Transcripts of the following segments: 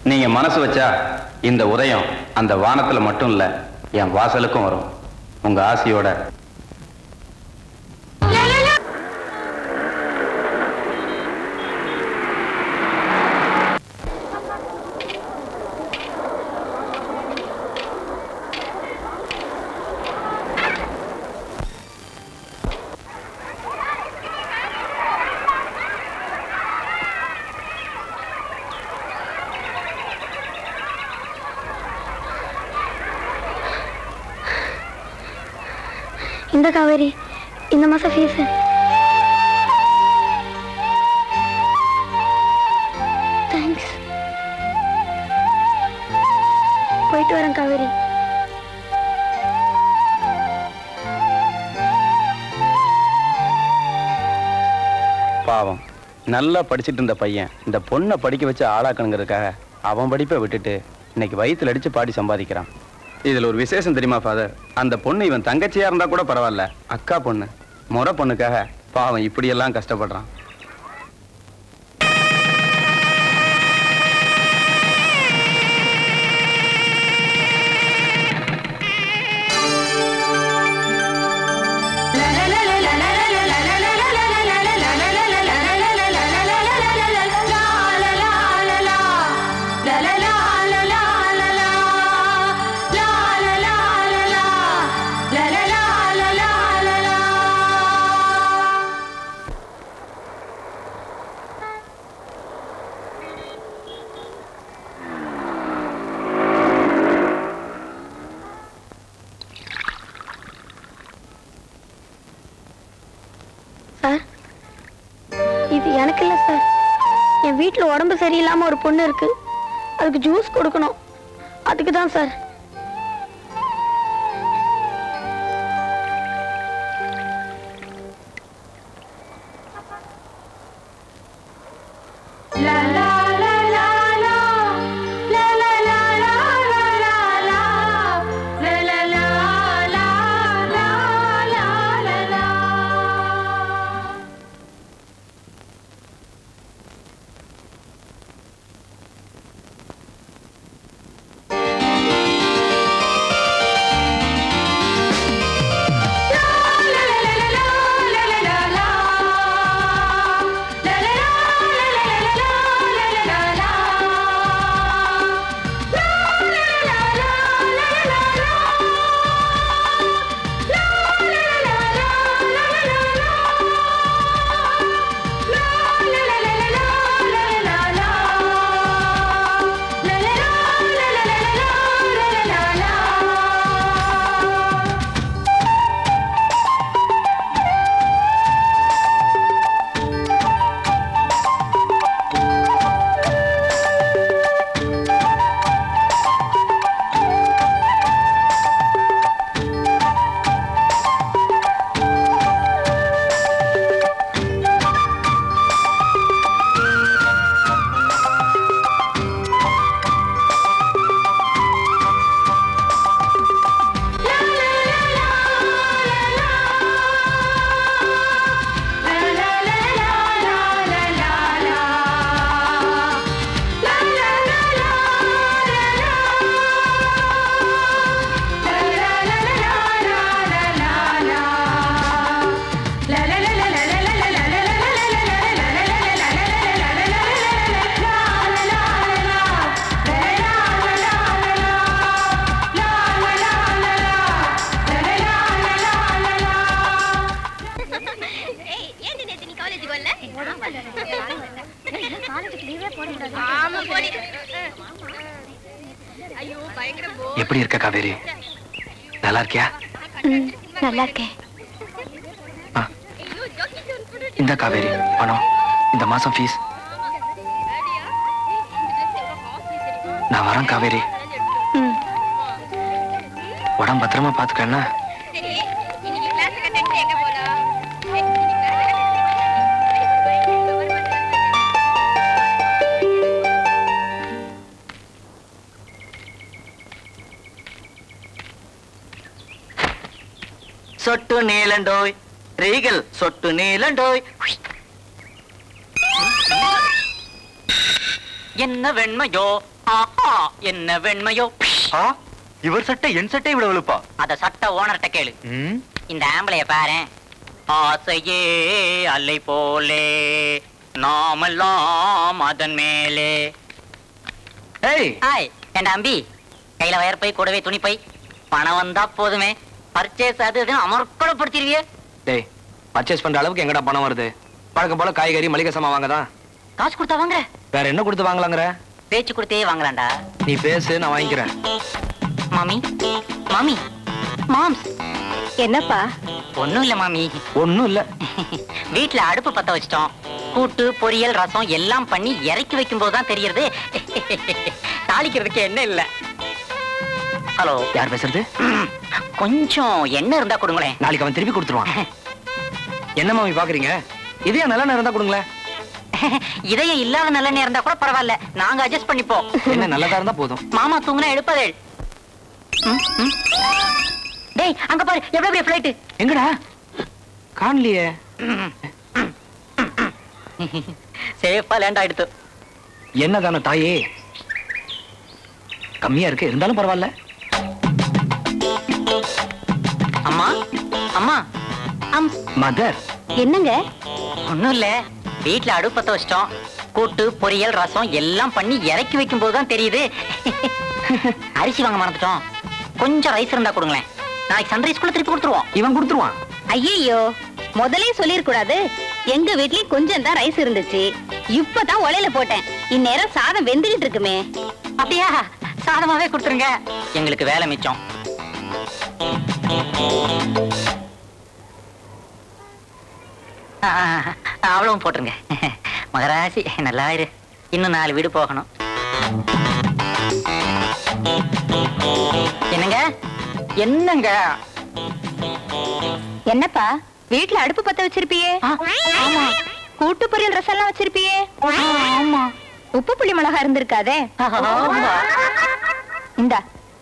நீங்க மனசு வச்சா இந்த உதயம் அந்த வானத்துல மட்டும் இல்ல, என் வாசலுக்கும் வரும். உங்க ஆசையோட. இந்த காவேரி, இந்த மாசம் ஃபீஸ். தேங்க்ஸ். போயிட்டு வரேன் காவேரி. பாவம், நல்லா படிச்சுட்டு இருந்த பையன் இந்த பொண்ணை படிக்க வச்சு ஆளாக்கணுங்கிறதுக்காக அவன் படிப்பை விட்டுட்டு இன்னைக்கு வயிற்றுல அடிச்சு பாடி சம்பாதிக்கிறான். இதுல ஒரு விசேஷம் தெரியுமா ஃபாதர்? அந்த பொண்ணு இவன் தங்கச்சியா இருந்தா கூட பரவாயில்ல, அக்கா பொண்ணு, முறை பொண்ணுக்காக பாவம் இப்படியெல்லாம் கஷ்டப்படுறான். எனக்கு இல்ல சார், என் வீட்டுல உடம்பு சரியில்லாம ஒரு பொண்ணு இருக்கு, அதுக்கு ஜூஸ் கொடுக்கணும், அதுக்கு தான் சார். எப்படி இருக்க காவேரி? நல்லா இருக்கியா? நல்லா இருக்கேன். இந்த காவேரி பணம், இந்த மாசம் ஃபீஸ். நான் வரேன் காவேரி. உடம்பு பத்திரமா பாத்துக்கன்னா. சொட்டு நீலண்டோய் ரீகல் சொட்டு நீலண்டோய். என்ன வெண்மையோ ஆஹா என்ன வெண்மையோ. இவர் சட்டை என் சட்டை விட வெளுப்பா. அத சட்ட ஓனர்ட்ட கேளு. இந்த ஆம்பளைய பாரு. ஆசையே அலை போலே நாமெல்லாம் அதன் மேலே. ஹாய் என் அம்பி, கையில வயற்பை கூடவே துணிப்பை, பணம் வந்தா போதுமே. பர்ச்சேஸ் அது அமர்க்கப்படுத்திருவிய. டேய், பர்ச்சேஸ் பண்ற அளவுக்கு எங்கடா பணம் வருது? பழக்கம் போல காய்கறி மளிகை சாமான் வாங்கதான். காசு கொடுத்தா வாங்குற? வேற என்ன கொடுத்து வாங்கலாங்கிற? பேச்சு கொடுத்தே வாங்கலாம்டா. நீ பேசு, நான் வாங்கிக்கிறேன். மாமி மாமி மாம்ஸ். என்னப்பா? ஒண்ணும் இல்ல மாமி. ஒண்ணும் இல்ல. வீட்டுல அடுப்பு பத்த வச்சிட்டோம். கூட்டு பொரியல் ரசம் எல்லாம் பண்ணி இறக்கி வைக்கும் போதுதான் தெரியுது தாளிக்கிறதுக்கு என்ன இல்ல. ஹலோ, யார் பேசுறது? கொஞ்சம் எண்ணெய் இருந்தா கொடுங்களேன். நாளைக்கு அவன் திருப்பி கொடுத்துருவான். என்ன மாமி பாக்குறீங்க? இதே நல்ல நேரம் இருந்தா கொடுங்களேன். இதயம் இல்லாத நல்ல நேரம் இருந்தா கூட பரவாயில்ல, நாங்க அட்ஜஸ்ட் பண்ணிப்போம். என்ன நல்லதா இருந்தா போதும். மாமா தூங்குனா எழுப்பதே. டேய் அங்க பாரு, எவ்வளவு ஃளைட். எங்கடா? காணலையே. சேஃபா லேண்ட் ஆயிடுது. என்னதான தாயே, கம்மியா இருக்கு, இருந்தாலும் பரவாயில்ல. அம்மா அம்மா மதர். என்னங்க? ஒண்ணும் இல்ல, வீட்டுல அடுப்பு பத்த வச்சிட்டோம். கூட்டு பொரியல் ரசம் எல்லாம் பண்ணி இறக்கி வைக்கும் போதுதான் தெரியுது அரிசி வாங்க மறந்துட்டோம். கொஞ்சம் ரைஸ் இருந்தா கொடுங்களேன், நாளைக்கு சன்ரைஸ்குள்ள திருப்பி கொடுத்துருவோம். இவன் கொடுத்துருவான். ஐயோ, முதலே சொல்லிருக்கூடாது. எங்க வீட்லயும் கொஞ்சம் தான் ரைஸ் இருந்துச்சு, இப்பதான் உலையில போட்டேன். இந்நேரம் சாதம் வெந்துகிட்டு இருக்குமே. அப்படியா? சாதமாவே கொடுத்துருங்க, எங்களுக்கு வேலை மிச்சம். அவ்வளவும் போட்டுருங்க. மகராசி நல்லா இரு, இன்னும் 4 வீடு போகணும். என்னங்க என்னங்க? என்னப்பா, வீட்ல அடுப்பு பத்த வச்சிருப்பியே? ஆமா. கூட்டு பொரியல் ரசம் எல்லாம் வச்சிருப்பியே? ஆமா. உப்பு புளி மிளகா இருந்திருக்காதே? இந்தா,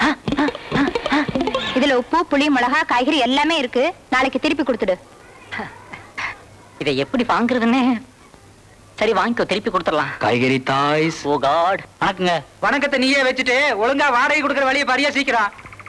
இதுல உப்பு புளி மிளகா காய்கறி எல்லாமே இருக்கு. நாளைக்கு திருப்பி கொடுத்துடு. இதை எப்படி வாங்குறதுன்னு? சரி வாங்கிக்கோ, திருப்பி கொடுத்துடலாம். காய்கறி தாய்ஸ். ஓ காட். வணக்கங்க. வணக்கத்தை நீயே வச்சுட்டு ஒழுங்கா வாடகை கொடுக்கற வழியை பாரியா சீக்கிரம்.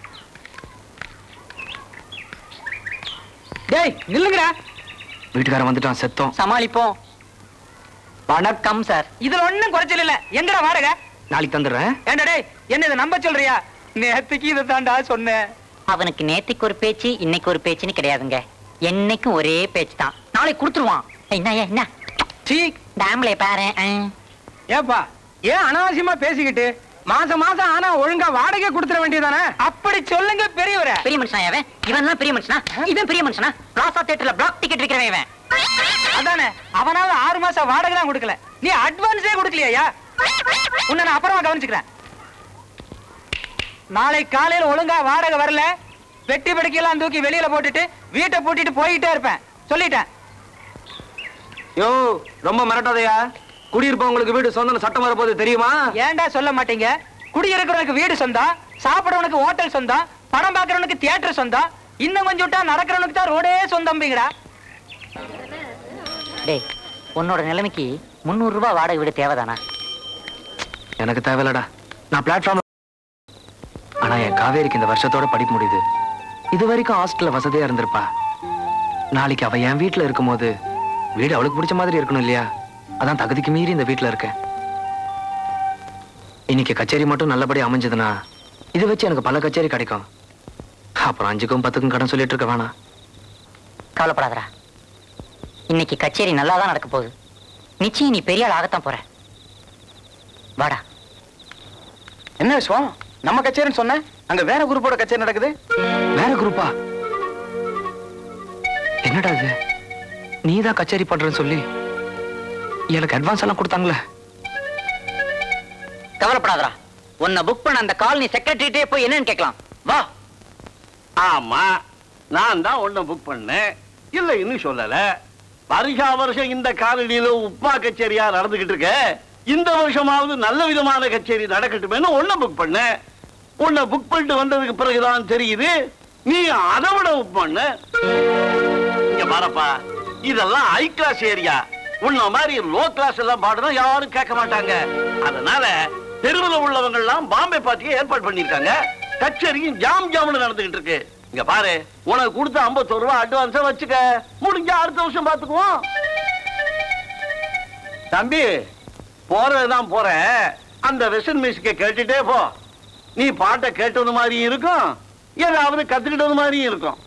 டேய் நில்லுங்கடா. வீட்டுக்காரன் வந்துட்டான், செத்தோம். சமாளிப்போம். வணக்கம் சார். இதுல ஒண்ணும் குறைச்சல் இல்ல. எங்கடா வாடகை? நாளைக்கு தந்துடுறேன். ஏண்டா டேய், என்ன இதை நம்ப சொல்றியா? நேத்துக்கு இதை தாண்டா சொன்னேன். அவனுக்கு நேத்துக்கு ஒரு பேச்சு, இன்னைக்கு ஒரு பேச்சுன்னு கிடையாதுங்க. என்னைக்கும் ஒரே பேச்சு தான். நாளைக்கு கொடுத்துருவான். என்ன சீ, டேம்ல பாரு. ஏப்பா, ஏன் அனாவசியமா பேசிக்கிட்டு? மாசம் மாசம் ஆனா ஒழுங்கா வாடகை கொடுத்துட வேண்டியதானே? அப்படி சொல்லுங்க பெரியவரே. பெரிய மனுஷனா இவன்? இவன் தான் பெரிய மனுஷனா? இவன் பெரிய மனுஷனா? பிளாசா தியேட்டர்ல பிளாக் டிக்கெட் விக்கிறவன் இவன். அதானே, அவனால 6 மாசம் வாடகை தான் கொடுக்கல, நீ அட்வான்ஸே கொடுக்கலையா? உன்னை நான் அப்புறமா கவனிச்சுக்கிறேன். நாளை காலையில ஒழுங்கா வாடகை வரல, வெட்டி படுக்கையெல்லாம் தூக்கி வெளியில போட்டுட்டு வீட்டை பூட்டிட்டு போயிட்டே இருப்பேன், சொல்லிட்டேன். யோ, ரொம்ப மிரட்டாதையா. குடியிருப்பவங்களுக்கு வீடு சொந்தம் சட்டம் வரப்போது தெரியுமா? ஏன்டா சொல்ல மாட்டீங்க? குடியிருக்கிறவனுக்கு வீடு சொந்தம், சாப்பிடறவனுக்கு ஹோட்டல் சொந்தம், படம் பார்க்கறவனுக்கு தியேட்டர் சொந்தம், இன்னும் கொஞ்சம் விட்டா நடக்கிறவனுக்கு தான் ரோடே சொந்தம்பிங்கடா. டேய், உன்னோட நிலைமைக்கு 300 ரூபாய் வாடகை வீடு தேவைதானா? எனக்கு தேவையில்லடா. நான் பிளாட்ஃபார்ம். ஆனா என் காவேரிக்கு இந்த வருஷத்தோட படிப்பு முடியுது. இது வரைக்கும் ஹாஸ்டல்ல வசதியா இருந்திருப்பா. நாளைக்கு அவ என் வீட்டுல இருக்கும் போது வீடு அவளுக்கு பிடிச்ச மாதிரி இருக்கணும் இல்லையா? அதான் தகுதிக்கு மீறி இந்த வீட்டுல இருக்கேன். இன்னைக்கு கச்சேரி மட்டும் நல்லபடி அமைஞ்சதுன்னா இதை வச்சு எனக்கு பல கச்சேரி கிடைக்கும். அப்புறம் 5க்கும் 10க்கும் கடன் சொல்லிட்டு இருக்க வேணாம். கவலைப்படாதடா, இன்னைக்கு கச்சேரி நல்லா தான் நடக்க போகுது. நிச்சயம் நீ பெரிய ஆள் ஆகத்தான் போற. வாடா. என்ன விஷயம்? நம்ம கச்சேரின்னு சொன்ன, அங்க வேற குரூப்போட கச்சேரி நடக்குது. வேற குரூப்பா? என்னடா இது? நீதான் கச்சேரி பண்றேன்னு சொல்லி எனக்கு அட்வான்ஸ் எல்லாம் கொடுத்தாங்களே. கவலைப்படாதடா, உன்னை புக் பண்ண அந்த காலனி செக்ரட்டரிட்டே போய் என்னன்னு கேட்கலாம். வா. ஆமா, நான் தான் உன்னை புக் பண்ணேன், இல்ல இன்னும் சொல்லல. வருஷா வருஷம் இந்த காலனியில உப்மா கச்சேரியா நடந்துகிட்டு இருக்க. இந்த வருஷமாவது நல்ல விதமான கச்சேரி நடக்கட்டுமே உன்னை புக் பண்ண. உன்னை புக் பண்ணிட்டு வந்ததுக்கு பிறகுதான் தெரியுது நீ அதை விட புக் பண்ண. இங்க பாரப்பா, இதெல்லாம் ஹை கிளாஸ் ஏரியா. உன்ன மாதிரி லோ கிளாஸ் எல்லாம் பாடுறோம் யாரும் கேட்க மாட்டாங்க. அதனால தெருவில் உள்ளவங்க எல்லாம் பாம்பே பார்ட்டிக்கு ஏற்பாடு பண்ணிருக்காங்க. கச்சேரியும் ஜாம் ஜாம்னு நடந்துகிட்டு இருக்கு. இங்க பாரு, உனக்கு கொடுத்த 51 ரூபாய் அட்வான்ஸா வச்சுக்க. முடிஞ்சா அடுத்த வருஷம் பாத்துக்குவோம். தம்பி, போறதுதான் போறேன். அந்த வெஸ்டர்ன் மியூசிக்கை கேட்டுட்டே போ. நீ பாட்டை கேட்டது மாதிரியும் இருக்கும், ஏதாவது கத்துக்கிட்டது மாதிரியும் இருக்கும்.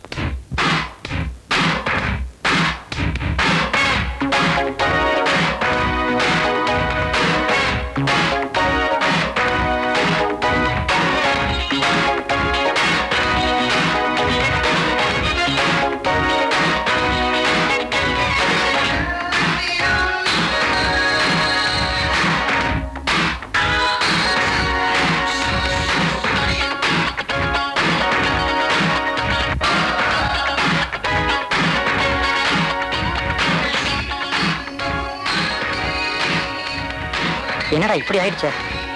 என்னடா இப்படி ஆயிடுச்சு?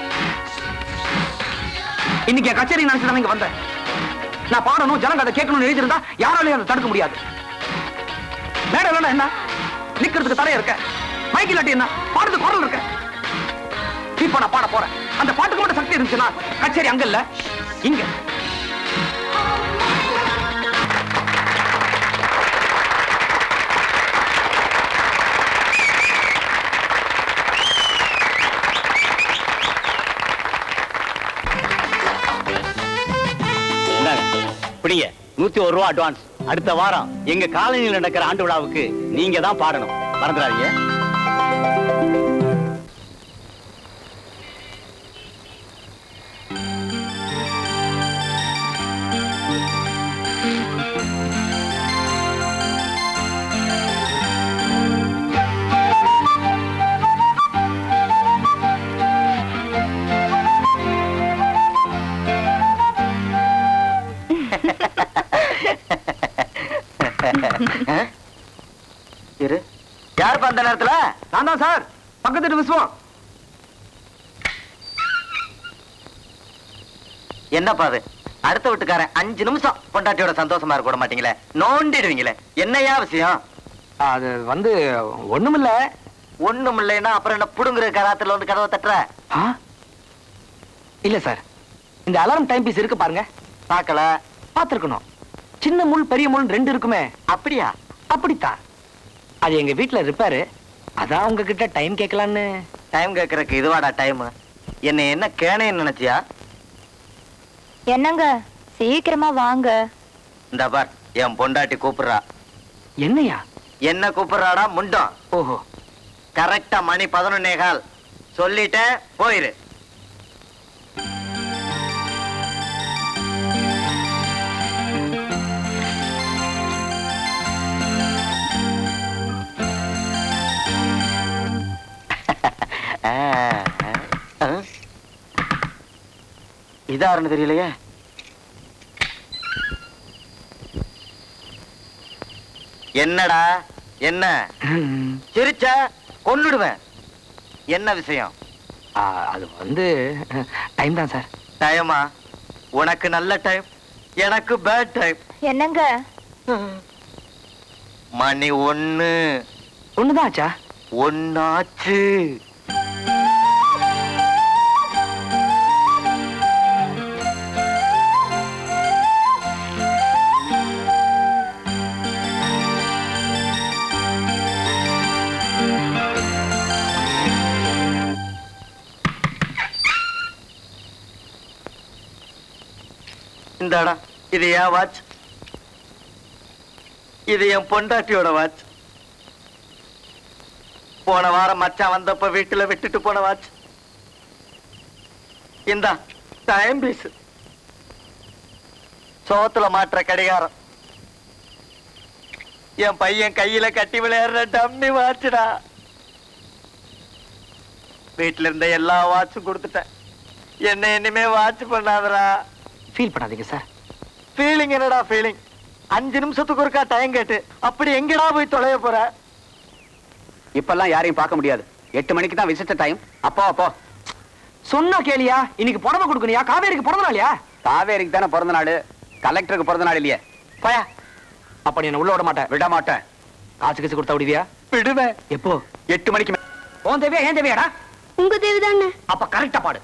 இன்னைக்கு என் கச்சேரி நினைச்சுதான் இங்க வந்தேன். நான் பாடணும், ஜனங்க அதை கேட்கணும்னு எழுதியிருந்தா யாராலையும் அதை தடுக்க முடியாது. மேடம் என்ன நிக்கிறதுக்கு தரைய இருக்க, மைக்கில் அட்டி என்ன பாடுறதுக்கு குரல் இருக்க. இப்ப நான் பாட போறேன். அந்த பாட்டுக்கு மட்டும் சக்தி இருந்துச்சுன்னா கச்சேரி அங்க இல்ல, இங்க. பிடிங்க, 101 ரூபா அட்வான்ஸ். அடுத்த வாரம் எங்க காலனியில் நடக்கிற ஆண்டு விழாவுக்கு நீங்க தான் பாடணும், மறந்துடாதீங்க. யார் அந்த நேரத்துல? நான் தான் சார், பக்கத்து விசுவம். என்னப்பா அது? அடுத்த வீட்டுக்காரன் 5 நிமிஷம் பொண்டாட்டியோட சந்தோஷமா இருக்க விட மாட்டீங்களே, நோண்டிடுவீங்களே. என்னையா விஷயம்? அது வந்து ஒண்ணுமில்ல. ஒண்ணுமில்லைன்னா அப்புறம் என்ன புடுங்குற கராத்துல வந்து கதவை தட்டுற? இல்ல சார், இந்த அலாரம் டைம் பீஸ் இருக்கு பாருங்க. பார்க்கல. பார்த்திருக்கணும். சின்ன முள் பெரிய முள் 2 இருக்குமே. அப்படியா? அப்படித்தான். அது எங்க வீட்டுல ரிப்பேரு. அதான் உங்ககிட்ட டைம் கேட்கலான்னு. டைம் கேட்கறதுக்கு இதுவாடா டைம்? என்ன கேனேன்னு நினைச்சியா? என்னங்க சீக்கிரமா வாங்க. இந்த பார், என் பொண்டாட்டி கூப்பிடுறா. என்னையா? என்ன கூப்பிடுறாடா முண்டம்? ஓஹோ. கரெக்டா மணி 11:15. சொல்லிட்டேன், போயிரு. இதாருன்னு தெரியலையே. என்னடா என்ன சிரிச்ச கொன்னுடுவேன். என்ன விஷயம்? அது வந்து டைம் தான் சார். டைமா? உனக்கு நல்ல டைம், எனக்கு பேட் டைம். என்னங்க? மணி 1. ஒண்ணுதான் ஆச்சா? 1 ஆச்சு. இந்தாடா, இது என் வாட்ச். இது என் பொண்டாட்டியோட வாட்ச். போன வாரம் மச்சான் வந்தப்ப வீட்டுல விட்டுட்டு போன வாட்ச். இந்தா டைம் பீஸ். சோத்துல மாற்ற கடிகாரம். என் பையன் கையில கட்டி விளையாடுற டம்மி வாட்சுடா. வீட்டுல இருந்த எல்லா வாட்சும் கொடுத்துட்டேன். என்ன இனிமே வாட்ச் பண்ணாதடா. ஃபீல் பண்ணாதீங்க சார். ஃபீலிங் என்னடா ஃபீலிங்? 5 நிமிஷத்துக்கு ஒருக்கா டைம் கேட்டு அப்படி எங்கடா போய் தொலைய போற? இப்பெல்லாம் யாரையும் பார்க்க முடியாது. 8 மணிக்கு தான் விசிட்ட டைம். அப்போ சொன்னா கேளியா? இன்னைக்கு புடவை கொடுக்கணியா? காவேரிக்கு பிறந்த நாளியா? காவேரிக்கு தானே பிறந்த நாள், கலெக்டருக்கு பிறந்த நாள் இல்லையே. பயா, அப்ப நீ என்ன உள்ள விட மாட்டேன். விட மாட்டேன். காசு காசு கொடுத்தா விடுவியா? விடுவேன். எப்போ? 8 மணிக்கு. உன் தேவையா ஏன் தேவையாடா? உங்க தேவிதானே. அப்ப கரெக்டா பாடு.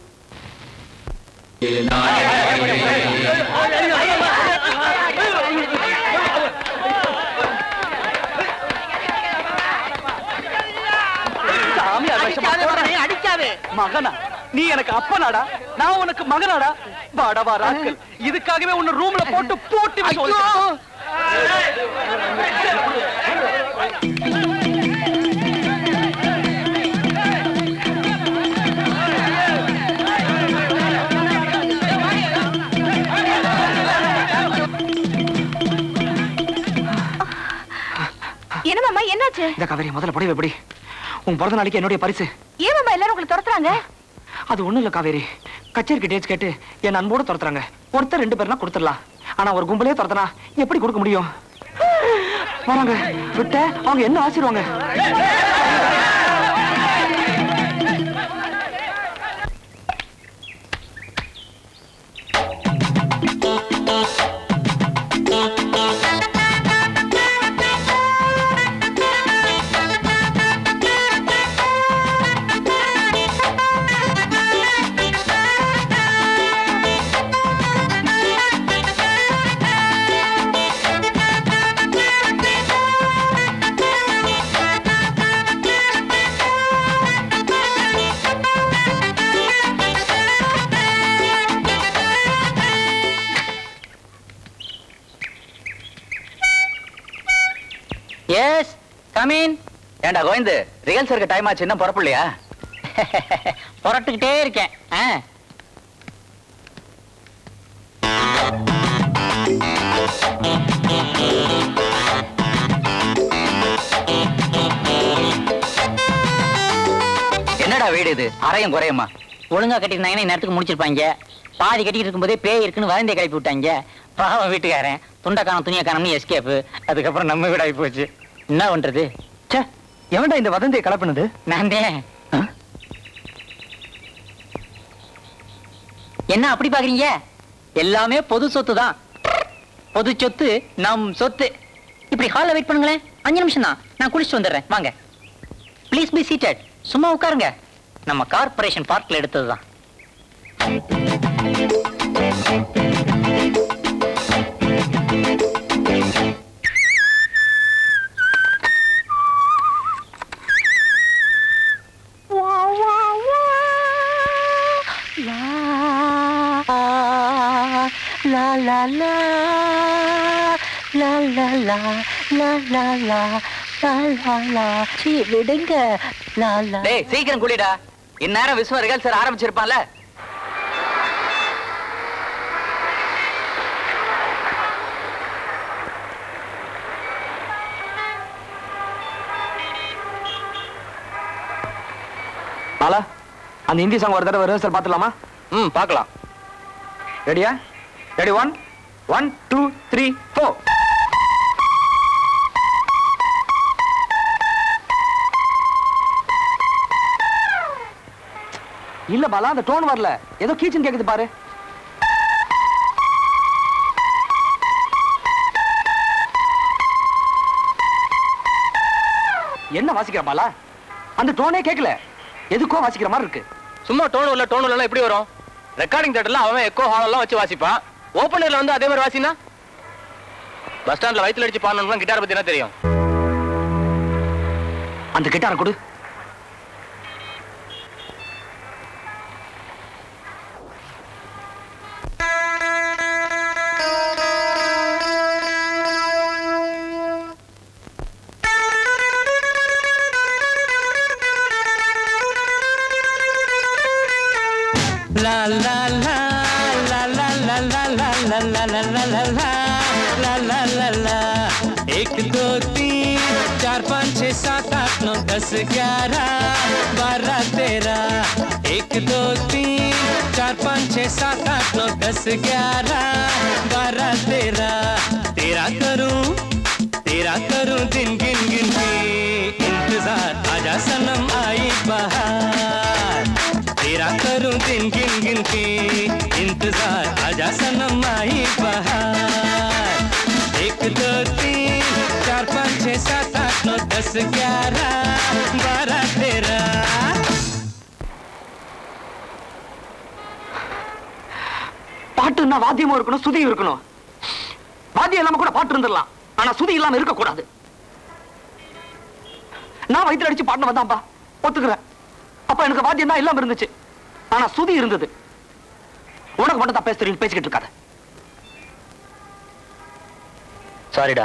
மகனா? நீ எனக்கு அப்பனாடா, நான் உனக்கு மகனாடா. வாடவா ராஸ்கல், இதுக்காகவே உன்னை ரூம்ல போட்டு போட்டு என்ன மாமா, என்னாச்சு? இந்த காவேரி முதல்ல புடவை எப்படி? உன் பிறந்த நாளைக்கு என்னுடைய பரிசு. ஏன் மாமா எல்லாரும் உங்களை துரத்துறாங்க? அது ஒண்ணும் இல்ல காவேரி, கச்சேரிக்கு டேட்ஸ் கேட்டு என் அன்போட துரத்துறாங்க. ஒருத்தர் 2 பேர்னா கொடுத்துடலாம், ஆனா ஒரு கும்பலே துரத்துனா எப்படி கொடுக்க முடியும்? வராங்க விட்ட அவங்க என்ன ஆசிடுவாங்க. Yes come in. ஏண்டா கோவிந்து, ரிஹர்சலுக்கு டைம் ஆச்சு, இன்னும் புறப்படலையா? புரட்டுக்கிட்டே இருக்கேன். என்னடா வீடு இது, அரையும் குறையுமா? ஒழுங்கா கட்டிருந்தாங்கன்னா நேரத்துக்கு முடிச்சிருப்பாங்க. பாதி கட்டிட்டு இருக்கும்போதே பேய் இருக்குன்னு வதந்தியை கிளப்பி விட்டாங்க. பாவம் வீட்டுக்காரன் துண்டக்கான துணியை காணம்னு எஸ்கேப்பு. அதுக்கப்புறம் நம்ம வீடாகி போச்சு. என்ன பண்றது? எவன்டா இந்த வதந்தியை கலப்பினது? நான் தான். என்ன அப்படி பாக்குறீங்க? எல்லாமே பொது சொத்து தான். பொது சொத்து நம் சொத்து. இப்படி ஹால்ல வெயிட் பண்ணுங்களேன், 5 நிமிஷம் தான், நான் குளிச்சுட்டு வந்துடுறேன். வாங்க ப்ளீஸ் பி சீட்டட். சும்மா உட்காருங்க. நம்ம கார்பரேஷன் பார்க்ல எடுத்ததுதான். La la la la la la la la la la la la. சீ விடுங்க. la la. டேய் சீக்கிரம் குளிடா, இந்நேரம் விஸ்வ ரிஹர்சல் ஆரம்பிச்சிருப்பான்ல. பாலா, அந்த ஹிந்தி சாங் ஒரு தடவை ரிஹர்சல் பார்த்துலாமா? பார்க்கலாம். ரெடியா? ரெடி 1 1 2 3 4. இல்ல பாலா, அந்த டோன் வரல, ஏதோ கீச்சன் கேக்குது பாரு. என்ன வாசிக்கிற பாலா? அந்த டோனே கேட்கல, எதுக்கோ வாசிக்கிற மாதிரி இருக்கு. சும்மா டோன் இல்ல எப்படி வரும்? ரெக்கார்டிங் தியேட்டர்ல அவன் எக்கோ ஹால் எல்லாம் வச்சு வாசிப்பான். ஓபனர்ல வந்து அதே மாதிரி வாசினா? பஸ் ஸ்டாண்ட்ல வயித்துல அடிச்சு பாடணும்னா கிட்டார் பத்தி என்ன தெரியும்? அந்த கிட்டாரை கொடு. La la la la la la la la la la la la la la la la la. 1 2 3 4 5 6 7 8 9 10 11 12 13. 1 2 3 4 5 6 7 8 9 10 11 12 13. तेरा करूं दिन गिन गिन के इंतजार, आजा सनम आई बहार. तेरा करूं दिन गिन गिन के इंतजार, आजा सनम आई बहार. 1 2 3 4 5 6 7 8 9 10 11 12 13. பாட்டுன்னா வாத்தியமும் இருக்கணும், சுதியும் இருக்கணும். வாத்தியம் இல்லாம கூட பாட்டு இருந்துடலாம், ஆனா சுதி இல்லாம இருக்க கூடாது. நான் வயிற்றுல அடிச்சு பாட்டு வந்தான்பா, ஒத்துக்கிறேன். அப்ப எனக்கு வாத்தியம் தான் இல்லாம இருந்துச்சு, ஆனா சுதி இருந்தது. உனக்கு மட்டும் தான் பேச தெரியும், பேசிக்கிட்டு இருக்காத. சாரிடா.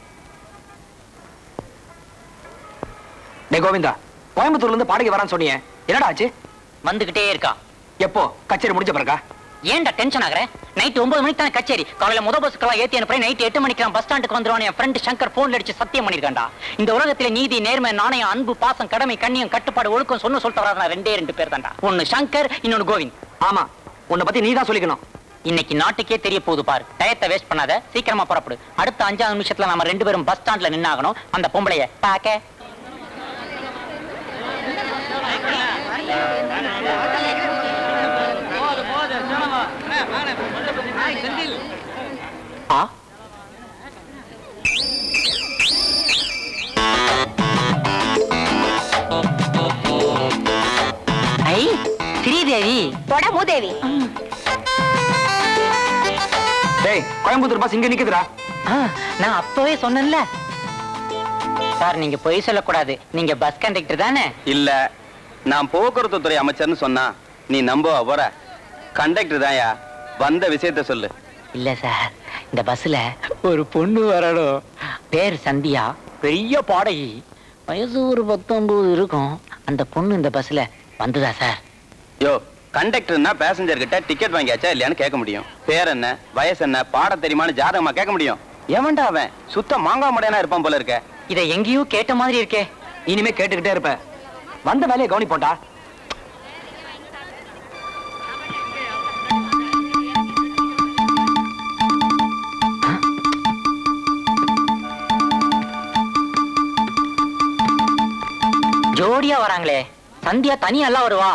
டே கோவிந்தா, கோயம்புத்தூர்ல இருந்து பாடகை வரான்னு சொன்னீங்க, என்னடா ஆச்சு? வந்துகிட்டே இருக்கா. எப்போ? கச்சேரி முடிஞ்ச பிறகா? ஏன்டா டென்ஷன் ஆகுற? நைட் 9 மணிக்கு தான் கச்சேரி. காலையில முத பஸ்ஸுக்கெல்லாம் ஏத்தி அனுப்புறேன். நைட் 8 மணிக்கு நான் பஸ் ஸ்டாண்டுக்கு வந்துருவான். என் ஃப்ரெண்ட் சங்கர் போன்ல அடிச்சு சத்தியம் பண்ணிருக்கான்டா. இந்த உலகத்துல நீதி, நேர்மை, நாணயம், அன்பு, பாசம், கடமை, கண்ணியம், கட்டுப்பாடு, ஒழுக்கம் சொன்ன சொல்லிட்டு வராது நான் 2 பேர் தான்டா. ஒன்னு சங்கர், இன்னொன்னு கோவிந்த். ஆமா, உன்னை பத்தி நீ தான் சொல்லிக்கணும். இன்னைக்கு நாட்டுக்கே தெரிய போகுது பாரு. டயத்தை வேஸ்ட் பண்ணாத, சீக்கிரமா புறப்படு. அடுத்த 5 நிமிஷத்துல நாம 2 பேரும் பஸ் ஸ்டாண்ட்ல நின்னாகணும். அந்த பொம்பளைய பாக்க. ஸ்ரீதேவி போடா மூதேவி. டேய், கோயம்புத்தூர் பஸ் இங்க நிக்குதுடா. நான் அப்பவே சொன்னேன்ல சார், நீங்க பொய் சொல்லக்கூடாது. நீங்க பஸ் கண்டக்டர் தானே? இல்ல, நான் போக்குவரத்து துறை அமைச்சர்னு சொன்னா நீ நம்ப வர கண்டக்டர் தான்யா. வந்த விஷயத்த சொல்லு. இல்ல சார், இந்த பஸ்ல ஒரு பொண்ணு வரணும். பேர் சந்தியா, பெரிய பாடகி, வயசு ஒரு 19 இருக்கும். அந்த பொண்ணு இந்த பஸ்ல வந்துதா சார்? யோ, கண்டக்டர்னா பேசஞ்சர் கிட்ட டிக்கெட் வாங்கியாச்சா இல்லையான்னு கேட்க முடியும். பேர் என்ன, வயசு என்ன, பாட தெரியுமான்னு ஜாதகமா கேட்க முடியும். எவன்டா அவன்? சுத்த மாங்கா மடையனா இருப்பான் போல இருக்க. இதை எங்கேயோ கேட்ட மாதிரி இருக்கே. இனிமே கேட்டுக்கிட்டே இருப்ப. வந்த வேலையை கவனிப்போட்டா. ஜோடியா வராங்களே. சந்தியா தனியெல்லாம் வருவா.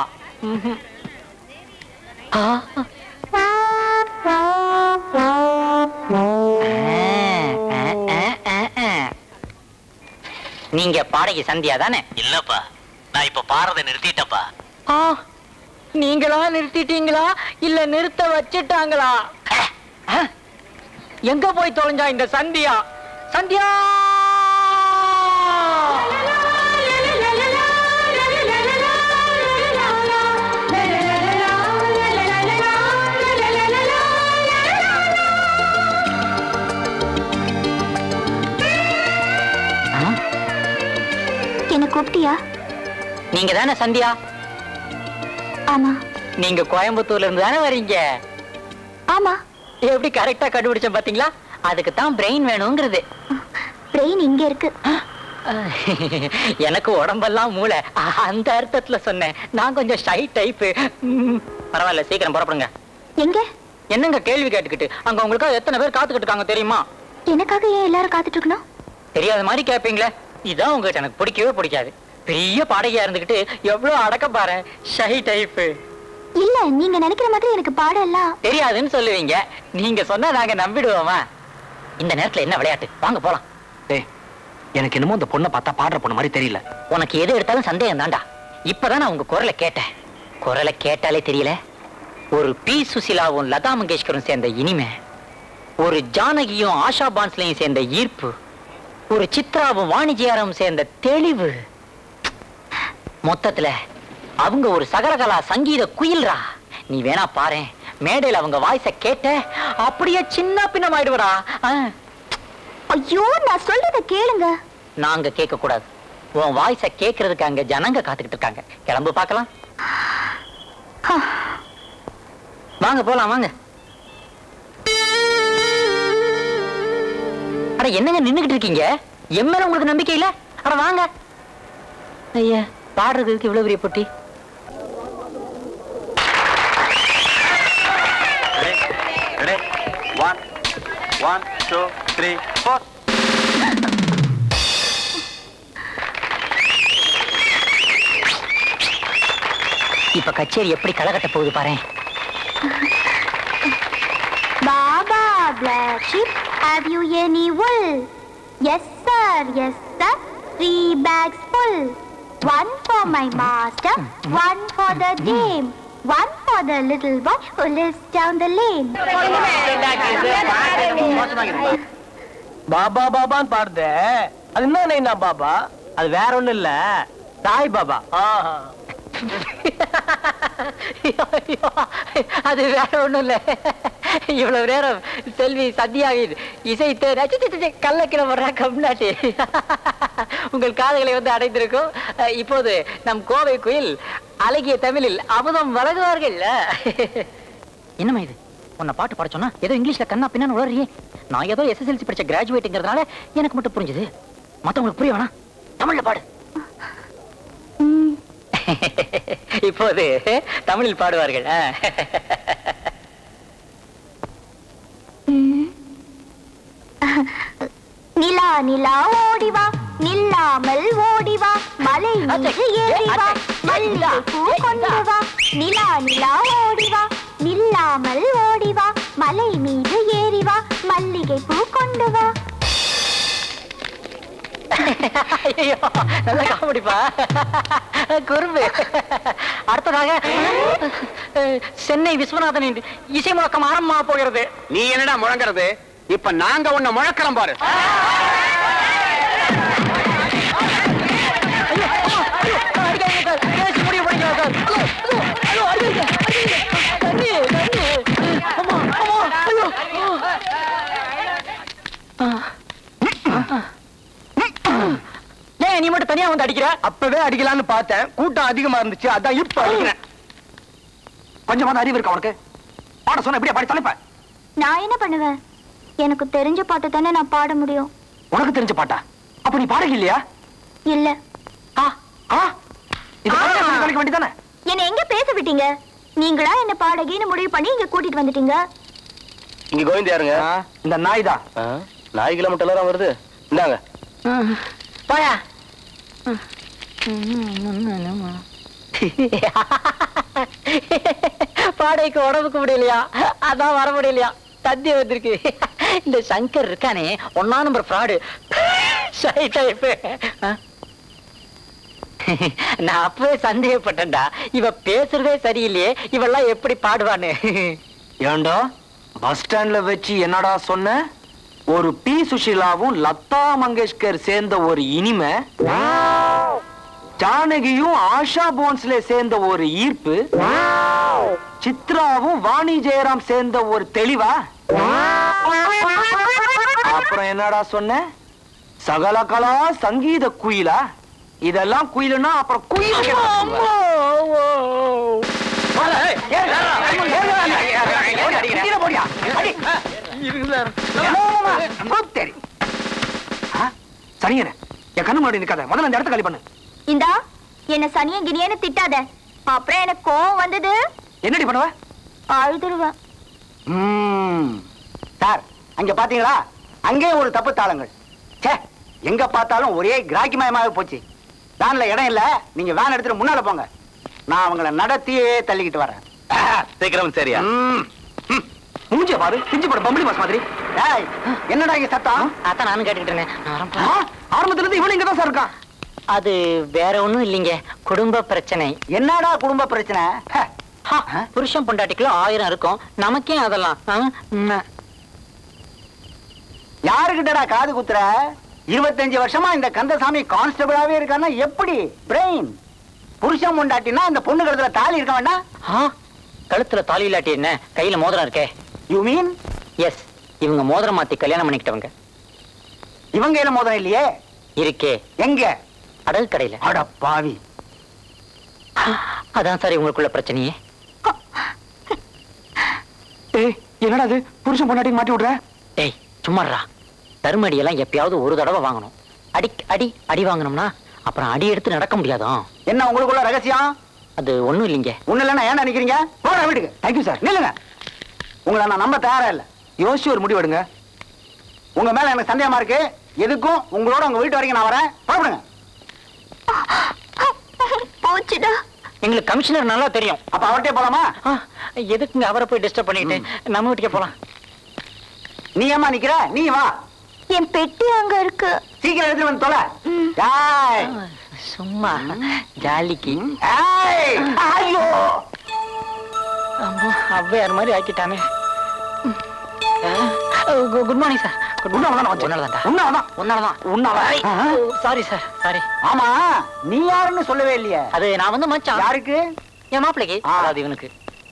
நீங்க பாடகி சந்தியா தானே? இல்லப்பா, நான் இப்ப பாடுறதை நிறுத்திட்டப்பா. நீங்களா நிறுத்திட்டீங்களா இல்ல நிறுத்த வச்சுட்டாங்களா? எங்க போய் தொலைஞ்சா இந்த சந்தியா? சந்தியா என்ன கூப்பிட்டியா? நீங்க தானே சந்தியா? ஆமா. நீங்க கோயம்புத்தூர்ல இருந்து தானே வரீங்க? ஆமா. எப்படி கரெக்டா கண்டுபிடிச்சேன் பாத்தீங்களா? அதுக்கு தான் பிரெயின் வேணுங்கிறது. பிரெயின் இங்க இருக்கு. எனக்கு உடம்பெல்லாம் மூளை, அந்த அர்த்தத்துல சொன்னேன். நான் கொஞ்சம் ஷை டைப். பரவாயில்ல, சீக்கிரம் புறப்படுங்க. எங்க? என்னங்க கேள்வி கேட்டுக்கிட்டு? அங்க உங்களுக்காக எத்தனை பேர் காத்துக்கிட்டு இருக்காங்க தெரியுமா? எனக்காக ஏன் எல்லாரும் காத்துட்டு இருக்கணும்? தெரியாத மாதிரி கேட்பீங்களே. இதான் உங்ககிட்ட எனக்கு பிடிக்கவே பிடிக்காது. பெரிய பாடகியா இருந்துகிட்டு எவ்வளவு அடக்க பாரு. Shy type. இல்ல, நீங்க நினைக்கிற மாதிரி எனக்கு பாடலாம் தெரியாதுன்னு சொல்லுவீங்க. நீங்க சொன்னா நாங்க நம்பிடுவோமா? இந்த நேரத்துல என்ன விளையாட்டு? வாங்க போலாம். டேய், எனக்கு என்னமோ இந்த பொண்ணை பார்த்தா பாடுற பொண்ணு மாதிரி தெரியல. உனக்கு எது எடுத்தாலும் சந்தேகம் தான்டா. இப்பதான் நான் உங்க குரலை கேட்டேன். குரலை கேட்டாலே தெரியல. ஒரு பி சுசிலாவும் லதா மங்கேஷ்கரும் சேர்ந்த இனிமை, ஒரு ஜானகியும் ஆஷா பான்ஸ்லையும் சேர்ந்த ஈர்ப்பு, ஒரு சித்ராவும் வாணிஜியாரும் சேர்ந்த தெளிவு. மொத்தத்துல அவங்க ஒரு சகலகலா சங்கீத குயில்ரா. நீ வேணா பாரு, மேடையில் அவங்க வாய்ஸ கேட்ட அப்படியே சின்ன பின்னமாயிடுவடா. ஐயோ, நான் சொல்றத கேளுங்க. நாங்க கேட்க கூடாது. உன் வாய்ஸ கேட்கறதுக்கு அங்க ஜனங்க காத்துக்கிட்டு இருக்காங்க. கிளம்பு பார்க்கலாம். வாங்க போலாம், வாங்க. அட என்னங்க நின்னுகிட்டு இருக்கீங்க? என் மேல உங்களுக்கு நம்பிக்கை இல்ல? அட வாங்க. ஐயா, பாடுறதுக்கு இவ்வளவு பெரிய பொட்டி. One, two, three, four. இப்ப கச்சேரி எப்படி களை போகுது பாரு. Baba, black sheep, have you any wool? Yes sir, yes sir, 3 bags full. One for my master, one for the dame. One for the little boy who lives down the lane. Baba பாபான்னு பாடுது. அது என்ன பாபா? அது வேற ஒண்ணும் இல்ல, சாய் பாபா. அது வேற ஒண்ணும் இல்ல. இவ்வளவு நேரம் செல்வி சத்யாவின் இசைத்து கள்ளக்கிழ வர்ற கம்நாட்டி உங்கள் காதுகளை வந்து அடைந்திருக்கும். இப்போது நம் கோவை குயில் அழகிய தமிழில் அமுதம் வழங்குவார்கள். என்னமா இது? உன்னை பாட்டு பாட சொன்னா ஏதோ இங்கிலீஷ்ல கண்ணா பின்னான்னு உளறியே. நான் ஏதோ SSLC படிச்ச கிராஜுவேட்டுங்கிறதுனால எனக்கு மட்டும் புரிஞ்சுது. மத்தவங்களுக்கு புரிய வேணா, தமிழ்ல பாடு. இப்போது தமிழில் பாடுவார்கள். நிலா நிலா ஓடிவா, நில்லாமல் ஓடிவா, மலை மீது ஏறிவா, மல்லிகை பூ கொண்டு வா. நிலா நிலா ஓடிவா, நில்லாமல் ஓடிவா, மலை மீது ஏறிவா, மல்லிகை பூ கொண்டு வா. நல்ல காமெடிப்பா, குறும்பு. அடுத்ததாக சென்னை விஸ்வநாதனின் இசை முழக்கம் ஆரம்பமாக போகிறது. நீ என்னடா முழங்குறது? இப்ப நாங்க உன்னை முழக்கிறோம் பாரு. ஏன் நீ மட்டும் தனியா வந்து அடிக்கிற? அப்பவே அடிக்கலான்னு பார்த்தேன், கூட்டம் அதிகமா இருந்துச்சு, அதான் இப்ப அடிக்கிறேன். கொஞ்சமான அறிவு இருக்கா உனக்கு? பாட சொன்ன இப்படியா பாடி தலைப்ப? நான் என்ன பண்ணுவேன்? எனக்கு தெரிஞ்ச பாட்டு தானே நான் பாட முடியும். உனக்கு தெரிஞ்ச பாட்டா? அப்ப நீ பாடகி இல்லையா? இல்ல. கலைக்க வேண்டியதானே? என்ன எங்க பேச விட்டீங்க? நீங்களா என்ன பாடகின்னு முடிவு பண்ணி இங்க கூட்டிட்டு வந்துட்டீங்க. இங்க கோவிந்த் யாருங்க? இந்த நாய் தான். நாய்களை மட்டும் எல்லாரும் வருது. இந்தாங்க போயா. பாடைக்கு உடம்புக்கு முடியலையா, அதான் வர முடியலையா, தந்தி வந்திருக்கு. இந்த சங்கர் இருக்கானே, 1 நம்பர் ஃப்ராடு. நான் அப்பவே சந்தேகப்பட்டேன்டா, இவ பேசுறதே சரியில்லையே, இவெல்லாம் எப்படி பாடுவான்னு. ஏண்டா பஸ் ஸ்டாண்ட்ல வச்சு என்னடா சொன்ன? ஒரு பி சுஷீலாவும் லதா மங்கேஷ்கர் சேர்ந்த ஒரு இனிமை, ஜானகியும் ஆஷா போன்ஸ்லே சேர்ந்த ஒரு ஈர்ப்பு, சித்ராவும் வாணி ஜெயராம் சேர்ந்த ஒரு தெளிவா? அப்புறம் என்னடா சொன்ன? சகலகலா சங்கீத குயிலா? இதெல்லாம் குயிலுன்னா அப்புறம் குயில். சனியன என் கண்ணு முன்னாடி நிக்காத, முதல்ல இந்த இடத்த காலி பண்ணு. இந்தா என்ன சனிய கினியன்னு திட்டாத, அப்புறம் எனக்கு கோவம் வந்தது என்னடி பண்ணுவ? அழுதுருவேன். சார் அங்க பாத்தீங்களா? அங்கே ஒரு தப்பு தாளங்கள். எங்க பார்த்தாலும் ஒரே கிராக்கிமயமாக போச்சு. வேன்ல இடம் இல்ல, நீங்க வேன் எடுத்துட்டு முன்னால போங்க, நான் அவங்கள நடத்தியே தள்ளிக்கிட்டு வரேன். சீக்கிரம் சரியா? மூஞ்சிய பாரு, பிஞ்சு போட பம்பளி பாஸ் மாதிரி. என்னடா இங்க சத்தம்? அதான் நானும் கேட்டுக்கிட்டேன். ஆரம்பத்துல இருந்து இவனு இங்கதான் சார் இருக்கான். அது வேற ஒண்ணும் இல்லைங்க, குடும்ப பிரச்சனை. என்னடா குடும்ப பிரச்சனை? புருஷன் பொண்டாட்டிக்குள்ள 1000 இருக்கும், நமக்கே அதெல்லாம். யாருக்கிட்டடா காது குத்துற? 25 வருஷமா இந்த கந்தசாமி கான்ஸ்டபிளாவே இருக்கான்னா எப்படி? பிரெயின். புருஷன் பொண்டாட்டினா இந்த பொண்ணு கழுத்துல தாலி இருக்க வேண்டாம்? கழுத்துல தாலி இல்லாட்டி என்ன, கையில மோதிரம் இருக்கே. You mean? எஸ், இவங்க மோதிரம் மாத்தி கல்யாணம் பண்ணிக்கிட்டவங்க. இவங்க கையில மோதிரம் இல்லையே. இருக்கே. எங்க? அடல் கடையில. அட பாவி. அதான் சார் இவங்களுக்குள்ள பிரச்சனையே. என்னடா அது, புருஷன் பொண்டாட்டி மாட்டி விடுற? டேய் சும்மாடா, தருமடி எல்லாம் எப்பயாவது ஒரு தடவை வாங்கணும். அடி அடி வாங்கணும்னா அப்புறம் அடி எடுத்து நடக்க முடியாதான். என்ன உங்களுக்குள்ள ரகசியம்? அது ஒண்ணும் இல்லைங்க. ஒண்ணு இல்லைன்னா ஏன் நினைக்கிறீங்க? போற வீட்டுக்கு. Thank you sir. நில்லுங்க, உங்களை நான் நம்ப தயாரா இல்ல. யோசிச்சு ஒரு முடிவு எடுங்க. உங்க மேல எனக்கு சந்தேகமா இருக்கு. எதுக்கும் உங்களோட உங்க வீட்டு வரைக்கும் நான் வரேன். பாருங்க. போச்சுடா. எங்களுக்கு கமிஷனர் நல்லா தெரியும். அப்ப அவர்கிட்ட போலாமா? எதுக்குங்க அவரை போய் டிஸ்டர்ப் பண்ணிட்டு நம்ம வீட்டுக்கே போலாம். நீ ஏமா நிக்கிற? நீ வா. என் பெட்டி அங்க இருக்கு. சீக்கிரம் எடுத்து வந்து தொலை. சும்மா ஜாலிக்கு. ஐயோ அவ்வையார் மாதிரி ஆக்கிட்டானே. Good morning sir. Sorry sir, sorry. ஆமா, நீ யாருன்னு சொல்லவே இல்லையே. அது நான் வந்து மச்சான். யாருக்கு? என் மாப்பிளைக்கு, அதாவது இவனுக்கு.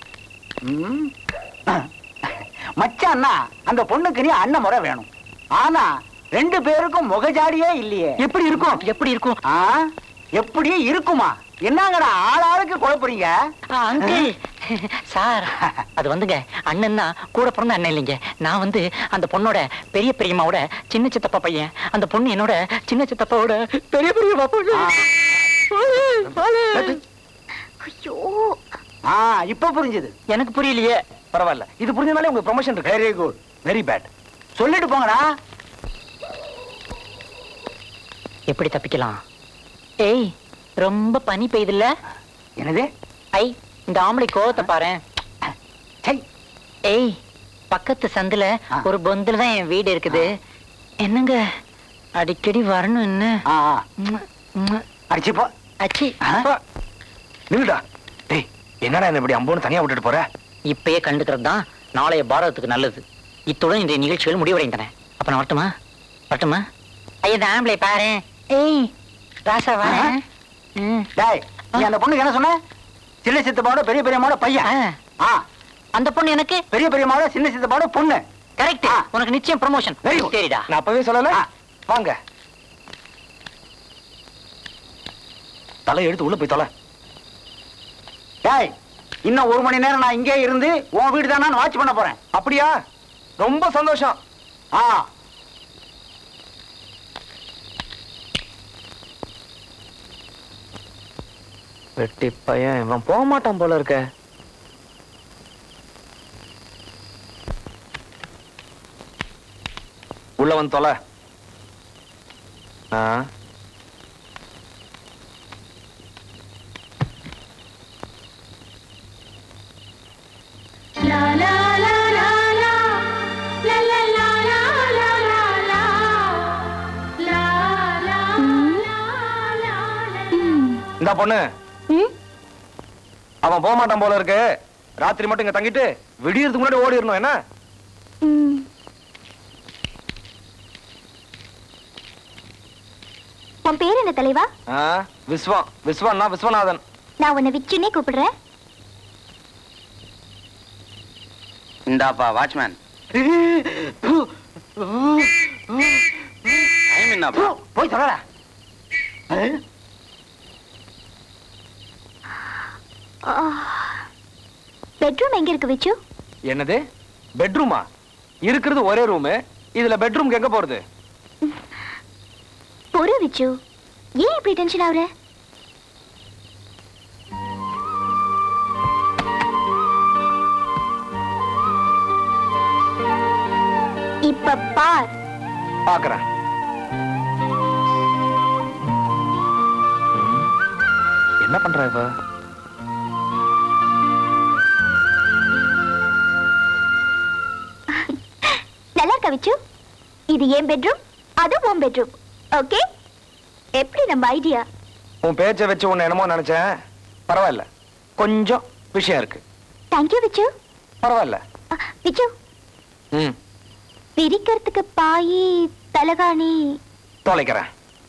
மச்சான்னா அந்த பொண்ணுக்கு நீ அண்ணன் முறை வேணும். ஆனா 2 பேருக்கும் முகஜாடியே இல்லையே. எப்படி இருக்கும்? எப்படி இருக்கும்? எப்படி இருக்குமா? என்னங்கடா ஆளாளுக்கு குழப்பறீங்க? அங்கிள் சார், அது வந்துங்க அண்ணன்னா கூட பிறந்த அண்ணன் இல்லைங்க. நான் வந்து அந்த பொண்ணோட பெரிய பெரியம்மாவோட சின்ன சித்தப்பா பையன். அந்த பொண்ணு என்னோட சின்ன சித்தப்பாவோட பெரிய பெரியம்மா பொண்ணு. ஐயோ, இப்ப புரிஞ்சது. எனக்கு புரியலையே. பரவாயில்ல, இது புரிஞ்சனாலே உங்க ப்ரொமோஷன் இருக்கு. Very good, very bad. சொல்லிட்டு போங்கடா. எப்படி தப்பிக்கலாம்? ஏய், ரொம்ப பனி பெய்யுதுல்ல? என்னது? ஐ, இந்த ஆம்பளை கோவத்தை பாரு. ஏய், பக்கத்து சந்துல ஒரு பொந்துல தான் என் வீடு இருக்குது. என்னங்க அடிக்கடி வரணும். என்ன அடிச்சுப்போ அச்சி நில்லுடா. டேய், என்னடா என்ன இப்படி அம்போன்னு தனியா விட்டுட்டு போற? இப்பயே கண்டுக்கிறது தான் நாளைய பாரதத்துக்கு நல்லது. இத்துடன் இந்த நிகழ்ச்சிகள் முடிவடைந்தன. அப்ப நான் வரட்டுமா? வரட்டுமா? ஐயா, இந்த ஆம்பளை பாரு. ஏய் ராசா வா. டேய், நீ அந்த பொண்ணுக்கு என்ன சொன்ன? சின்ன சித்தப்பாவோட பெரிய பெரியம்மாவோட பையன். அந்த பொண்ணு எனக்கு பெரிய பெரியம்மாவோட சின்ன சித்தப்பாவோட பொண்ணு. கரெக்ட். உனக்கு நிச்சயம் ப்ரமோஷன். சரிடா, நான் அப்பவே சொல்லல. வாங்க, தலை எடுத்து உள்ள போய் தொலை. டேய், இன்னும் 1 மணி நேரம் நான் இங்கே இருந்து உன் வீடு தான் நான் வாட்ச் பண்ண போறேன். அப்படியா? ரொம்ப சந்தோஷம். வெட்டி பையன், இவன் போக மாட்டான் போல இருக்க. உள்ள வந்து தொலை. இந்த பொண்ணு அவன் போக மாட்டான் போல இருக்கு. ராத்திரி மட்டும் இங்க தங்கிட்டு விடியறதுக்கு முன்னாடி ஓடிடணும். என்ன? உன் பேர் என்ன தலைவா? விஸ்வம். விஸ்வன்னா விஸ்வநாதன். நான் உன்னை விச்சுன்னே கூப்பிடுறேன். இந்தாப்பா வாட்ச்மேன். டைம் என்னப்பா? போய் சொல்லடா. பெட்ரூம் எங்க இருக்கு விச்சு? என்னது பெட்ரூமா? இருக்கிறது ஒரே ரூம். இதுல பெட்ரூம் எங்க போறது? பொறு விச்சு, ஏன் இப்படி டென்ஷன் ஆகுற? இப்ப பார். பாக்குறேன். என்ன பண்ற இவ? நல்லா இருக்கா விச்சு? இது என் பெட்ரூம், அது உன் பெட்ரூம். ஓகே, எப்படி நம்ம ஐடியா? உன் பேச்சை வச்சு உன்னை என்னமோ நினைச்சேன். பரவாயில்ல, கொஞ்சம் விஷயம் இருக்கு. தேங்க்யூ விச்சு. பரவாயில்ல விச்சு. விரிக்கிறதுக்கு பாயி தலகாணி தொலைக்கிறேன்.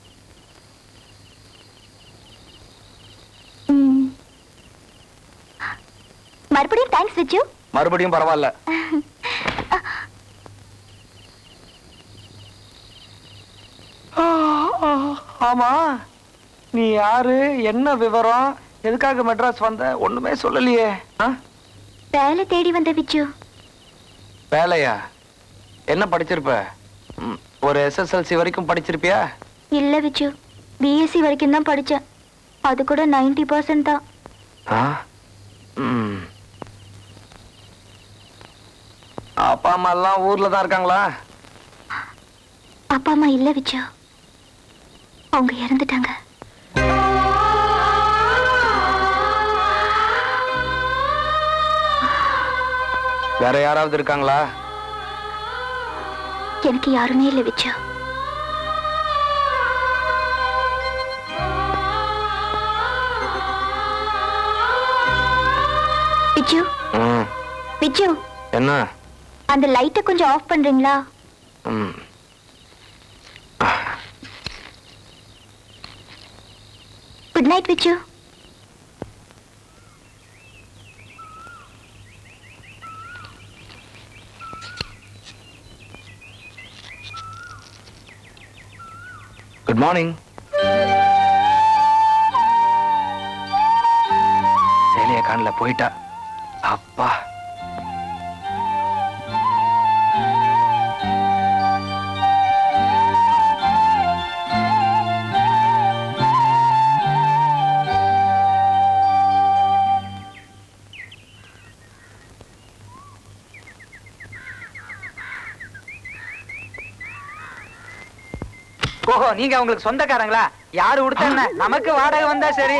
மறுபடியும் தேங்க்ஸ் விச்சு. மறுபடியும் பரவாயில்ல. ஆமா, நீ யாரு? என்ன விவரம்? எதுக்காக மெட்ராஸ் வந்த? ஒண்ணுமே சொல்லலையே. வேலை தேடி வந்த விச்சு. வேலையா? என்ன படிச்சிருப்ப? ஒரு SSLC வரைக்கும் படிச்சிருப்பியா? இல்ல விச்சு, BSc வரைக்கும் தான் படிச்சேன். அது கூட 90% தான். அப்பா அம்மா எல்லாம் ஊர்ல தான் இருக்காங்களா? அப்பா அம்மா இல்ல விச்சு, அவங்க இறந்துட்டாங்க. வேற யாராவது இருக்காங்களா? எனக்கு யாருமே இல்ல விச்சு. பிச்சு பிச்சு என்ன அந்த லைட்டை கொஞ்சம் ஆஃப் பண்றீங்களா? Good night Pichu. Good morning. சேலைய காணல போயிட்டா. அப்பா ஓஹோ, நீங்க உங்களுக்கு சொந்தக்காரங்களா? யாரு கொடுத்தா என்ன, நமக்கு வாடகை வந்தா சரி.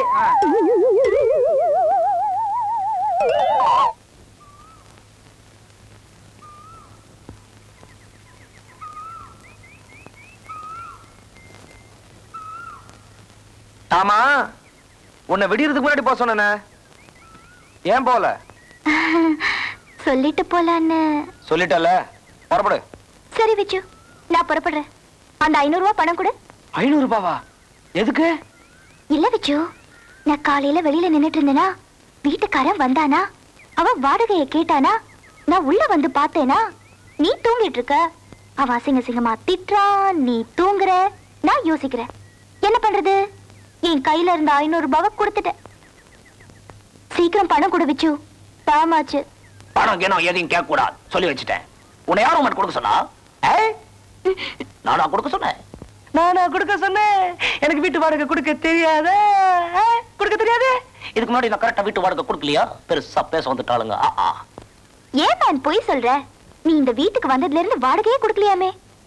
ஆமா, உன்னை விடியறதுக்கு முன்னாடி போக சொன்ன, ஏன் போல? சொல்லிட்டு போலான்னு. சொல்லிட்டல, புறப்படு. சரி விச்சு, நான் புறப்படுறேன். அந்த 500 ரூபாய் பணம் கொடு. 500 ரூபாவா? எதுக்கு? இல்ல விச்சு, நான் காலையில வெளியில நின்னுட்டு இருந்தேனா, வீட்டுக்காரன் வந்தானா, அவன் வாடகையை கேட்டானா, நான் உள்ள வந்து பார்த்தேனா, நீ தூங்கிட்டு இருக்க. அவன் அசிங்க அசிங்கமா திட்டுறான், நீ தூங்குற. நான் யோசிக்கிறேன், என்ன பண்றது? என் கையில இருந்த 500 ரூபாவை கொடுத்துட்டேன். சீக்கிரம் பணம் கொடு விச்சு, பாமாச்சு. பணம் ஏனோ எதையும் கேட்க கூடாது சொல்லி வச்சுட்டேன். உன்னை யாரும் உனக்கு கொடுக்க சொன்னா? நானா கொடுக்க சொன்னேன்? நானா கொடுக்க சொன்னேன்? எனக்கு வீட்டு வாடகை கொடுக்க தெரியாத? கொடுக்க தெரியாது? இதுக்கு முன்னாடி நான் கரெக்டா வீட்டு வாடகை கொடுக்கலையா? பெருசா பேச வந்துட்டாளுங்க. ஏன் நான் போய் சொல்ற? நீ இந்த வீட்டுக்கு வந்ததுல இருந்து வாடகையே கொடுக்கலையாமே.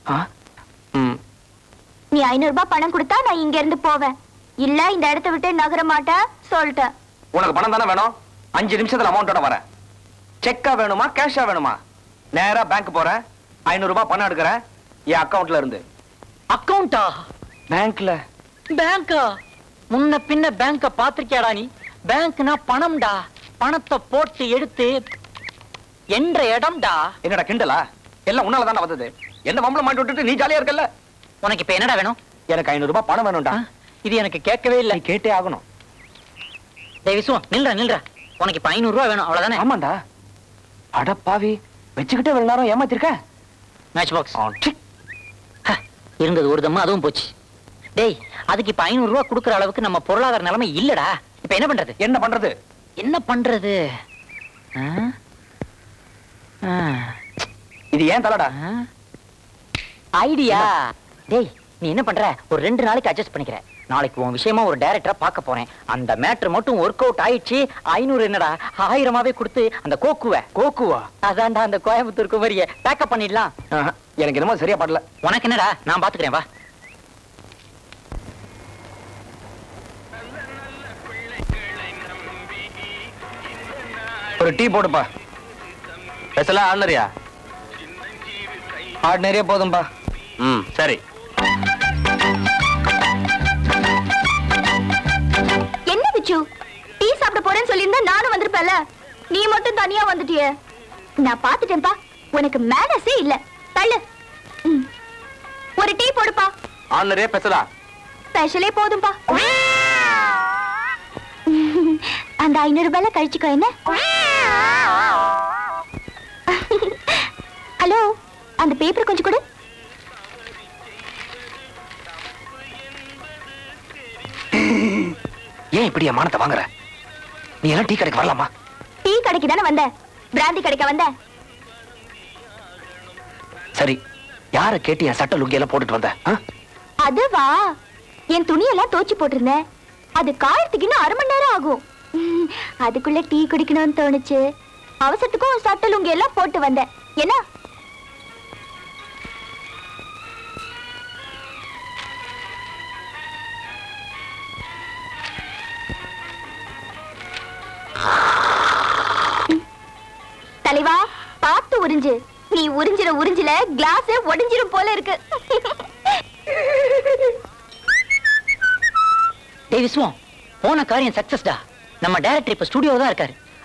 நீ 500 ரூபாய் பணம் கொடுத்தா நான் இங்க இருந்து போவேன். இல்ல இந்த இடத்தை விட்டு நகர மாட்டேன் சொல்லிட்டேன். உனக்கு பணம் தானே வேணும்? 5 நிமிஷத்துல அமௌண்டோட வரேன். செக்கா வேணுமா கேஷா வேணுமா? நேரா பேங்க் போறேன், 500 ரூபாய் பணம் எடுக்கிறேன் என் அக்கவுண்ட்ல இருந்து. அக்கவுண்டா? பேங்க்ல. பேங்கா? முன்ன பின்ன பேங்க பாத்திருக்கியாடா நீ? பேங்க்னா பணம்டா. பணத்தை போட்டு எடுத்து என்ற இடம்டா. என்னடா கிண்டலா? எல்லாம் உன்னால தானே வந்தது. என்ன மம்பளம் மாட்டி விட்டுட்டு நீ ஜாலியா இருக்கல்ல? உனக்கு இப்ப என்னடா வேணும்? எனக்கு 500 ரூபாய் பணம் வேணும்டா. இது எனக்கு கேட்கவே இல்லை. கேட்டே ஆகணும். டேய் விசு, நில்ற. உனக்கு இப்ப 500 ரூபாய் வேணும், அவ்வளவுதானே? ஆமாண்டா. அட பாவி, வச்சுக்கிட்டே வெள்ள நேரம் ஏமாத்திருக்க. மேட்ச் பாக்ஸ் இருந்தது ஒரு தம்மா, அதுவும் போச்சு. டேய், அதுக்கு இப்ப 500 ரூபாய் கொடுக்குற அளவுக்கு நம்ம பொருளாதார நிலைமை இல்லடா. இப்ப என்ன பண்றது? என்ன பண்றது? என்ன பண்றது? இது ஏன் தலடா? ஐடியா. டேய், நீ என்ன பண்ற? ஒரு 2 நாளைக்கு அட்ஜஸ்ட் பண்ணிக்கிற. நாளைக்கு உன் விஷயமா ஒரு டைரக்டரா பார்க்க போறேன். அந்த மேட்டர் மட்டும் ஒர்க் அவுட் ஆயிடுச்சு. 500 என்னடா 1000மாவே கொடுத்து அந்த கோக்குவா அதான்டா அந்த கோயம்புத்தூர் குமரிய பேக்கப் பண்ணிடலாம். எனக்கு என்னமோ சரியா படல. உனக்கு என்னடா, நான் பாத்துக்கிறேன், வா. ஒரு டீ போடுப்பா. ஸ்பெஷலா ஆர்டினரியா? ஆர்டினரியா போதும்பா. சரி. என்ன விச்சு, டீ சாப்பிட போறேன்னு சொல்லியிருந்தா நானும் வந்திருப்பேன்ல. நீ மட்டும் தனியா வந்துட்டியே. நான் பாத்துட்டேன்பா, உனக்கு மேனஸே இல்ல. தள்ளு. ஒரு டீ போடுப்பா. ஆர்டினரியா ஸ்பெஷலா? ஸ்பெஷலே போதும்பா. அந்த 500 ரூபாயில கழிச்சுக்கோ. என்ன? ஹலோ, அந்த பேப்பர் கொஞ்சம் கொடு. ஏன் இப்படி மானத்தை வாங்குற? நீ எல்லாம் டீ கடைக்கு வரலாமா? டீ கடைக்கு தானே வந்த, பிராந்தி கடைக்க வந்த? சரி, யார கேட்டு என் சட்ட லுங்கி எல்லாம் போட்டுட்டு வந்த? அதுவா, என் துணியெல்லாம் தோச்சு போட்டிருந்தேன். அது காயத்துக்கு இன்னும் 1/2 மணி நேரம் ஆகும். அதுக்குள்ள டீ குடிக்கணும்னு தோணுச்சு. அவசரத்துக்கும் சட்ட லுங்கி எல்லாம் போட்டு வந்தேன். என்ன? தலைவா, பார்த்து உறிஞ்சு. நீ உறிஞ்சிர உறிஞ்சில கிளாஸ் உடைஞ்சிரும் போல இருக்கு. டேய் விஸ்வம், போன காரியம் சக்சஸ்டா. நம்ம டைரக்டர் இப்ப ஸ்டுடியோல தான் இருக்காரு.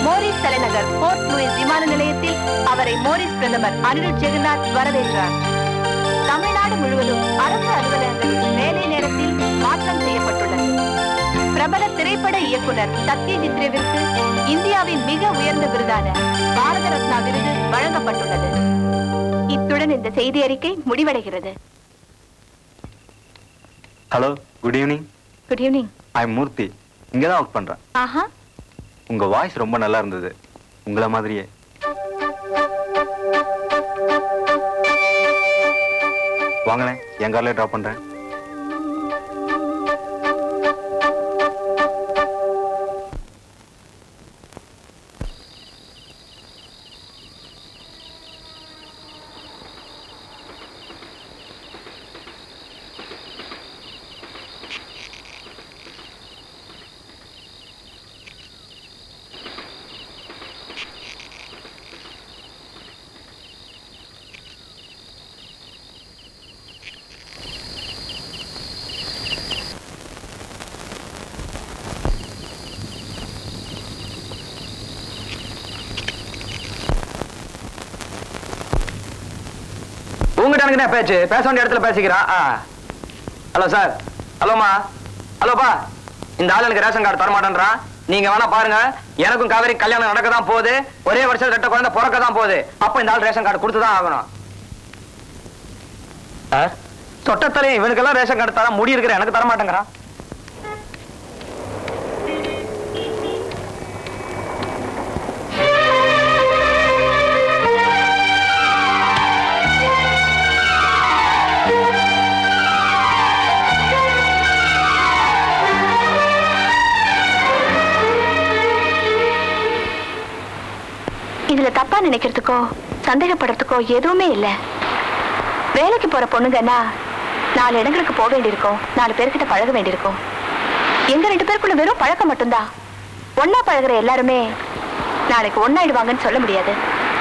மோரிஸ் தலைநகர் போர்ட் லூயிஸ் விமான நிலையத்தில் அவரை மோரிஸ் பிரதமர் அனிருத் ஜெகநாத் வரவேற்றார். தமிழ்நாடு முழுவதும் அரசு அலுவலகங்களில் வேலை நேரத்தில் மாற்றம் செய்யப்பட்டுள்ளது. பிரபல திரைப்பட இயக்குனர் சத்யஜித் ரேவிற்கு இந்தியாவின் மிக உயர்ந்த விருதான பாரத ரத்னா விருது வழங்கப்பட்டுள்ளது. இத்துடன் இந்த செய்தி அறிக்கை முடிவடைகிறது. Hello, good evening. Good evening. I am Murthy. இங்க தான் ஒர்க் பண்றேன். ஆஹா, உங்க வாய்ஸ் ரொம்ப நல்லா இருந்தது, உங்கள மாதிரியே. வாங்களேன், என் கார்ல டிராப் பண்றேன். உங்ககிட்ட பேச்சு பேச வேண்டிய இடத்துல பேசிக்கிறான். Hello sir. ஹலோமா. ஹலோப்பா, இந்த ஆள் எனக்கு ரேஷன் கார்டு தரமாட்டேன்றான். நீங்க வேணா பாருங்க, எனக்கும் காவேரி கல்யாணம் நடக்க தான் போகுது, ஒரே வருஷம் 2 குழந்தை பிறக்க தான் போகுது. அப்ப இந்த ஆள் ரேஷன் கார்டு கொடுத்துதான் ஆகணும். சொட்டத்தலையும் இவனுக்கெல்லாம் ரேஷன் கார்டு தர முடி இருக்கிற எனக்கு தர மாட்டேங்கிறான். இதுல தப்பா நினைக்கிறதுக்கோ சந்தேகப்படுறதுக்கோ எதுவுமே இல்ல. வேலைக்கு போற பொண்ணுங்கன்னா 4 இடங்களுக்கு போக வேண்டியிருக்கும், 4 பேர்கிட்ட பழக வேண்டியிருக்கும். எங்க 2 பேருக்குள்ள வெறும் பழக்கம் மட்டும்தான். ஒன்னா பழகுற எல்லாருமே நாளைக்கு ஒன்னாயிடுவாங்கன்னு சொல்ல முடியாது.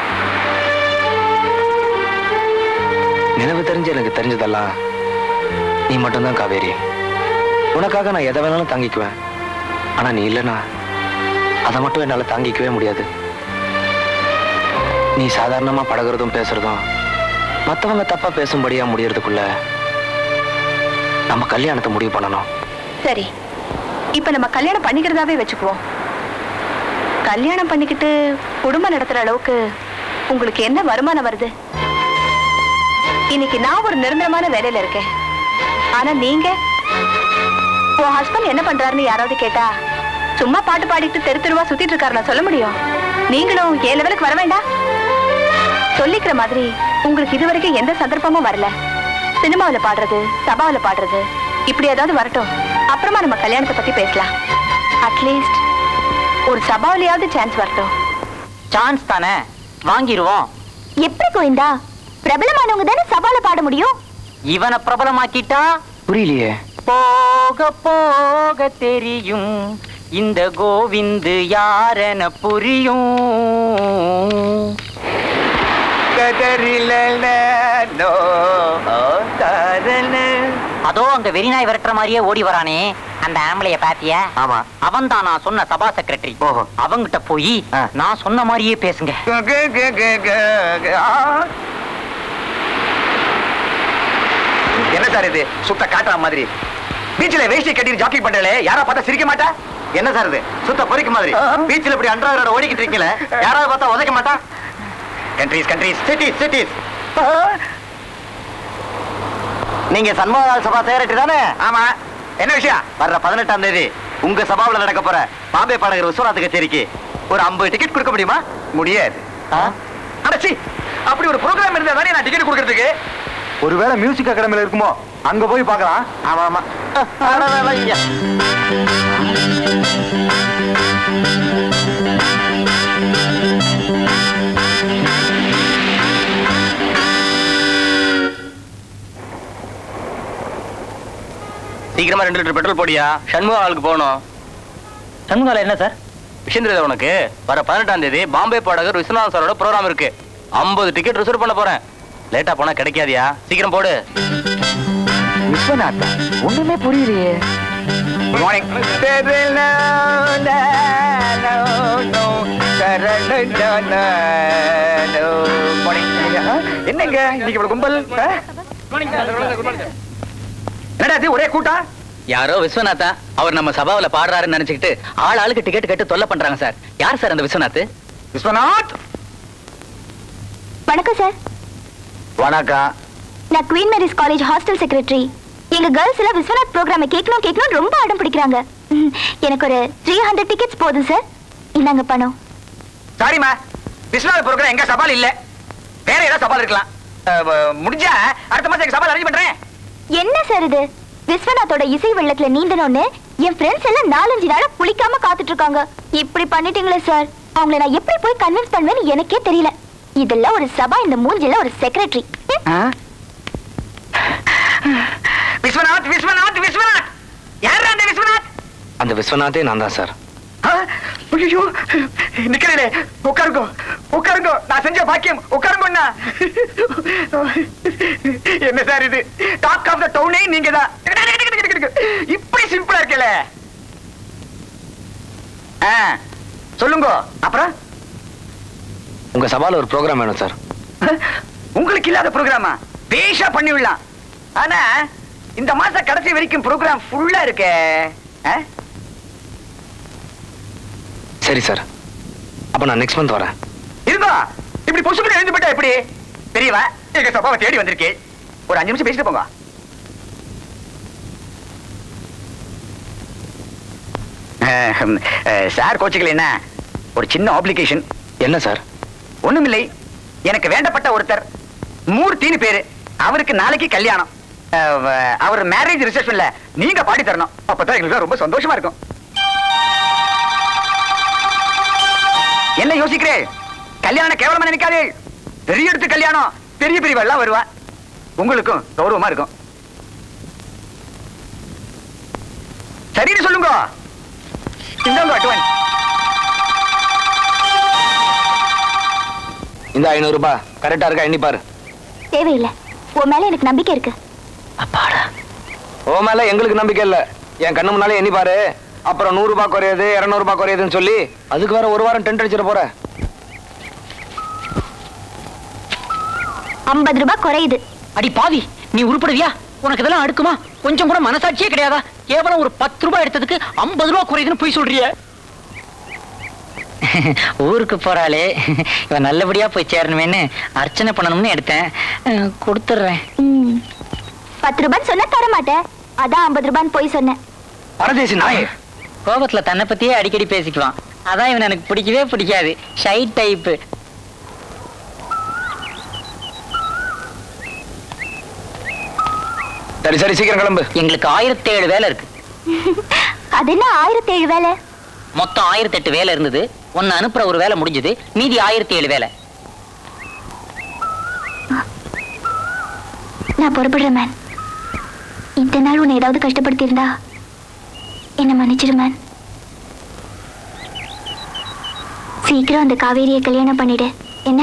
நினைவு தெரிஞ்சு எனக்கு தெரிஞ்சதெல்லாம் நீ மட்டும்தான் காவேரி. உனக்காக நான் எதை வேணாலும் தாங்கிக்குவேன். ஆனா நீ இல்லைன்னா அதை மட்டும் என்னால தாங்கிக்கவே முடியாது. நீ சாதாரணமா பழகுறதும் பேசுறதும் மத்தவங்க தப்பா பேசும்படியா முடியறதுக்குள்ள நம்ம கல்யாணத்தை முடிவு பண்ணணும். சரி, இப்ப நம்ம கல்யாணம் பண்ணிக்கிறதாவே வச்சுக்குவோம். கல்யாணம் பண்ணிக்கிட்டு குடும்பம் நடத்துற அளவுக்கு உங்களுக்கு என்ன வருமானம் வருது? இன்னைக்கு நான் ஒரு நிரந்தரமான வேலையில இருக்கேன். ஆனா நீங்க, உன் ஹஸ்பண்ட் என்ன பண்றாருன்னு யாராவது கேட்டா சும்மா பாட்டு பாடிட்டு தெரு தெருவா சுத்திட்டு இருக்காரு நான் சொல்ல முடியும். நீங்களும் 7 லெவலுக்கு வர வேண்டாம். சொல்லிக்கிற மாதிரி உங்களுக்கு இதுவரைக்கும் எந்த சந்தர்ப்பமும் வரல. சினிமாவில் பாடுறது, சபாவில் பாடுறது, இப்படி ஏதாவது வரட்டும், அப்புறமா நம்ம கல்யாணத்தை பத்தி பேசலாம். அட்லீஸ்ட் ஒரு சபாவிலையாவது சான்ஸ் வரட்டும். சான்ஸ் தானே, வாங்கிடுவோம். எப்படி கோவிந்தா? பிரபலமானவங்க தானே சபால பாட முடியும். இவனை பிரபலமாக்கிட்டா புரியலையே. போக போக தெரியும் இந்த கோவிந்து யாரென புரியும். அதோ அங்க வெறிநாய் விரட்டுற மாதிரியே ஓடி வரானே அந்த ஆம்பளைய பாத்தியா? ஆமா, அவன் தான் நான் சொன்ன சபா செக்ரட்டரி. அவங்கிட்ட போய் நான் சொன்ன மாதிரியே பேசுங்க. என்ன சார் இது சுத்த காட்டுற மாதிரி? பீச்சில வேஷ்டி கட்டிட்டு ஜாக்கிங் பண்றே, யாரா பார்த்தா சிரிக்க மாட்டா? என்ன சார் இது சுத்த பொறிக்க மாதிரி? பீச்சில இப்படி அண்டர்வேரோட ஓடிக்கிட்டு இருக்கீங்க, யாராவது பார்த்தா உதைக்க மாட்டா? Countries cities. நீங்க சண்முகலால் சபா செக்ரட்டரி தானே? ஆமா. என்ன விஷயம்? வர்ற 18ஆம் தேதி உங்க சபாவில் நடக்க போற பாம்பே பாடகர் விஸ்வநாத் கச்சேரிக்கு ஒரு 50 டிக்கெட் கொடுக்க முடியுமா? முடியாது. அடச்சி, அப்படி ஒரு ப்ரோக்ராம் இருந்தா தானே நான் டிக்கெட் கொடுக்கறதுக்கு. ஒருவேளை மியூசிக் அகாடமில இருக்குமோ, அங்க போய் பார்க்கலாம். ஆமா. சீக்கிரமா 2 லிட்டர் பெட்ரோல் போடியா, சண்முகாலுக்கு போகணும். சண்முகால என்ன சார் விஷயம் தெரியுது உனக்கு? வர 18ஆம் தேதி பாம்பே பாடகர் விஸ்வநாத் சாரோட ப்ரோக்ராம் இருக்கு. 50 டிக்கெட் ரிசர்வ் பண்ண போறேன். லேட்டா போனா கிடைக்காதியா, சீக்கிரம் போடு. விஸ்வநாத் ஒண்ணுமே புரியலையே. Good morning. என்னங்க இன்னைக்கு இவ்வளவு கும்பல்? என்னடா இது ஒரே கூட்டா? யாரோ விஸ்வநாதா அவர் நம்ம சபாவில பாடுறாருன்னு நினைச்சுக்கிட்டு ஆளுக்கு டிக்கெட் கேட்டு தொல்லை பண்றாங்க சார். யார் சார் அந்த விஸ்வநாத்? விஸ்வநாத். வணக்கம் சார். வணக்கம். நான் queen Mary's college hostel secretary. எங்க கேர்ள்ஸ் எல்லாம் விஸ்வநாத் ப்ரோக்ராமை கேட்கணும் ரொம்ப அடம் பிடிக்கிறாங்க. எனக்கு ஒரு 300 டிக்கெட்ஸ் போதும் சார். இந்தாங்க பணம். சாரிமா, விஸ்வநாத் ப்ரோக்ராம் எங்க சபால் இல்ல. வேற ஏதாவது சபால் இருக்கலாம். முடிஞ்சா அடுத்த மாசம் எங்க சபால் அரேஞ்ச் பண்றேன். என்ன சார் இது? விஸ்வநாத்தோட இசை வெள்ளத்துல நீந்தணும்னு என் ஃப்ரெண்ட்ஸ் எல்லாம் 4-5 நாளா குளிக்காம காத்துட்டு இருக்காங்க. இப்படி பண்ணிட்டீங்களே சார். அவங்கள நான் எப்படி போய் கன்வின்ஸ் பண்ணுவேன்னு எனக்கே தெரியல. இதெல்லாம் ஒரு சபா, இந்த மூஞ்சில ஒரு செக்ரட்டரி. விஸ்வநாத் விஸ்வநாத் விஸ்வநாத். யார் அந்த விஸ்வநாத்? அந்த விஸ்வநாதே நான் தான் சார். ஐயோ நிக்கிறே, உட்காருங்க உட்காருங்க. நான் செஞ்ச பாக்கியம், உட்காருங்க. என்ன சார் இது? டாக் ஆஃப் த டவுனே நீங்க தான். இப்படி சிம்பிளா இருக்கல. சொல்லுங்க. அப்புறம் உங்க சபால ஒரு ப்ரோக்ராம் வேணும் சார். உங்களுக்கு இல்லாத ப்ரோக்ராமா? பேஷா பண்ணி விடலாம். ஆனா இந்த மாசம் கடைசி வரைக்கும் ப்ரோக்ராம் ஃபுல்லா இருக்கே. சரி சார், அப்ப நான் நெக்ஸ்ட் மந்த் வரேன். இருங்கோ, இப்படி பொசுக்கு எழுந்து போட்டா எப்படி? தெரியவா எங்க சபாவை தேடி வந்திருக்கேன். ஒரு 5 நிமிஷம் பேசிட்டு போங்க. சார் கோச்சுக்கல. என்ன ஒரு சின்ன ஆப்ளிகேஷன். என்ன சார்? ஒண்ணுமில்லை. எனக்கு வேண்டப்பட்ட ஒருத்தர் மூர்த்தின்னு பேரு. அவருக்கு நாளைக்கு கல்யாணம். அவர் மேரேஜ் ரிசப்ஷன்ல நீங்க பாடி தரணும். அப்பதான் எங்களுக்கு ரொம்ப சந்தோஷமா இருக்கும். என்ன யோசிக்கிறே? கல்யாணம் கேவலமா நினைக்காதே. பெரிய எடுத்து கல்யாணம், பெரிய பெரியவெல்லாம் வருவா. உங்களுக்கும் கௌரவமா இருக்கும். சரின்னு சொல்லுங்க. இந்தாங்க அட்வான்ஸ். இந்த 500 ரூபாய் கரெக்டா இருக்கா எண்ணி பாரு. தேவையில்லை, உன் மேல எனக்கு நம்பிக்கை இருக்கு. ஓ மேல எங்களுக்கு நம்பிக்கை இல்ல. என் கண்ணு முன்னாலே எண்ணி பாரு. அப்புறம் 100 ரூபாய் குறையுது 200 ரூபாய் குறையுதுன்னு சொல்லி அதுக்கு வேற ஒரு வாரம் டென்ட் அடிச்சிட போற. 50 ரூபாய் குறையுது. அடி பாவி, நீ உருப்படுவியா? உனக்கு இதெல்லாம் அடுக்குமா? கொஞ்சம் கூட மனசாட்சியே கிடையாதா? கேவலம் ஒரு 10 ரூபாய் எடுத்ததுக்கு 50 ரூபாய் குறையுதுன்னு போய் சொல்றிய. ஊருக்கு போறாளே, இவன் நல்லபடியா போய் சேரணுமேன்னு அர்ச்சனை பண்ணணும்னு எடுத்தேன். கொடுத்துடுறேன். 10 ரூபாய் சொன்ன தர மாட்டேன். அதான் 50 ரூபான்னு போய் சொன்னேன். பரதேசி நாய். கோபத்துல தன்னை பத்தியே அடிக்கடி பேசிக்குவான். அதான் இவன் எனக்கு பிடிக்கவே பிடிக்காது. Shy type. சரி சரி சீக்கிரம் கிளம்பு. எங்களுக்கு 1007 வேலை இருக்கு. அது என்ன 1007 வேலை? மொத்தம் 1008 வேலை இருந்தது. ஒன்னு அனுப்புற ஒரு வேலை முடிஞ்சது. மீதி 1007 வேலை. நான் பொறுப்படுறேன் மேன். இத்தனை நாள் உன்னை ஏதாவது கஷ்டப்படுத்தியிருந்தா என்ன மன்னிச்சிரு மேன். சீக்கிரம் அந்த காவேரியை கல்யாணம் பண்ணிடு. என்ன?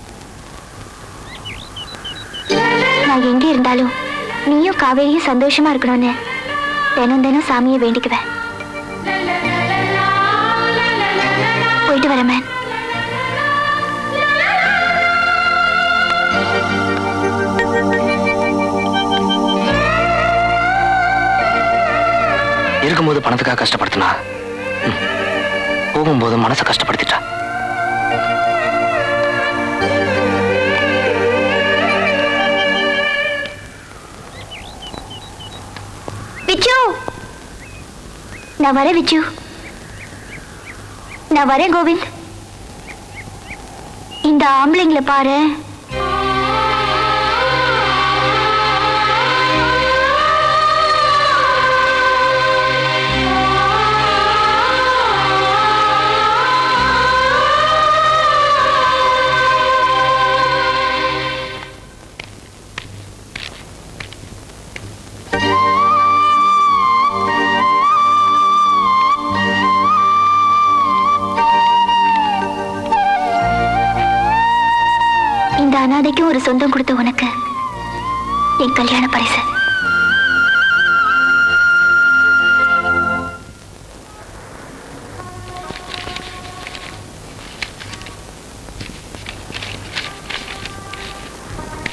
நான் எங்கே இருந்தாலும் நீயும் காவேரியும் சந்தோஷமா இருக்கணும்னு தினம் தினம் சாமியை வேண்டிக்குவேன். போயிட்டு வரேன் மேன். இருக்கும்போது பணத்துக்காக கஷ்டப்படுத்தினா, போகும்போது மனசை கஷ்டப்படுத்திட்டா. விச்சு, நான் வரேன். விச்சு, நான் வரேன். கோவிந்த், இந்த ஆம்பளைங்களை பாரு. அனாதைக்கும் ஒரு சொந்தம் கொடுத்த உனக்கு என் கல்யாண பரிசு.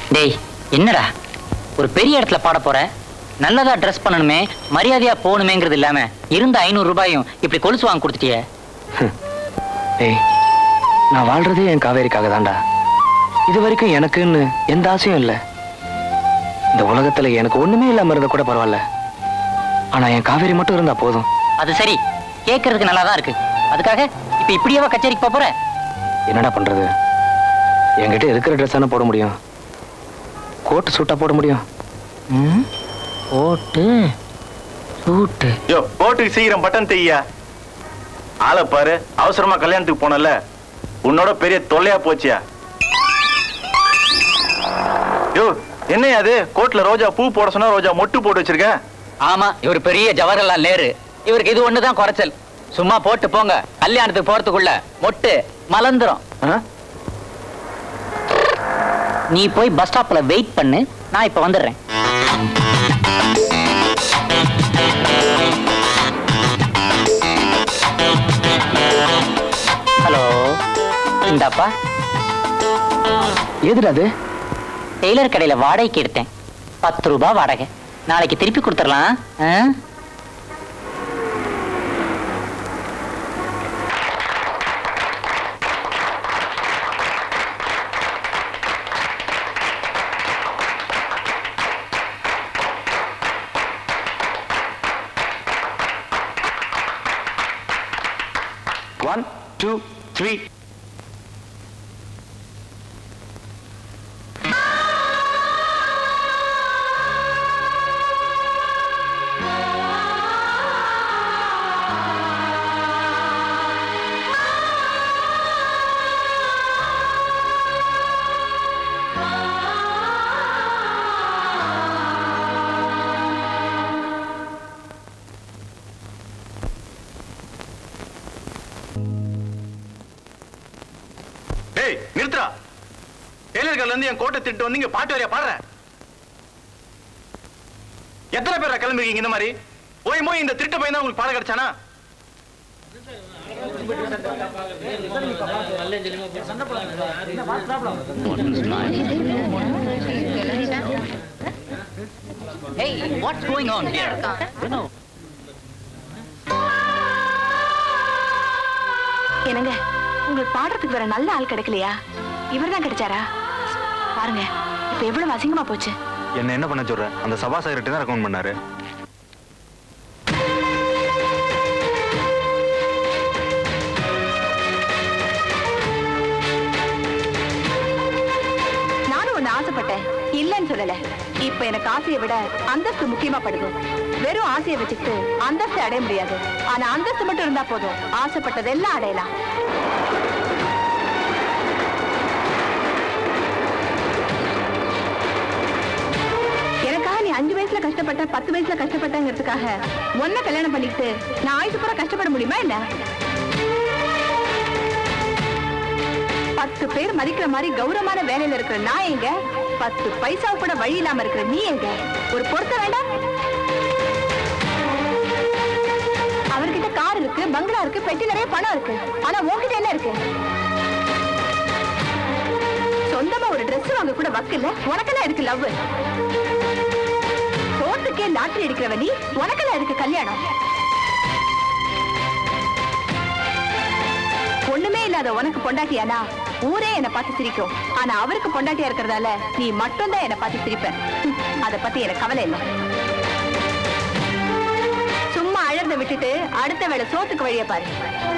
டேய் என்னடா ஒரு பெரிய இடத்துல பாட போற, நல்லதா ட்ரெஸ் பண்ணணுமே, மரியாதையா போகணுமேங்கிறது இல்லாம இருந்த 500 ரூபாயும் இப்படி கொலுசு வாங்கி கொடுத்துட்டியே. டேய் நான் வாழ்றதே என் காவேரிக்காக தான்டா. இது வரைக்கும் எனக்குன்னு எந்த ஆசையும் இல்லை. இந்த உலகத்துல எனக்கு ஒண்ணுமே இல்லாம இருந்தா கூட பரவாயில்ல, ஆனா என் காவேரி மட்டும் இருந்தா போதும். அது சரி, கேட்கறதுக்கு நல்லா தான் இருக்கு. அதுக்காக இப்ப இப்படியாவா கச்சேரிக்கு போற? என்னடா பண்றது, என்கிட்ட இருக்கிற ட்ரெஸ் தானே போட முடியும். கோட்டு சூட்டா போட முடியும். கோட்டு சூட்டு. யோ கோட்டுக்கு சீக்கிரம் பட்டன் தெய்யா. ஆளை பாரு, அவசரமா கல்யாணத்துக்கு போனல, உன்னோட பெரிய தொல்லையா போச்சியா. யோ என்னையா அது, கோட்ல ரோஜா பூ போட சொன்னா ரோஜா மொட்டு போட்டு வச்சிருக்க. ஆமா, இவர் பெரிய ஜவஹர்லால் நேரு, இவருக்கு இது ஒண்ணுதான் குறைச்சல். சும்மா போட்டு போங்க, கல்யாணத்துக்கு போறதுக்குள்ள மொட்டு மலந்துரும். நீ போய் பஸ் ஸ்டாப்ல வெயிட் பண்ணு, நான் இப்ப வந்துடுறேன். ஹலோ, இந்தாப்பா. எதுடா அது? டெய்லர் கடையில வாடகைக்கு எடுத்தேன். 10 ரூபாய் வாடகை, நாளைக்கு திருப்பி கொடுத்துடலாம். One, two, three. நிறுத்துறா. டெய்லர்கள் இருந்து என் கோட்டை திட்டு வந்து இங்க பாட்டு வரையா பாடுற. எத்தனை பேர் கிளம்பிருக்கீங்க இந்த மாதிரி? போய் இந்த திருட்டு பையன் தான் உங்களுக்கு பாட கிடைச்சானா? Hey, what's going on here? என்னங்க, உங்களுக்கு பாடுறதுக்கு வேற நல்ல ஆள் கிடைக்கலையா? இவர்தான் கிடைச்சாரா? பாருங்க, இப்ப எவ்வளவு அசிங்கமா போச்சு. என்ன பண்ண சொல்ற? அந்த சபா செக்ரட்டரி தான் ரெக்கமெண்ட் பண்ணாரு. நானும் ஒண்ணு ஆசைப்பட்டேன், இல்லன்னு சொல்லல. இப்ப எனக்கு ஆசையை விட அந்தஸ்து முக்கியமா படுது. வெறும் ஆசையை வச்சுக்கிட்டு அந்தஸ்து அடைய முடியாது. ஆனா அந்தஸ்து மட்டும் இருந்தா போதும், ஆசைப்பட்டதெல்லாம் அடையலாம். எனக்காக நீ 5 வயசுல கஷ்டப்பட்ட, 10 வயசுல கஷ்டப்பட்டங்கிறதுக்காக ஒன்ன கல்யாணம் பண்ணிக்கிட்டு நான் ஆயுசு பூரா கஷ்டப்பட முடியுமா என்ன? 10 பேர் மதிக்கிற மாதிரி கௌரவமான வேலையில இருக்கிற நான் எங்க? 10 பைசா கூட வழி இல்லாம இருக்கிற நீ எங்க? ஒரு பொறுத்த வேண்டாம். அவர்கிட்ட கார் இருக்கு, பங்களா இருக்கு, பெட்டி நிறைய பணம் இருக்கு. ஆனா உன்கிட்ட என்ன இருக்கு? சொந்தமா ஒரு Dress வாங்க கூட வக்கில்ல. உனக்கெல்லாம் இருக்கு லவ். சோத்துக்கே லாட்டரி எடுக்கிறவ நீ, உனக்கெல்லாம் இருக்கு கல்யாணம். ஒண்ணுமே இல்லாத உனக்கு பொண்டாட்டியானா ஊரே என்ன பார்த்து சிரிக்கும். ஆனா அவருக்கு பொண்டாட்டியா இருக்கிறதால நீ மட்டும் தான் என்ன பார்த்து சிரிப்ப. அத பத்தி எனக்கு கவலை இல்லை. சும்மா அழறத விட்டுட்டு அடுத்த வேளை சோத்துக்கு வழிய பாரு.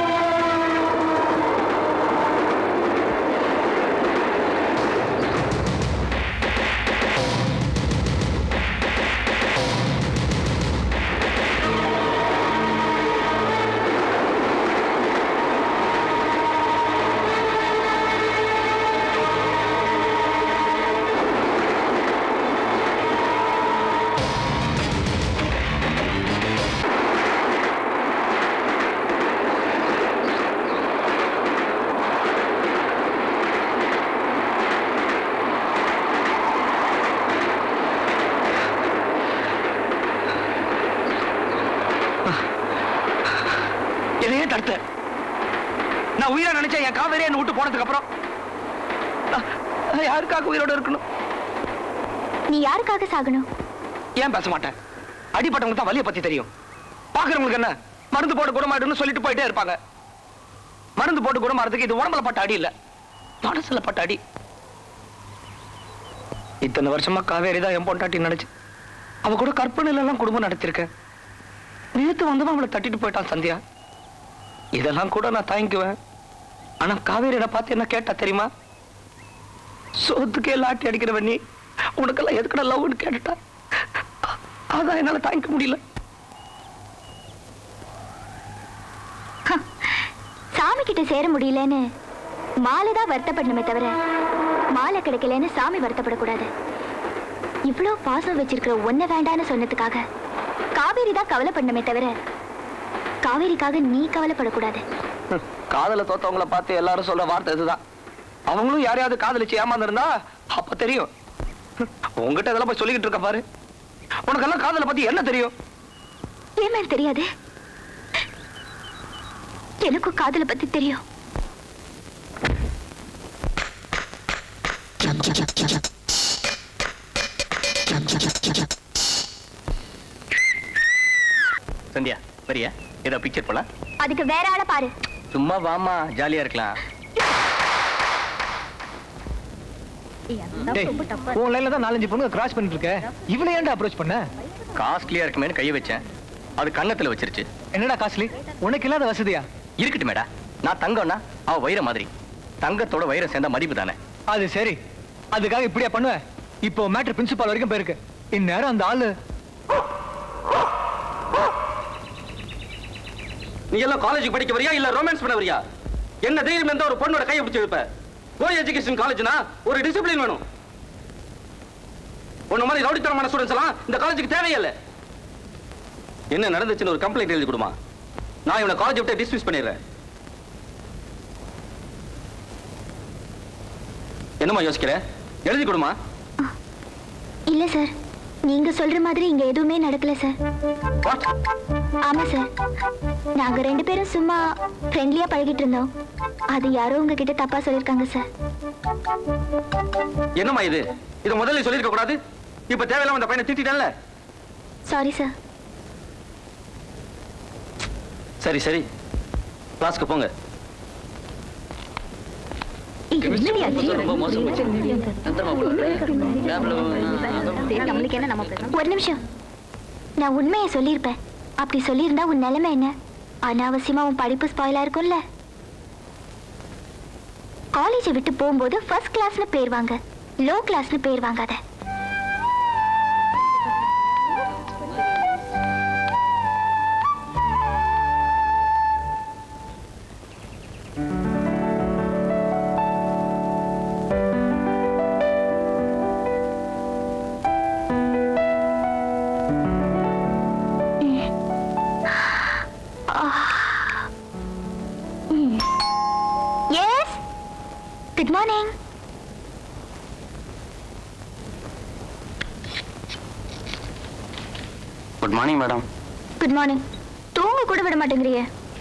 நான் உயிரா நினைச்சேன் என் காவேரி என்ன விட்டு போனதுக்கு அப்புறம் யாருக்காக உயிரோட இருக்கணும்? நீ யாருக்காக சாகணும்? ஏன் பேச மாட்டேன்? அடிப்பட்டவங்களுக்கு தான் வலியை பத்தி தெரியும். பாக்குறவங்களுக்கு என்ன மருந்து போட்டு குணமாயிடுன்னு சொல்லிட்டு போயிட்டே இருப்பாங்க. மருந்து போட்டு குணமாறதுக்கு இது உடம்புல பட்ட அடி இல்ல, மனசுல பட்ட அடி. இத்தனை வருஷமா காவேரி தான் என் பொண்டாட்டி நினைச்சு அவ கூட கற்பனையில எல்லாம் குடும்பம் நடத்திருக்கேன். நேத்து வந்தவன் அவளை தட்டிட்டு போயிட்டான் சந்தியா. இதெல்லாம் கூட நான் தாங்கிக்குவேன். ஆனா காவேரியை பார்த்து என்ன கேட்டா தெரியுமா? சோத்துக்கே லாட்டி அடிக்கிற நீ உனக்கெல்லாம் எதுக்கட லவ்னு கேட்டுட்டா. அதான் என்னால தாங்கிக்க முடியல. சாமி கிட்ட சேர முடியலன்னு மாலை தான் வருத்தப்படணுமே தவிர மாலை கிடைக்கலன்னு சாமி வருத்தப்படக்கூடாது. இவ்வளோ பாசம் வச்சிருக்கிற ஒன்ன வேண்டான்னு சொன்னதுக்காக காவேரி தான் கவலைப்படணுமே தவிர காவேரிக்காக நீ கவலைப்படக்கூடாது. காதல தோத்தவங்களை பார்த்து எல்லாரும் சொல்ற வார்த்தை இதுதான். அவங்களும் யாரையாவது காதலிச்சு ஏமாந்துருந்தா அப்ப தெரியும். உங்ககிட்ட இதெல்லாம் போய் சொல்லிக்கிட்டு இருக்க பாரு. உனக்கெல்லாம் காதலை பத்தி என்ன தெரியும்? ஏமே தெரியாது. எனக்கும் காதலை பத்தி தெரியும். சந்தியா வரியா? ஏதோ பிக்சர் போலாம். அதுக்கு வேற ஆளை பாரு. சும்மா வாமா, ஜாலியா இருக்கலாம். உன் லைன்ல தான் 4-5 பொண்ணுங்க கிராஸ் பண்ணிட்டு இருக்க. இவளை ஏன்டா அப்ரோச் பண்ண? காஸ்ட்லியா இருக்குமேனு கையை வச்சேன், அது கண்ணத்துல வச்சிருச்சு. என்னடா காஸ்ட்லி? உனக்கு இல்லாத வசதியா? இருக்கட்டும் மேடா, நான் தங்கம்னா அவ வைர மாதிரி. தங்கத்தோட வைரம் சேர்ந்தா மதிப்பு தானே. அது சரி, அதுக்காக இப்படியா பண்ணுவ? இப்போ மேட்டர் பிரின்சிபால் வரைக்கும் போயிருக்கு. இந்நேரம் அந்த ஆளு. நீ எல்லாம் காலேஜ் படிக்க வரியா இல்ல ரொமான்ஸ் பண்ண வரியா? என்ன தைரியம் இருந்தா ஒரு பொண்ணோட கையை பிடிச்சு வைப்ப? கோ எஜுகேஷன் காலேஜ்னா ஒரு டிசிப்ளின் வேணும். உன்ன மாதிரி ரவுடித்தனமான ஸ்டூடண்ட்ஸ் எல்லாம் இந்த காலேஜுக்கு தேவையில்லை. என்ன நடந்துச்சுன்னு ஒரு கம்ப்ளைண்ட் எழுதி கொடுமா, நான் இவனை காலேஜ் விட்டு டிஸ்மிஸ் பண்ணிடுறேன். என்னமா யோசிக்கிற? எழுதி கொடுமா. இல்ல சார், நீங்க சொல்ற மாதிரி இங்க எதுவுமே நடக்கல சார். ஆமா சார், நாங்க 2 பேரும் சும்மா ஃப்ரெண்ட்லியா பழகிட்டு இருந்தோம். அது யாரோ உங்ககிட்ட தப்பா சொல்லிருக்காங்க சார். என்னமா இது? இத முதல்ல சொல்லிருக்க கூடாது. இப்ப தேவையில்லாம அந்த பையனை திட்டிட்டல்ல. Sorry sir. சரி சரி, கிளாஸ்க்கு போங்க. ஒரு நிமிஷம், நான் உண்மையை சொல்லியிருப்பேன். அப்படி சொல்லியிருந்தா உன் நிலைமை என்ன? அனாவசியமா உன் படிப்பு ஸ்பாயிலா இருக்கும்ல. காலேஜை விட்டு போகும்போது ஃபர்ஸ்ட் கிளாஸ்னு பேர் வாங்க, லோ கிளாஸ்னு பேர் வாங்காத. Good morning. Good morning, madam. Good morning. தூங்க கூட விட மாட்டேங்கறியே.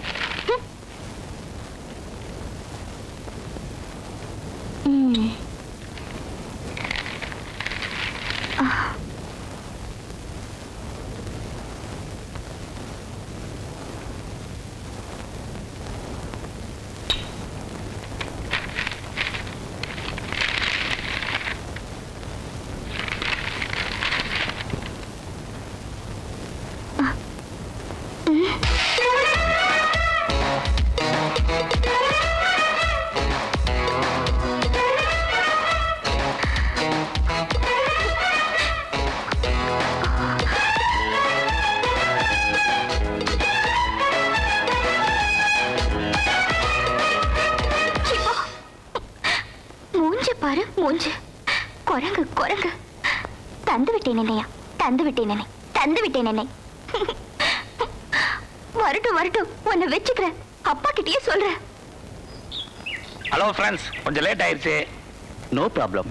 உன்னை வெச்சுக்கிறேன். அப்பா கிட்டயே சொல்றேன். ஹலோ ஃப்ரெண்ட்ஸ், கொஞ்சம் லேட் ஆயிருச்சு. No problem.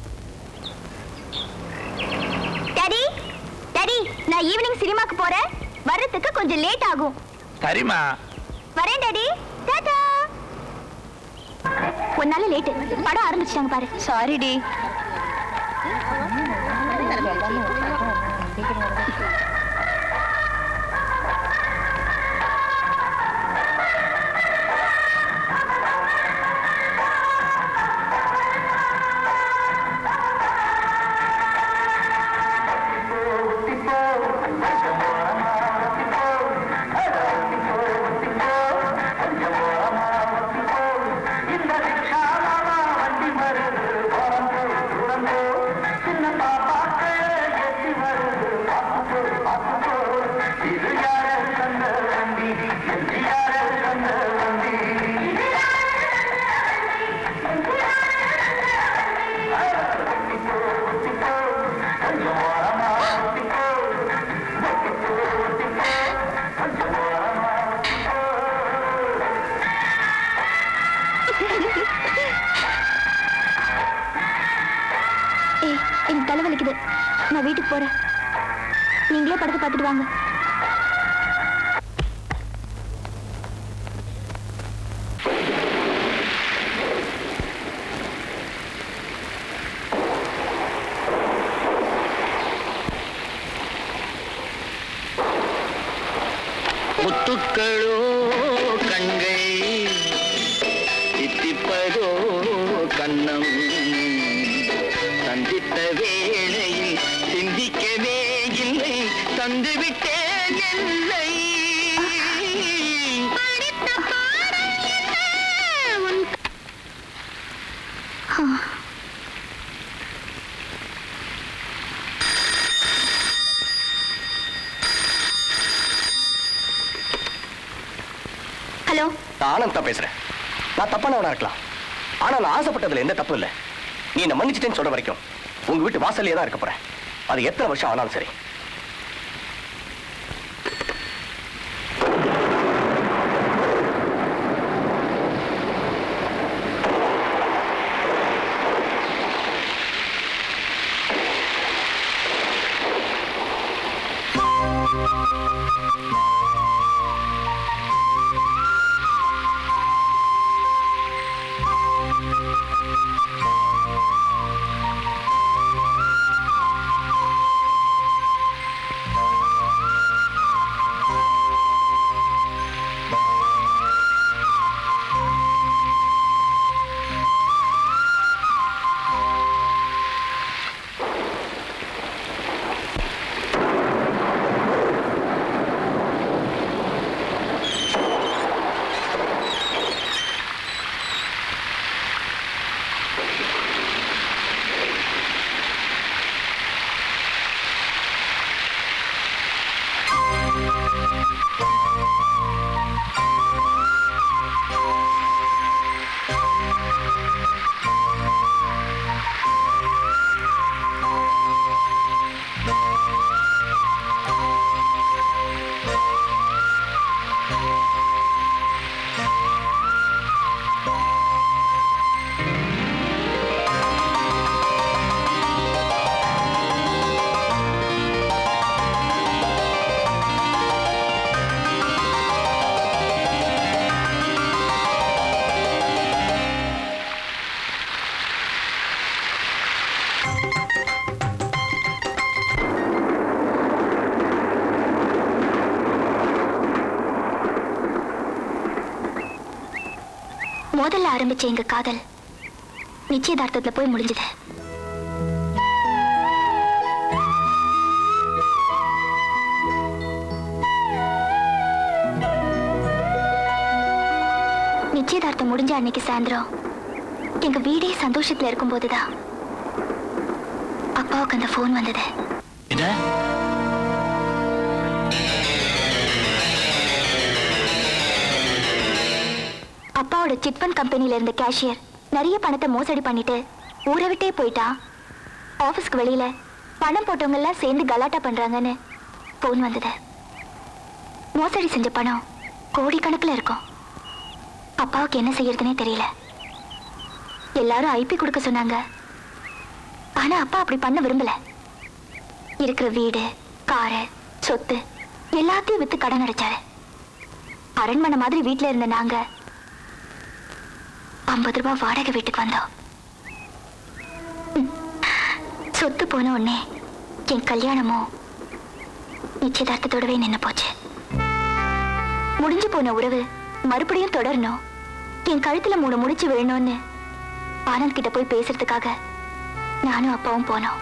டாடி, டாடி, நான் ஈவினிங் சினிமாக்கு போறேன். வரதுக்கு கொஞ்சம் லேட் ஆகும். சரிம்மா. வரேன் டாடி. டாடா. ஒன்னால லேட். படம் ஆரம்பிச்சிட்டாங்க பாரு. Sorry D. தலைவலிக்குது, நான் வீட்டுக்கு போறேன். நீங்களே படத்தை பார்த்துட்டு வாங்க. முத்துக்களோ கண்கள் தித்திப்பதோ கண்ணம் சந்தித்த வேளையில் சிந்திக்கவே இல்லை தந்துவிட்டேன் இல்லை ஹலோ, நான் ஆனந்த் தான் பேசுறேன். நான் தப்பானவனா இருக்கலாம், ஆனா நான் ஆசைப்பட்டதுல எந்த தப்பு இல்லை. நீ என்ன மன்னிச்சிட்டேன்னு சொல்ற வரைக்கும் உங்க வீட்டு வாசல்லே தான் இருக்க போறேன். அது எத்தனை வருஷம் ஆனாலும் சரி. முதல்ல ஆரம்பிச்ச எங்க காதல் நிச்சயதார்த்தத்துல போய் முடிஞ்சது. நிச்சயதார்த்தம் முடிஞ்ச அன்னைக்கு சாயந்தரம் எங்க வீடே சந்தோஷத்துல இருக்கும் போதுதான் அப்பாவுக்கு அந்த போன் வந்தது. அப்பாவோட சிட்பண்ட் கம்பெனில இருந்த கேஷியர் நிறைய பணத்தை மோசடி பண்ணிட்டு ஊரை விட்டே போயிட்டா. ஆபீஸ்க்கு வெளியில பணம் போட்டவங்க எல்லாம் சேர்ந்து கலாட்டா பண்றாங்கன்னு போன் வந்தது. மோசடி செஞ்ச பணம் கோடிக்கணக்கில் இருக்கும். அப்பாவுக்கு என்ன செய்யறதுனே தெரியல. எல்லாரும் ஐபி கொடுக்க சொன்னாங்க. ஆனா அப்பா அப்படி பண்ண விரும்பல. இருக்கிற வீடு, காரு, சொத்து எல்லாத்தையும் வித்து கடன் அடைச்சாரு. அரண்மனை மாதிரி வீட்டுல இருந்த நாங்க 50 ரூபாய் வாடகை வீட்டுக்கு வந்தோம். சொத்து போன உடனே என் கல்யாணமும் நிச்சயதார்த்தத்தோடவே நின்னு போச்சு. முடிஞ்சு போன உறவு மறுபடியும் தொடரணும், என் கழுத்துல 3 முடிச்சு விழணும்னு ஆனந்த் கிட்ட போய் பேசுறதுக்காக நானும் அப்பாவும் போனோம்.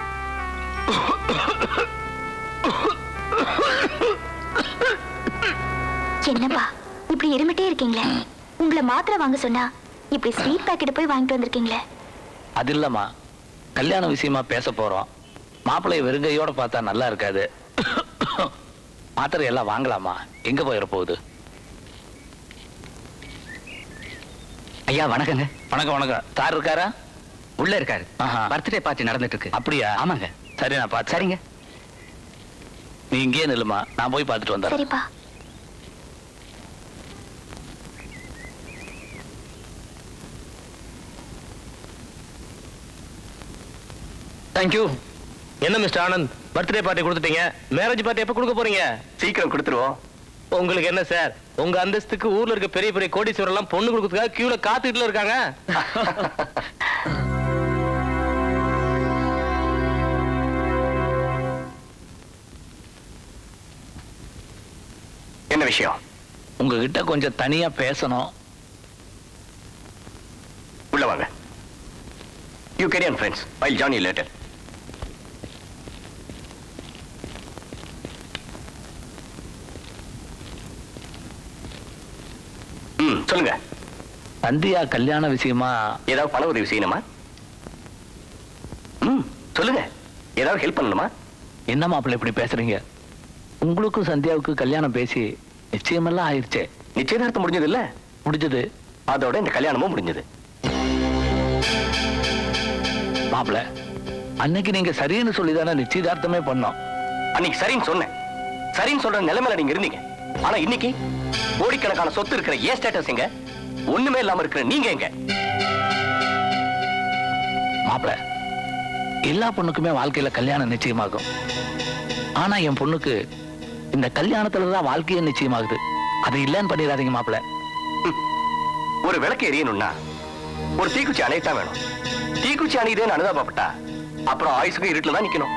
என்னப்பா இப்படி இருமிட்டே இருக்கீங்களே? உங்களை மாத்திரை வாங்க சொன்னா இப்படி ஸ்வீட் பாக்கெட் போய் வாங்கிட்டு வந்திருக்கீங்களே? அது இல்லம்மா, கல்யாண விஷயமா பேச போறோம். மாப்பிள்ளை வெறுங்கையோட பார்த்தா நல்லா இருக்காது. மாத்திரை எல்லாம் வாங்கலாமா? எங்க போயிட போகுது? ஐயா வணக்கங்க. வணக்கம் வணக்கம். சார் இருக்காரா? உள்ள இருக்காரு. பர்த்டே பார்ட்டி நடந்துட்டு இருக்கு. அப்படியா? ஆமாங்க. சரி நான் பார்த்து. சரிங்க. நீ இங்கே நில்லுமா, நான் போய் பார்த்துட்டு வந்தேன். சரிப்பா. தேங்க்யூ. என்ன மிஸ்டர் ஆனந்த், பர்த்டே பார்ட்டி கொடுத்துட்டீங்க, மேரேஜ் பார்ட்டி எப்ப கொடுக்க போறீங்க? சீக்கிரம் கொடுத்துருவோம். உங்களுக்கு என்ன சார், உங்க அந்தஸ்துக்கு ஊர்ல இருக்க பெரிய பெரிய கோடீஸ்வரர் எல்லாம் பொண்ணு கொடுக்கறதுக்காக கியூல காத்துக்கிட்டு இருக்காங்க. என்ன விஷயம்? உங்ககிட்ட கொஞ்சம் தனியா பேசணும். உள்ள வாங்க. You carry on friends, I'll join you later. சொல்லுங்க. சந்தியா கல்யாண விஷயமா ஏதாவது பண உதவி செய்யணுமா? சொல்லுங்க, ஏதாவது ஹெல்ப் பண்ணணுமா? என்ன மாப்பிள்ளை இப்படி பேசுறீங்க? உங்களுக்கும் சந்தியாவுக்கும் கல்யாணம் பேசி நிச்சயமெல்லாம் ஆயிடுச்சே. நிச்சயதார்த்தம் முடிஞ்சது இல்ல? முடிஞ்சது. அதோட இந்த கல்யாணமும் முடிஞ்சது. மாப்பிள்ளை, அன்னைக்கு நீங்க சரின்னு சொல்லிதானே நிச்சயதார்த்தமே பண்ணோம். அன்னைக்கு சரின்னு சொன்னேன். சரின்னு சொல்ற நிலைமையில நீங்க இருந்தீங்க. ஆனா இன்னைக்கு கோடிக்கணக்கான சொத்து இருக்கிற ஏன் ஸ்டேட்டஸ் எங்க? ஒண்ணுமே இல்லாம இருக்கிற நீங்க எங்க? மாப்பிள்ளை, எல்லா பொண்ணுக்குமே வாழ்க்கையில கல்யாணம் நிச்சயமாகும். ஆனா என் பொண்ணுக்கு இந்த கல்யாணத்துலதான் வாழ்க்கையே நிச்சயமாகுது. அது இல்லன்னு பண்ணிடாதீங்க மாப்பிள்ளை. ஒரு விளக்கு எரியணும்னா ஒரு தீக்குச்சி அணையத்தான் வேணும். தீக்குச்சி அணையுதேன்னு அனுதாபப்பட்டா அப்புறம் ஆயுசுக்கு இருட்டுல தான் நிக்கணும்.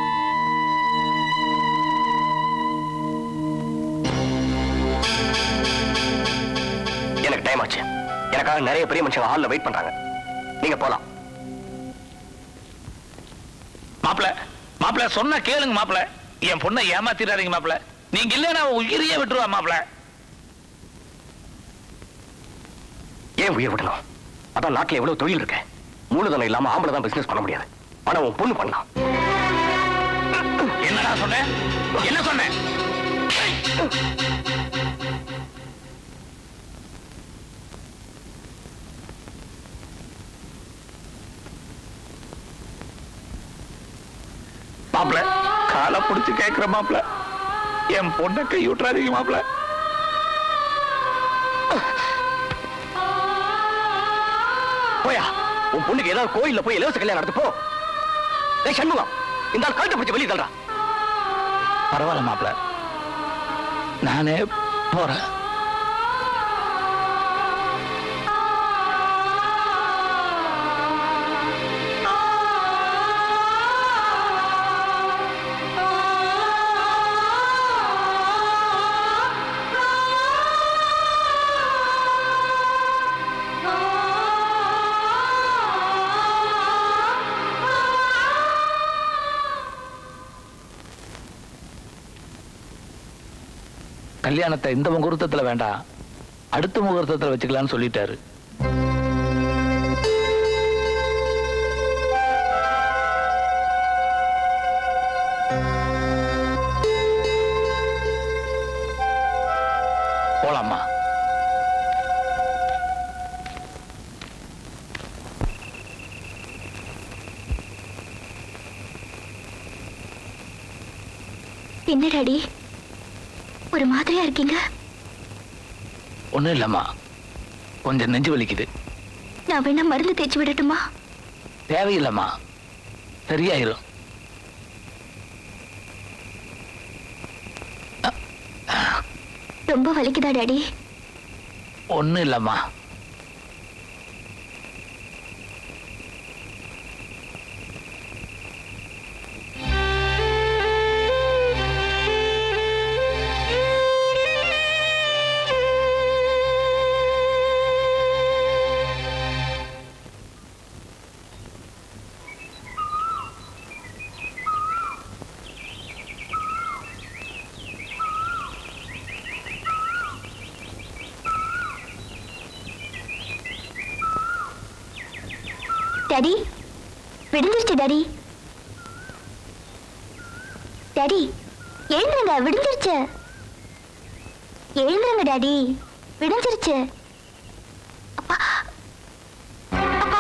எனக்கு டைம் ஆச்சு. எனக்காக நிறைய பெரிய மனுஷங்க ஹால்ல வெயிட் பண்றாங்க. நீங்க போலாம். மாப்பிள்ளை, மாப்பிள்ளை சொன்ன கேளுங்க மாப்பிள்ளை. என் பொண்ணை ஏமாத்திடாதீங்க மாப்பிள்ளை. நீங்க இல்லைன்னா உயிரியே விட்டுருவா மாப்பிள்ளை. ஏன் உயிர் விடணும்? அதான் நாட்டுல எவ்வளவு தொழில் இருக்கு. மூலதனம் இல்லாம ஆம்பளை தான் பிசினஸ் பண்ண முடியாது. ஆனா உன் பொண்ணு பண்ணலாம். என்னடா சொன்னேன்? என்ன சொன்னேன்? மாப்பிள்ள, காலை பிடிச்சு கேட்கிற மாப்பிள்ள, என் பொண்ணை கை விட்டுறாதீங்க மாப்பிள்ள. போயா, உன் பொண்ணுக்கு ஏதாவது கோயில்ல போய் இலவச கல்யாணம் நடத்து போ. டேய் சண்முகம், இந்த ஆள் கழுத்தை பிடிச்சு வெளியே தள்ளுறா. பரவாயில்ல மாப்பிள்ள, நானே போறேன். கல்யாணத்தை இந்த முகூர்த்தத்துல வேண்டாம், அடுத்த முகூர்த்தத்துல வச்சுக்கலாம்னு சொல்லிட்டாரு. போலாமா? என்ன டாடி ஒரு மாதிரியா இருக்கீங்க? ஒண்ணும் இல்லம்மா, கொஞ்சம் நெஞ்சு வலிக்குது. நான் வேணா மருந்து தேய்ச்சி விடட்டுமா? தேவையில்லம்மா, சரியாயிரும். ரொம்ப வலிக்குதா டாடி? ஒண்ணும் இல்லம்மா. Daddy விடிஞ்சிருச்சு daddy. டாடி எழுந்துருங்க, விடிஞ்சிருச்சு. எழுந்துருங்க டாடி, விடிஞ்சிருச்சு. அப்பா அப்பா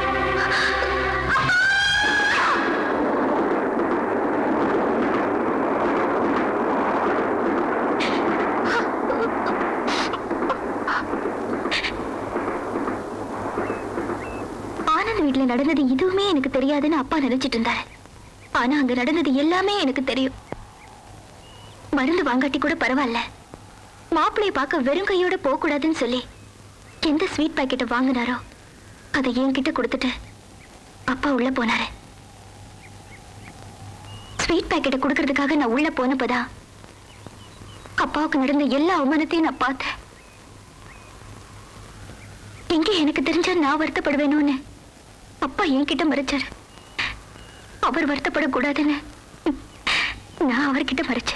ஆனந்த் வீட்டுல நடந்தது எதுவுமே எனக்கு தெரியாதுன்னு அப்பா நினைச்சிட்டு இருந்தாரு. ஆனா அங்க நடந்தது எல்லாமே எனக்கு தெரியும். மருந்து வாங்காட்டி கூட பரவாயில்ல, மாப்பிள்ளைய பார்க்க வெறும் கையோட போக கூடாதுன்னு சொல்லி எந்த ஸ்வீட் பாக்கெட்டை வாங்கினாரோ அதை என்கிட்ட கொடுத்துட்டு அப்பா உள்ள போனாரு. ஸ்வீட் பாக்கெட்டை கொடுக்கறதுக்காக நான் உள்ள போனப்பதான் அப்பாவுக்கு நடந்த எல்லா அவமானத்தையும் நான் பார்த்தேன். எங்க எனக்கு தெரிஞ்சா நான் வருத்தப்படுவேணும்னு அப்பா என்கிட்ட மறைச்சாரு. அவர் வருத்தப்படக்கூடாதுன்னு நான் அவர்கிட்ட மறைச்சேன்.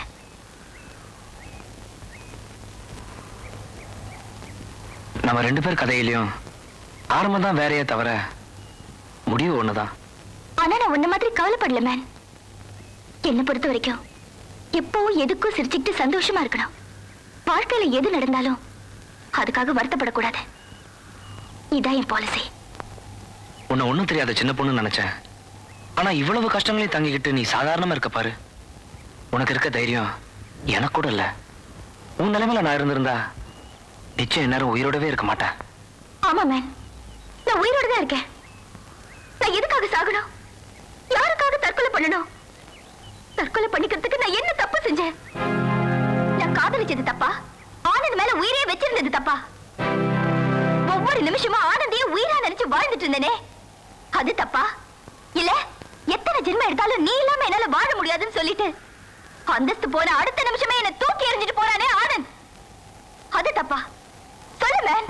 நம்ம 2 பேர் கதையிலையும் ஆரம்பம் தான் வேறையே தவிர முடிவு ஒண்ணுதான். ஆனா நான் உன்ன மாதிரி கவலைப்படல மேன். என்ன பொறுத்த வரைக்கும் எப்பவும் எதுக்கும் சிரிச்சுக்கிட்டு சந்தோஷமா இருக்கணும். வாழ்க்கையில எது நடந்தாலும் அதுக்காக வருத்தப்படக்கூடாது. இதான் என் பாலிசி. உன்னை ஒண்ணும் தெரியாத சின்ன பொண்ணு நினைச்சேன். ஆனா இவ்வளவு கஷ்டங்களையும் தாங்கிக்கிட்டு நீ சாதாரணமா இருக்க பாரு. உனக்கு இருக்க தைரியம் எனக்கு கூட இல்ல. உன் நிலைமையில நான் இருந்திருந்தா நிச்சயம் நேரம் உயிரோடவே இருக்க மாட்டேன். ஆமா மேன், நான் உயிரோட தான் இருக்கேன். நான் எதுக்காக சாகணும்? யாருக்காக தற்கொலை பண்ணணும்? தற்கொலை பண்ணிக்கிறதுக்கு நான் என்ன தப்பு செஞ்சேன்? நான் காதலிச்சது தப்பா? ஆனந்த் மேல உயிரே வச்சிருந்தது தப்பா? ஒவ்வொரு நிமிஷமும் ஆனந்தையே உயிரா நினைச்சு வாழ்ந்துட்டு இருந்தேனே, அது தப்பா? இல்ல எத்தனை ஜென்மம் எடுத்தாலும் நீ இல்லாம என்னால வாழ முடியாதுன்னு சொல்லிட்டு அந்தஸ்து போன அடுத்த நிமிஷமே என்ன தூக்கி எறிஞ்சிட்டு போறானே ஆனந்த், அது தப்பா? சொல்லு மேன்.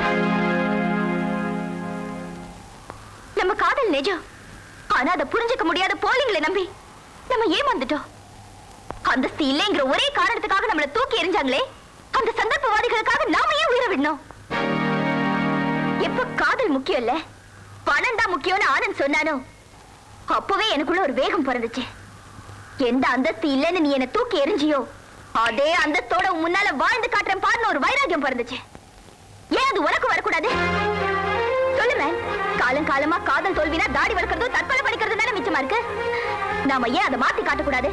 நம்ம காதல் நிஜம், ஆனா அதை புரிஞ்சுக்க முடியாத போலிங்களை நம்பி நம்ம ஏமாந்துட்டோம். அந்தஸ்து இல்லைங்கிற ஒரே காரணத்துக்காக நம்மளை தூக்கி எறிஞ்சாங்களே, அந்த சந்தர்ப்பவாதிகளுக்காக நாம ஏன் உயிரை விடணும்? எப்ப காதல் முக்கியம் இல்ல பணம் தான் முக்கியம்னு ஆனந்த் சொன்னானோ அப்பவே எனக்குள்ள ஒரு வேகம் பிறந்துச்சு. எந்த அந்தஸ்து இல்லைன்னு நீ என்ன தூக்கி எறிஞ்சியோ அதே அந்தஸ்தோட முன்னால வாழ்ந்து காட்டுறேன் பாருன்னு ஒரு வைராகியம் பிறந்துச்சு. ஏன் அது உனக்கு வரக்கூடாது? சொல்லு மேன். காலம் காலமா காதல் தோல்வினா தாடி வளர்க்கறதும் தற்கொலை பண்ணிக்கிறது தானே மிச்சமா இருக்கு. நாம ஏன் அதை மாத்தி காட்டக்கூடாது?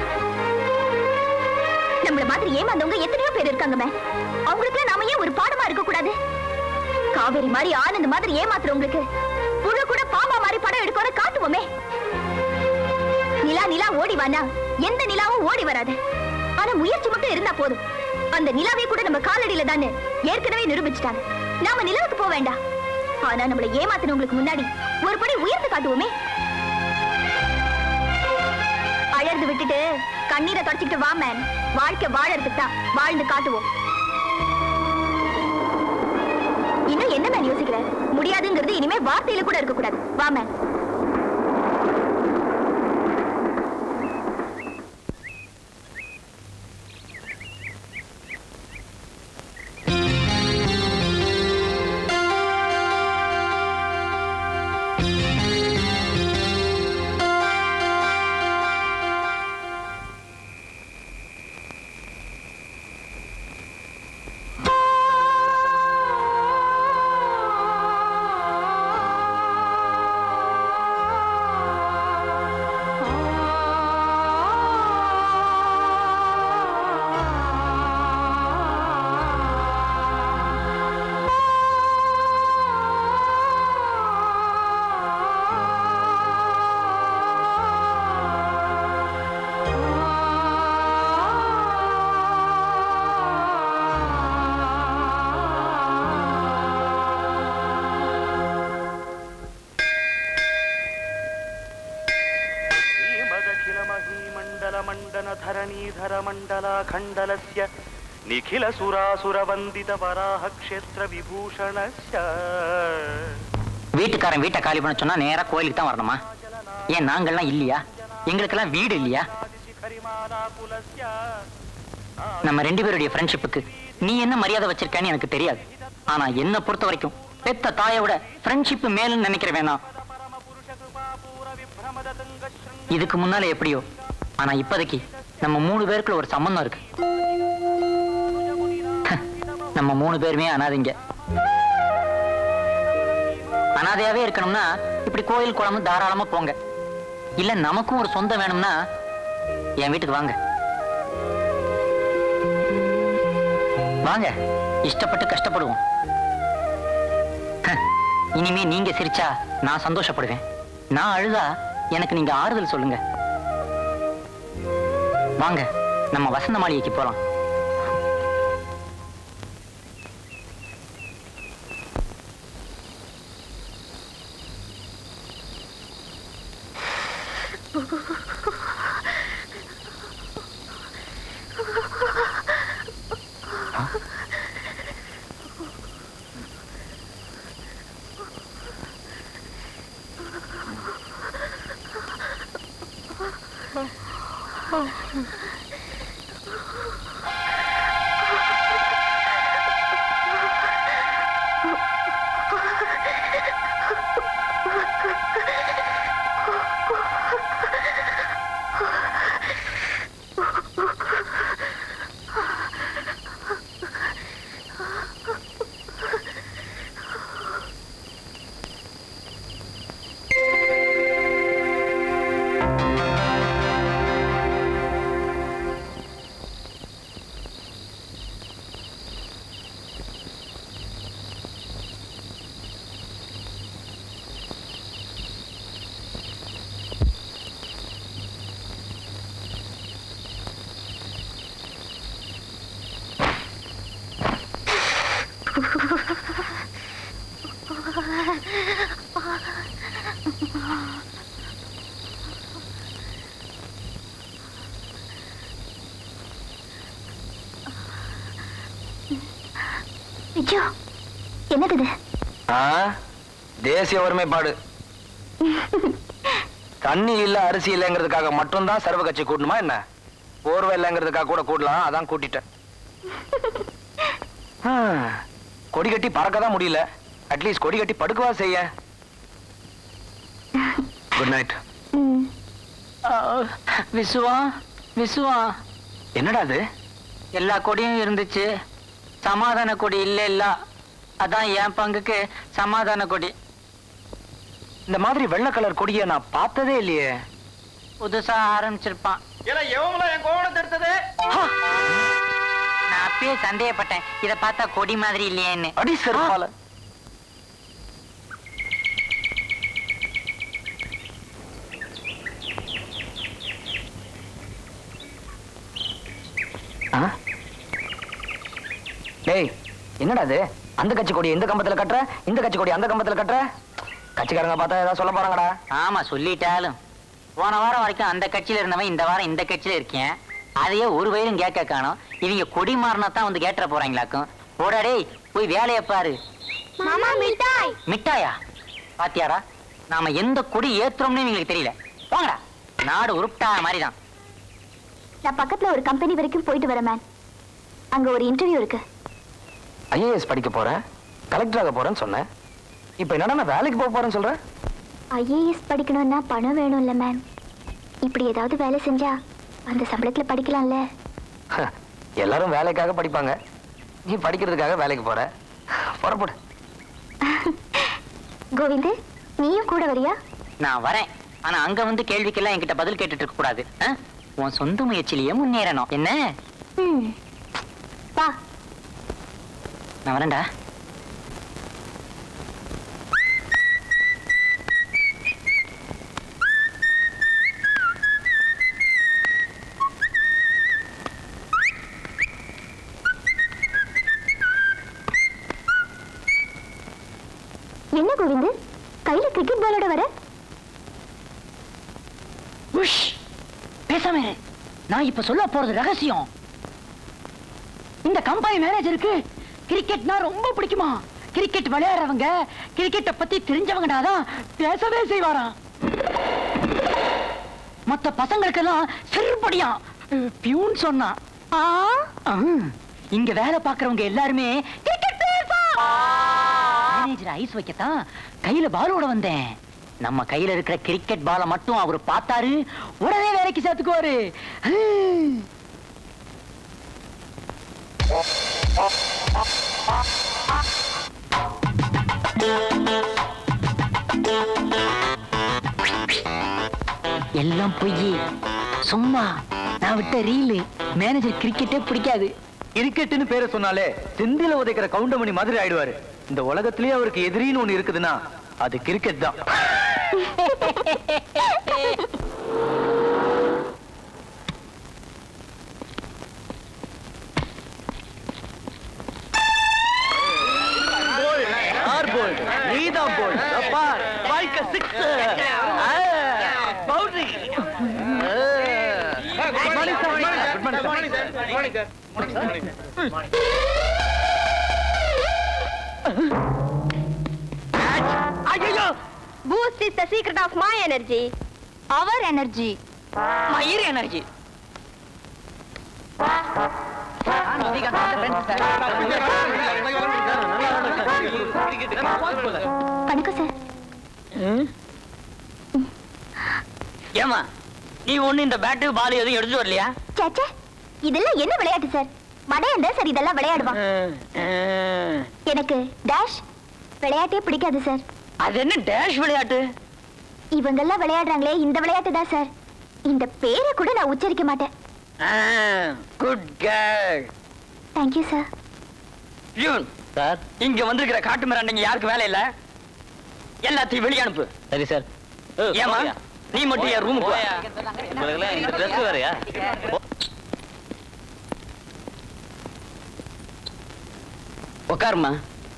நம்மள மாதிரி ஏமாந்தவங்க எத்தனையோ பேர் இருக்காங்க மேன். அவங்களுக்கு நாம ஏன் ஒரு பாடமா இருக்க கூடாது? காவேரி மாதிரி ஆனந்த் மாதிரி ஏமாத்துறவங்களுக்கு புழு கூட பாம்பா மாதிரி படம் எடுக்கணும் காட்டுவோமே. நிலா நிலா ஓடிவானா எந்த நிலாவும் ஓடி வராது. ஆனா முயற்சி மட்டும் இருந்தா போதும். அந்த நிலாவை கூட நம்ம காலடியில தானே ஏற்கனவே நிரூபிச்சுட்டாங்க. நாம நிலவுக்கு போக வேண்டாம். ஆனா நம்மளை ஏமாத்தினவங்களுக்கு முன்னாடி ஒரு படி உயர்ந்து காட்டுவோமே. அழகு விட்டுட்டு கண்ணீரை தொடச்சிக்கிட்டு வா மேன். வாழ்க்கை வாழறதுக்கு தான், வாழ்ந்து காட்டுவோம். இன்னும் என்ன மேன் யோசிக்கிற? முடியாதுங்கிறது இனிமே வார்த்தையில கூட இருக்க கூடாது. வா மேன். खंडलस्य निखिल सुरासुर वंदित वराह क्षेत्र विभूषणस्य. வீட்டுக்காரன் வீட்டை காலி பண்ண சொன்னா நேரா கோயிலுக்கு தான் வரணுமா? ஏன் நாங்கள்லாம் இல்லையா? எங்களுக்கெல்லாம் வீடு இல்லையா? நம்ம 2 பேருடைய ஃப்ரெண்ட்ஷிப்புக்கு நீ என்ன மரியாதை வச்சிருக்கன்னு எனக்கு தெரியாது. ஆனா என்ன பொறுத்த வரைக்கும் பெத்த தாயை விட ஃப்ரெண்ட்ஷிப் மேலுன்னு நினைக்கிற வேணாம். இதுக்கு முன்னால எப்படியோ, ஆனா இப்போதைக்கு நம்ம 3 பேருக்குள்ள ஒரு சம்பந்தம் இருக்கு. நம்ம 3 பேருமே அனாதைங்க. அனாதையாவே இருக்கணும்னா இப்படி கோயில் குளம் தாராளமா போங்க. இல்ல நமக்கும் ஒரு சொந்தம் வேணும்னா என் வீட்டுக்கு வாங்க. வாங்க, இஷ்டப்பட்டு கஷ்டப்படுவோம். இனிமே நீங்க சிரிச்சா நான் சந்தோஷப்படுவேன். நான் அழுதா எனக்கு நீங்க ஆறுதல் சொல்லுங்க. வாங்க, நம்ம வசந்த மாளிகைக்கு போலாம். என்னது தேசிய ஒருமைப்பாடு. தண்ணி இல்ல அரிசி இல்லைங்கிறதுக்காக மட்டும்தான் சர்வ கட்சி கூட்டணுமா என்ன? போர்வை இல்லைங்கிறதுக்காக கூட கூடலாம், அதான் கூட்டிட்டேன். கொடி கட்டி பறக்கதான் முடியல, அட்லீஸ்ட் கொடி கட்டி படுக்கவா செய்ய. Good night. விசுவா விசுவா, என்னடா அது? எல்லா கொடியும் இருந்துச்சு, சமாதான கொடி இல்ல. அதான் என் பங்குக்கு சமாதான கொடி. இந்த மாதிரி வெள்ளை கலர் கொடியை நான் பார்த்ததே இல்லையே. புதுசா ஆரம்பிச்சிருப்பான். என் கோவணத்தை எடுத்தது நான் அப்பயே சந்தேகப்பட்டேன், இத பார்த்தா கொடி மாதிரி இல்லையேன்னு. அடி செருப்பால. டேய், என்னடா அது? அந்த கட்சி கொடி இந்த கம்பத்துல கட்டுற, இந்த கட்சி கொடி அந்த கம்பத்துல கட்டுற. கட்சிக்காரங்க பார்த்தா ஏதாவது சொல்ல போறாங்கடா. ஆமா, சொல்லிட்டாலும் போன வாரம் வரைக்கும் அந்த கட்சியில இருந்தவன் இந்த வாரம் இந்த கட்சியில இருக்கேன். அதையே ஒரு வயலும் கேட்க காணோம். இவங்க கொடி மாறினா தான் வந்து கேட்டுற போறாங்களாக்கும். போடாடே, போய் வேலையை பாரு. மாமா மிட்டாய். மிட்டாயா? பாத்தியாரா, நாம எந்த கொடி ஏத்துறோம்னு எங்களுக்கு தெரியல. போங்கடா, நாடு உருப்பிட்டா மாதிரிதான். நான் பக்கத்துல ஒரு கம்பெனி வரைக்கும் போயிட்டு வரேன் மேம். அங்க ஒரு இன்டர்வியூ இருக்கு. ஐஏஎஸ் படிக்க போறேன், கலெக்டர் ஆக போறேன்னு சொன்னேன். இப்ப என்னடா நான் வேலைக்கு போக போறேன்னு சொல்றேன். ஐஏஎஸ் படிக்கணும்னா பணம் வேணும்ல மேம். இப்படி ஏதாவது வேலை செஞ்சா அந்த சம்பளத்துல படிக்கலாம்ல. எல்லாரும் வேலைக்காக படிப்பாங்க, நீ படிக்கிறதுக்காக வேலைக்கு போற. புறப்படு. கோவிந்து, நீயும் கூட வரியா? நான் வரேன், ஆனா அங்க வந்து கேள்விக்கெல்லாம் என்கிட்ட பதில் கேட்டுட்டு இருக்க கூடாது. உன் சொந்த முயற்சியிலேயே முன்னேறணும். என்ன? வா. நான் வரேன்டா. என்ன கோவிந்து, கையில கிரிக்கெட் பாலோட வர? பேசாம நான் இப்ப சொல்ல போறது ரகசியம். இந்த கம்பெனி மேனேஜருக்கு கிரிக்கெட்னா ரொம்ப பிடிக்குமா. கிரிக்கெட் விளையாடுறவங்க கிரிக்கெட்டை பத்தி தெரிஞ்சவங்கடாதான் பேசவே செய்வாராம். மத்த பசங்களுக்கெல்லாம் செருப்படியா பியூன் சொன்னா. இங்க வேலை பாக்குறவங்க எல்லாருமே மேனேஜர் ஐஸ் வைக்கத்தான் கையில பாலோட வந்தேன். நம்ம கையில இருக்கிற கிரிக்கெட் பாலை மட்டும் அவர் பார்த்தாரு, உடனே வேலைக்கு சேர்த்துக்குவாரு. எல்லாம் பொய், சும்மா நான் விட்ட ரீலு. மேனேஜர் கிரிக்கெட்டே பிடிக்காது. கிரிக்கெட்னு பேரை சொன்னாலே செந்தில உதைக்கிற கவுண்டமணி மாதிரி ஆயிடுவாரு. இந்த உலகத்திலேயே அவருக்கு எதிரின்னு ஒண்ணு இருக்குதுன்னா அது கிரிக்கெட் தான். நீதான் போல் வாழ்க்கை 6 boundary. Boost is the secret of my energy. Our energy. My energy. வணக்கம் சார். ஏமா நீ ஒண்ணு இந்த பேட்டு பால் எதுவும் எடுத்து வரலையா? சேச்சே, இதெல்லாம் என்ன விளையாட்டு சார்? மடையன் தான் சார் இதெல்லாம் விளையாடுவான். எனக்கு டேஷ் விளையாட்டே பிடிக்காது சார். அது என்ன டேஷ் விளையாட்டு? இவங்கெல்லாம் விளையாடுறாங்களே இந்த விளையாட்டு தான் சார். இந்த பேரை கூட நான் உச்சரிக்க மாட்டேன். Good girl. Thank you sir. யூன் சார், இங்க வந்திருக்கிற காட்டு மிராண்டிங்க யாருக்கு வேலை இல்ல? எல்லாத்தையும் வெளிய அனுப்பு. சரி சார். ஏமா நீ மட்டும் என் ரூமுக்கு வா. உங்களுக்குலாம் இந்த ட்ரெஸ் வேறயா? உட்காருமா.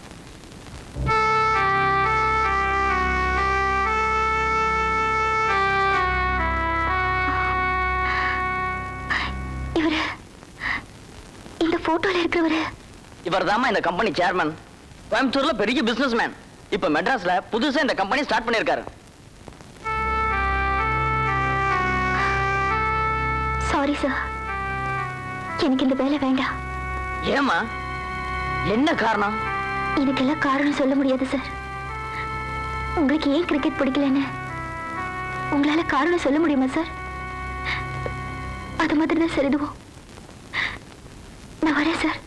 இவரு இந்த போட்டோல இருக்கிறவரு இவர்தாம்மா இந்த கம்பெனி சேர்மன். கோயம்புத்தூர்ல பெரிய பிசினஸ் மேன். இப்ப மெட்ராஸ்ல புதுசா இந்த கம்பெனி ஸ்டார்ட் பண்ணிருக்காரு. சாரி சார், எனக்கு இந்த வேலை வேண்டாம். ஏமா என்ன காரணம்? இதுக்கெல்லாம் காரணம் சொல்ல முடியாது சார். உங்களுக்கு ஏன் கிரிக்கெட் பிடிக்கலன்னு உங்களால காரணம் சொல்ல முடியுமா சார்? அது மாதிரி தான் சார் இதுவும். நான் வரேன் சார்.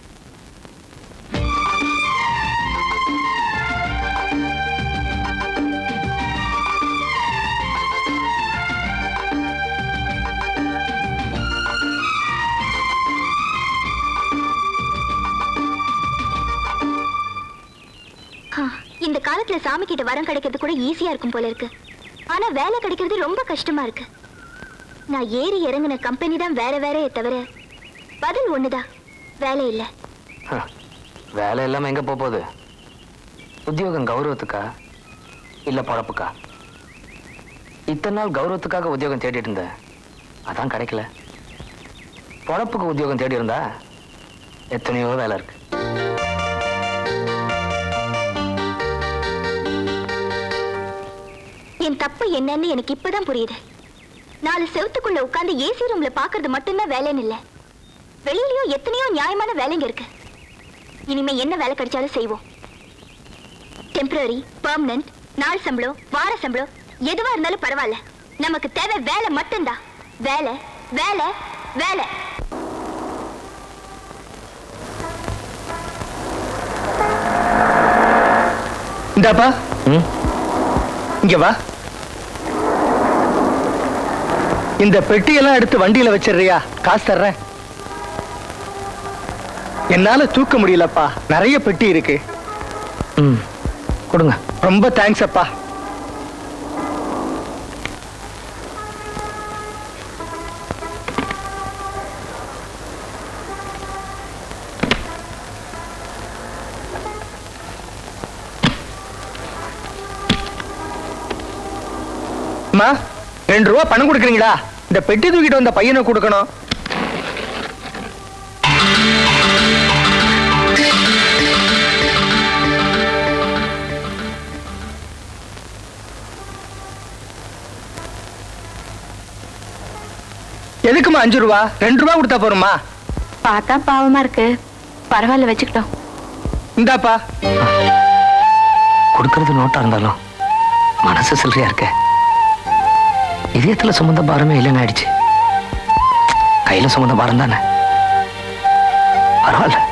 இந்த காலத்துல சாமி கிட்ட வரம் கிடைக்கிறது கூட ஈஸியா இருக்கும் போல இருக்கு. ஆனா வேலை கிடைக்கிறது ரொம்ப கஷ்டமா இருக்கு. நான் ஏறி இறங்கின கம்பெனி தான் வேற வேறே தவிர பதில் ஒண்ணுதான், வேலை இல்ல. வேலை இல்லாம எங்க போகுது? உத்தியோகம் கௌரவத்துக்கா இல்ல பொழப்புக்கா? இத்தனை நாள் கௌரவத்துக்காக உத்தியோகம் தேடிட்டு இருந்தேன், அதான் கிடைக்கல. பொழப்புக்கு உத்தியோகம் தேடி இருந்தா எத்தனையோ வேலை இருக்கு. என் தப்பு என்னன்னு எனக்கு இப்பதான் புரியுது. 4 செவத்துக்குள்ள உட்கார்ந்து ஏசி ரூம்ல பாக்குறது மட்டும்தான் வேலைன்னு இல்ல, வெளியிலயும் எத்தனையோ நியாயமான வேலைங்க இருக்கு. இனிமே என்ன வேலை கிடைச்சாலும் செய்வோம். டெம்பரரி, பெர்மனன்ட், நாள் சம்பளம், வார சம்பளம் எதுவா இருந்தாலும் பரவாயில்ல. நமக்கு தேவை வேலை மட்டும்தான். வேலை வேலை வேலை. இந்தாப்பா, இங்க வா. இந்த பெட்டியெல்லாம் எடுத்து வண்டியில வச்சிடுறியா? காசு தர்றேன். என்னால தூக்க முடியலப்பா, நிறைய பெட்டி இருக்கு. கொடுங்க. ரொம்ப தேங்க்ஸ் அப்பா. அம்மா, 2 ரூபா பணம் கொடுக்குறீங்களா? இந்த பெட்டி தூக்கிட்டு வந்த பையனை கொடுக்கணும். எதுக்குமா 5 ரூபா? 2 ரூபா கொடுத்தா போருமா? பார்த்தா பாவமா இருக்கு, பரவாயில்ல வச்சுக்கிட்டோம். இந்தாப்பா. கொடுக்கறது நோட்டா இருந்தாலும் மனசு சில்லறையா இருக்க. இதயத்துல சுமந்த பாரமே இல்லைன்னு ஆயிடுச்சு. கையில சுமந்த பாரம் தானே. பரவாயில்ல.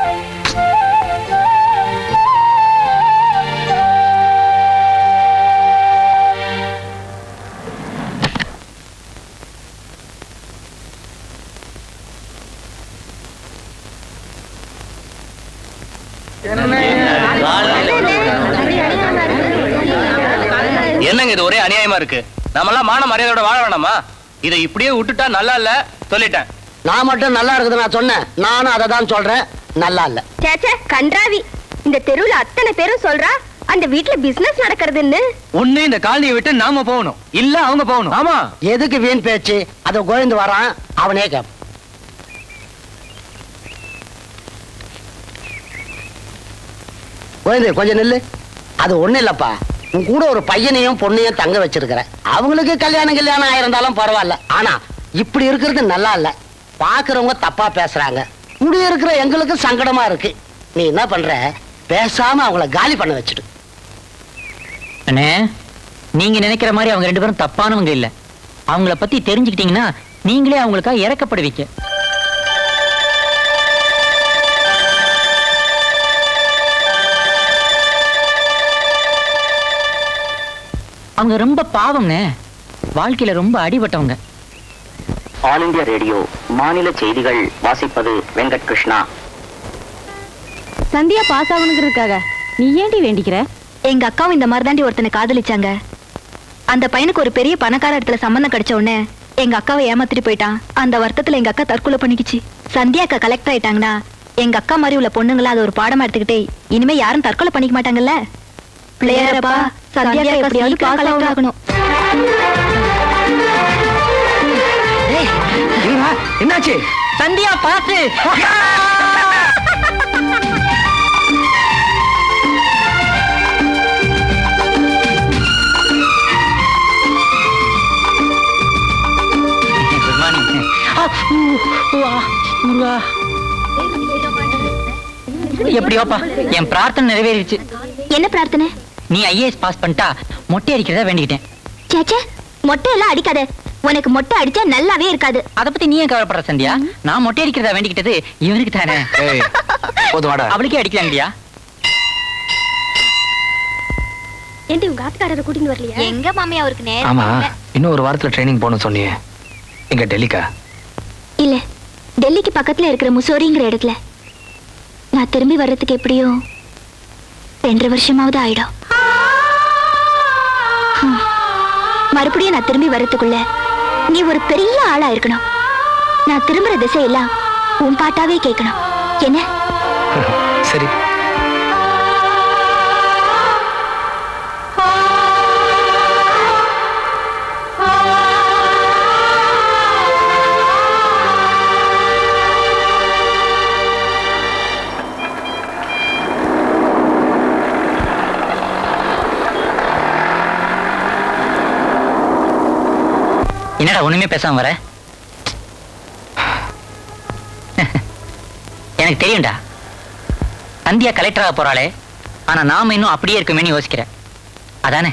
என்னங்க இது ஒரே அநியாயமா இருக்கு. நம்மளாம் மான மரியாதையோட வாழ வேணாமா? இதை இப்படியே விட்டுட்டா நல்லா இல்ல சொல்லிட்டேன். நான் மட்டும் நல்லா இருக்குது நான் சொன்னேன். நானும் அதை தான் சொல்றேன், நல்லா இல்ல. சேச்சே கன்றாவி. இந்த தெருவுல அத்தனை பேரும் சொல்றா அந்த வீட்டுல பிசினஸ் நடக்கிறதுன்னு. ஒண்ணு இந்த காலனியை விட்டு நாம போகணும், இல்ல அவங்க போகணும். ஆமா. எதுக்கு வீண் பேச்சு? அதை கோவிந்து வரான், அவனே கேப். கோவிந்து கொஞ்சம் நில்லு. அது ஒண்ணு இல்லப்பா, உன் கூட ஒரு பையனையும் பொண்ணையும் தங்க வச்சிருக்கிற. அவங்களுக்கு கல்யாணம் ஆயிருந்தாலும் பரவாயில்ல. ஆனா இப்படி இருக்கிறது நல்லா இல்ல. பாக்குறவங்க தப்பா பேசுறாங்க. குடி இருக்கிற எங்களுக்கு சங்கடமா இருக்கு. நீ என்ன பண்ற, பேசாம அவங்கள காலி பண்ண வச்சுடு. அண்ணே, நீங்க நினைக்கிற மாதிரி அவங்க ரெண்டு பேரும் தப்பானவங்க இல்ல. அவங்கள பத்தி தெரிஞ்சுக்கிட்டீங்கன்னா நீங்களே அவங்களுக்காக இறக்கப்படுவீங்க. அவங்க ரொம்ப பாவம்னே. வாழ்க்கையில ரொம்ப அடிபட்டவங்க. ஆல் இந்தியா ரேடியோ மாநில செய்திகள் வாசிப்பது வெங்கட் கிருஷ்ணா. சந்தியா பாஸ் ஆகணுங்கிறதுக்காக நீ ஏண்டி வேண்டிக்கிற? எங்க அக்காவும் இந்த மாதிரி தாண்டி ஒருத்தனை காதலிச்சாங்க. அந்த பையனுக்கு ஒரு பெரிய பணக்கார இடத்துல சம்பந்தம் கிடைச்ச உடனே எங்க அக்காவை ஏமாத்திட்டு போயிட்டான். அந்த வருத்தத்துல எங்க அக்கா தற்கொலை பண்ணிக்கிச்சு. சந்தியா அக்கா கலெக்டர் ஆயிட்டாங்கன்னா எங்க அக்கா மாதிரி உள்ள பொண்ணுங்களா அதை ஒரு பாடமா எடுத்துக்கிட்டே இனிமே யாரும் தற்கொலை பண்ணிக்க மாட்டாங்கல்ல. பிள்ளையாரப்பா, சந்தியா எப்படியாவது பாஸ் ஆகணும். என்னாச்சு? சந்தியா பாத்து. Good morning. எப்படியோப்பா என் பிரார்த்தனை நிறைவேறிடுச்சு. என்ன பிரார்த்தனை? நீ ஐஏஎஸ் பாஸ் பண்ணிட்டா மொட்டை அடிக்கிறதா வேண்டிக்கிட்டேன். சேச்சே மொட்டை எல்லாம் அடிக்காத. உனக்கு மொட்டை அடிச்சா நல்லாவே இருக்காது. அத பத்தி நீ ஏன் கவலைப்படுற சந்தியா? நான் மொட்டை அடிக்கிறதா வேண்டிக்கிட்டது இவனுக்கு தானே. அவளுக்கே அடிக்கலாங்கடியா? ஏண்டி உங்க ஆத்துக்காரரை கூட்டிட்டு வரலையா? எங்க மாமி அவருக்கு நேரம். ஆமா, இன்னும் ஒரு வாரத்துல ட்ரைனிங் போகணும் சொன்னியே. எங்க டெல்லிக்கா? இல்ல, டெல்லிக்கு பக்கத்துல இருக்கிற முசோரிங்கிற இடத்துல. நான் திரும்பி வர்றதுக்கு எப்படியும் 2.5 வருஷமாவது ஆயிடும். மறுபடியும் நான் திரும்பி வர்றதுக்குள்ள நீ ஒரு பெரிய ஆளா இருக்கணும். நான் திரும்புற திசையெல்லாம் உன் பாட்டாவே கேட்கணும். என்ன? சரி. என்னடா ஒண்ணுமே பேசாம வர? எனக்கு தெரியும்டா, சந்தியா கலெக்டராக போறாளே, ஆனா நாம இன்னும் அப்படியே இருக்குமேன்னு யோசிக்கிறேன். அதானே?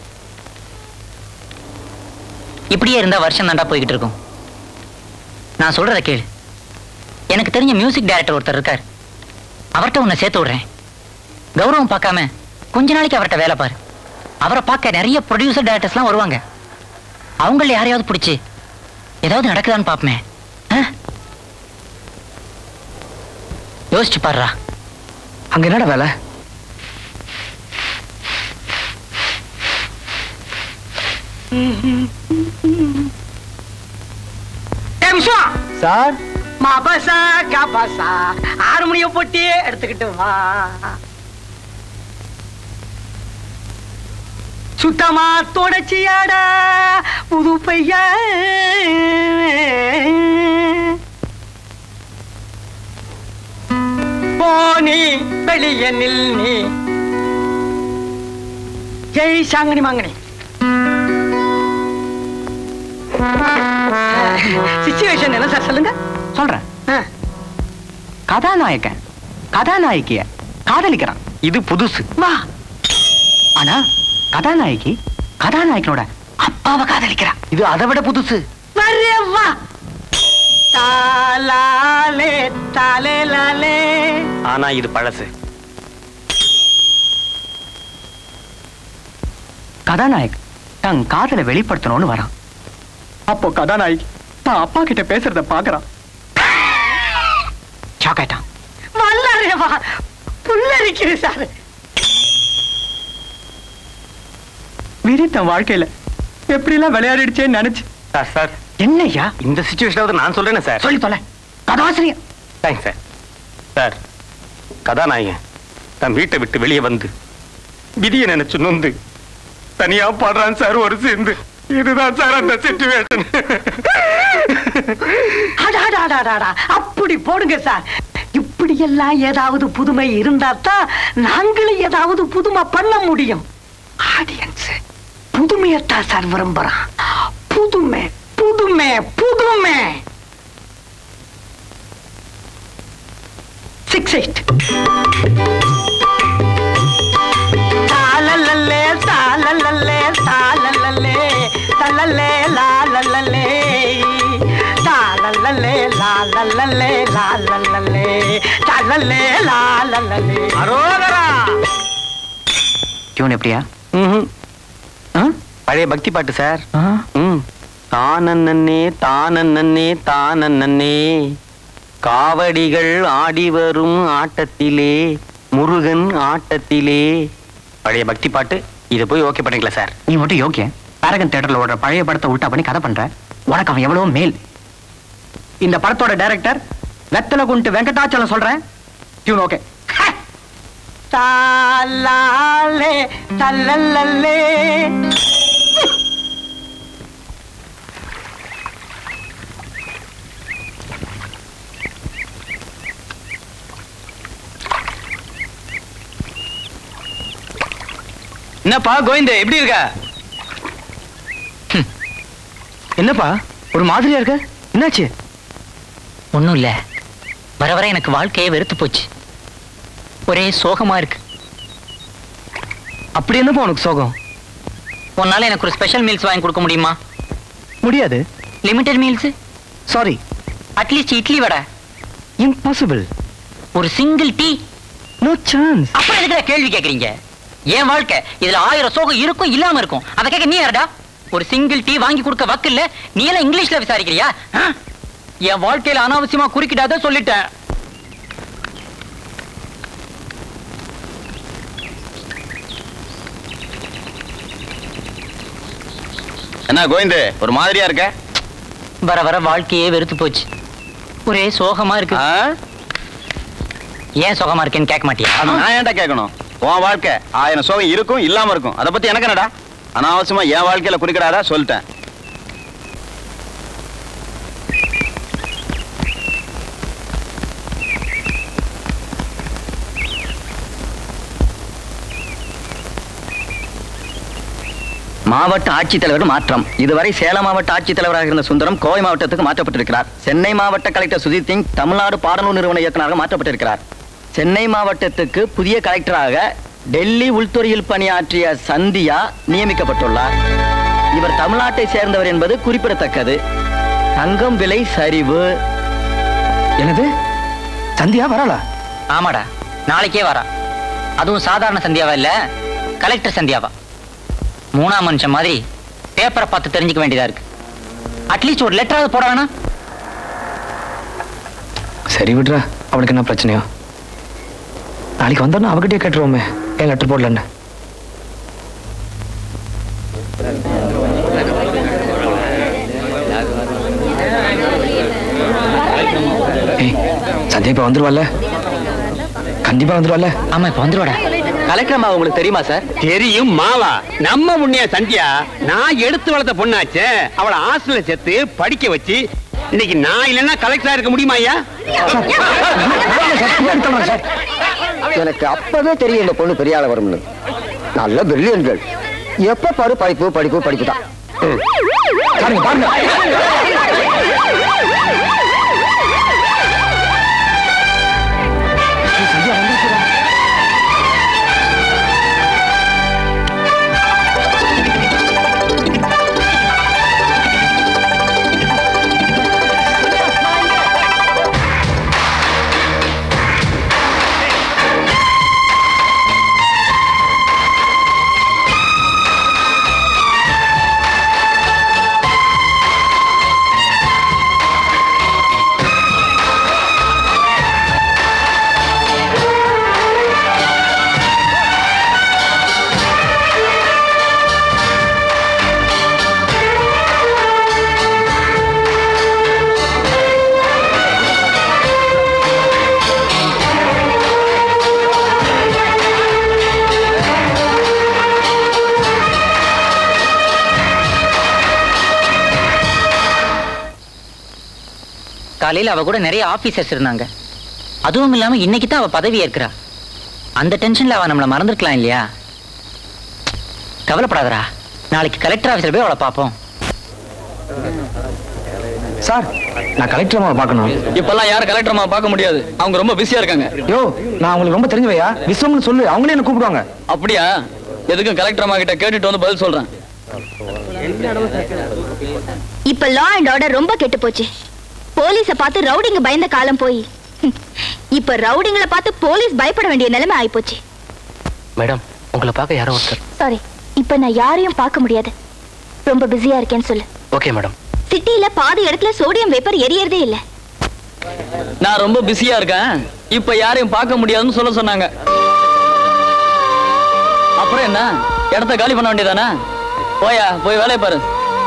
இப்படியே இருந்தா வருஷம் தாண்டா போய்கிட்டு இருக்கும். நான் சொல்றத கேளு. எனக்கு தெரிஞ்ச மியூசிக் டைரக்டர் ஒருத்தர் இருக்கார். அவர்கிட்ட உன்னை சேர்த்து விடுறேன். கௌரவம் பார்க்காம கொஞ்ச நாளைக்கு அவர்கிட்ட வேலை பாரு. அவரை பார்க்க நிறைய ப்ரொடியூசர் டைரக்டர்ஸ்லாம் வருவாங்க. அவங்கள யாரையாவது பிடிச்சி ஏதாவது நடக்குதான்னு பாப்பமே. யோசிச்சு பாருடா. அங்க என்னடா வேலை? சார் மாபசா காபாசா ஹார்மோனியம் போட்டி எடுத்துக்கிட்டு வா. சுத்தமா தொடச்சியாடா புது பையா. போனி வெளிய நில் நீ. ஜெய் சாங்கனி மாங்கனி. சிச்சுவேஷன் என்ன சார் சொல்லுங்க? சொல்றேன். கதாநாயகன் கதாநாயகிய காதலிக்கிறான். இது புதுசு. வா. ஆனா கதாநாயகி கதாநாயகனோட அப்பாவை காதலிக்கிறா. இது அதை விட புதுசு. ஆனா இது பழசு. கதாநாயக் தன் காதலை வெளிப்படுத்தணும்னு வரான். அப்போ கதாநாயகி தான் அப்பா கிட்ட பேசுறத பாக்குறான். ஷாக்காயிட்டான். வல்லாரேவா புல்லரிக்குது சார். விதி தன் வாழ்க்கையில எப்படிலாம் விளையாடிடுச்சேன்னு நினைச்சு. சார் என்னையா இந்த சிச்சுவேஷன் நான் சொல்றேன் சார். சொல்லி தொலை. கதாசிரியர். Thanks sir. சார் கதாநாயகன் தன் வீட்டை விட்டு வெளியே வந்து விதியை நினைச்சு நொந்து தனியா பாடுறான் சார் ஒரு சேர்ந்து. இதுதான் சார் அந்த சிச்சுவேஷன். அப்படி போடுங்க சார். இப்படி எல்லாம் ஏதாவது புதுமை இருந்தா தான் நாங்களும் ஏதாவது புதுமை பண்ண முடியும். ஆடியன்ஸ் புதுமையத்தான் சார் விரும்புறான். புதுமை புதுமை புதுமை. 6-8 தாலலலே தாலலலே தாலலலே தலலே லாலலலே தாலலலே லாலலலே லாலலலே தலலே லாலலலே. அரோகரா. டியூன் எப்படியா? பழைய பக்தி பாட்டு சார். தானன்னே தானன்னே தானன்னே காவடிகள் ஆடி வரும் ஆட்டத்திலே முருகன் ஆட்டத்திலே. பழைய பக்தி பாட்டு. இதை போய் ஓகே பண்ணிக்கல சார். நீ மட்டும் யோக்கிய பேரகன் தியேட்டர்ல ஓடுற பழைய படத்தை உல்டா பண்ணி கதை பண்ற. உனக்கு அவன் எவ்வளவு மேல். இந்த படத்தோட டைரக்டர் வெத்தல குண்டு வெங்கடாச்சலம் சொல்றேன். Tune okay. தாலாலே தல்லல்லே. என்னப்பா கோவிந்த எப்படி இருக்க? என்னப்பா ஒரு மாதிரியா இருக்க? என்னாச்சு? ஒண்ணும் இல்ல. வர வர எனக்கு வாழ்க்கையே வெறுத்து போச்சு. ஒரே சோகமா இருக்கு. அப்படி என்னப்பா உனக்கு சோகம்? உன்னால எனக்கு ஒரு ஸ்பெஷல் மீல்ஸ் வாங்கி கொடுக்க முடியுமா? முடியாது. Limited meals. Sorry. At least idli vada. Impossible. ஒரு சிங்கிள் டீ. No chance. அப்புறம் எதுக்குடா கேள்வி கேக்குறீங்க? என் வாழ்க்கை இதுல 1000 சோகம் இருக்கும் இல்லாம இருக்கும். அதை கேட்க நீ யாரடா? ஒரு சிங்கிள் டீ வாங்கி கொடுக்க வக்கு இல்ல. நீ எல்லாம் இங்கிலீஷ்ல விசாரிக்கிறியா? என் வாழ்க்கையில அனாவசியமா குறுக்கிடாத சொல்லிட்டேன். என்ன கோவிந்து ஒரு மாதிரியா இருக்க? வர வர வாழ்க்கையே வெறுத்து போச்சு. ஒரே சோகமா இருக்கு. ஏன் சோகமா இருக்கேன்னு கேட்க மாட்டியா? நான் ஏன்டா கேட்கணும்? உன் வாழ்க்கை 1000 சோகம் இருக்கும் இல்லாம இருக்கும். அதை பத்தி எனக்கு என்னடா? அனாவசியமா என் வாழ்க்கையில குறிக்கிடாதா சொல்லிட்டேன். மாவட்ட ஆட்சித்தலைவர் மாற்றம். இதுவரை சேலம் மாவட்ட ஆட்சித்தலைவராக இருந்த சுந்தரம் கோவை மாவட்டத்துக்கு மாற்றப்பட்டிருக்கிறார். சென்னை மாவட்ட கலெக்டர் சுஜித் சிங் தமிழ்நாடு பாடநூல் நிறுவன இயக்குநராக மாற்றப்பட்டிருக்கிறார். சென்னை மாவட்டத்துக்கு புதிய கலெக்டராக டெல்லி உள்துறையில் பணியாற்றிய சந்தியா நியமிக்கப்பட்டுள்ளார். இவர் தமிழ்நாட்டை சேர்ந்தவர் என்பது குறிப்பிடத்தக்கது. தங்கம் விலை சரிவு. என்னது? சந்தியா வரலா? ஆமாடா, நாளைக்கே வரா. அதுவும் சாதாரண சந்தியாவா இல்ல, கலெக்டர் சந்தியாவா. 3ஆம் மனுஷன் மாதிரி பேப்பரை பார்த்து தெரிஞ்சுக்க வேண்டியதா இருக்கு. அட்லீஸ்ட் ஒரு லெட்டராவது போட வேணா? சரி விடுறா, அவனுக்கு என்ன பிரச்சனையோ? நாளைக்கு வந்தோன்னா அவகிட்டே கேட்டுருவோமே ஏன் லெட்டர் போடலன்னு. சந்தியா இப்ப வந்துருவாள்ல? கண்டிப்பா வந்துருவாள்ல? ஆமா இப்ப வந்துருவாடா. கலெக்டர் மாவா உங்களுக்கு தெரியுமா சார்? தெரியும் மாவா. நம்ம முன்னைய சந்தியா நான் எடுத்து வளர்த்த பொண்ணாச்சே. அவளை ஹாஸ்டல்ல சேர்த்து படிக்க வச்சு இன்னைக்கு நான் இல்லைன்னா கலெக்டரா இருக்க முடியுமா ஐயா? எனக்கு அப்பவே தெரியும் இந்த பொண்ணு பெரிய ஆள வரும்னு. நல்ல பிரில்லியன்ட். எப்ப பாரு படிப்பு படிப்பு படிப்பு தான். காலையில அவ கூட நிறைய ஆபீசர்ஸ் இருந்தாங்க. அதுவும் இல்லாம இன்னைக்கு தான் அவ பதவி ஏற்கிறா. அந்த டென்ஷன்ல அவ நம்மள மறந்துருக்கலாம் இல்லையா? கவலைப்படாதடா, நாளைக்கு கலெக்டர் ஆபீஸ்ல போய் அவளை பார்ப்போம். சார், நான் கலெக்டர் அம்மாவை பார்க்கணும். இப்பெல்லாம் யாரும் கலெக்டர் அம்மாவை பார்க்க முடியாது, அவங்க ரொம்ப பிஸியா இருக்காங்க. யோ, நான் அவங்களுக்கு ரொம்ப தெரிஞ்சவையா, விஸ்வம்னு சொல்லு, அவங்களே என்ன கூப்பிடுவாங்க. அப்படியா? எதுக்கும் கலெக்டர் அம்மா கிட்ட கேட்டுட்டு வந்து பதில் சொல்றேன். இப்ப லா அண்ட் ஆர்டர் ரொம்ப கெட்டு போச்சு. போலீஸ பார்த்து ரவுடிங்க பயந்த காலம் போய் இப்ப ரவுடிங்களை பார்த்து போலீஸ் பயப்பட வேண்டிய நிலைமை ஆயிப்போச்சு. மேடம், உங்களை பார்க்க யாரோ ஒருத்தர். சாரி, இப்ப நான் யாரையும் பார்க்க முடியாது, ரொம்ப பிஸியா இருக்கேன்னு சொல்லு. Okay madam. சிட்டில பாதி இடத்துல சோடியம் வேப்பர் எரியறதே இல்ல. நான் ரொம்ப பிஸியா இருக்கேன், இப்ப யாரையும் பார்க்க முடியாதுன்னு சொல்ல சொன்னாங்க. அப்புறம் என்ன, இடத்த காலி பண்ண வேண்டியதானே? போயா, போய் வேலையை பாரு.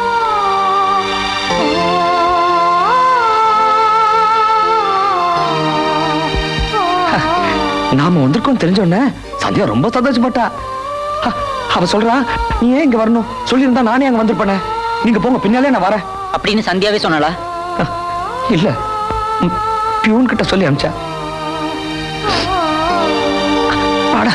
நாம வந்திருக்கோம் தெரிஞ்சோன்ன சந்தியா ரொம்ப சந்தோஷப்பட்டா. அவ சொல்றா, நீ ஏன் இங்க வரணும், சொல்லியிருந்தா நானே அங்க வந்திருப்பேனே, நீங்க போங்க, பின்னாலே நான் வரேன் அப்படின்னு சந்தியாவே சொன்னாளா? இல்ல, பியூன் கிட்ட சொல்லி அனுப்பிச்சா. வாடா.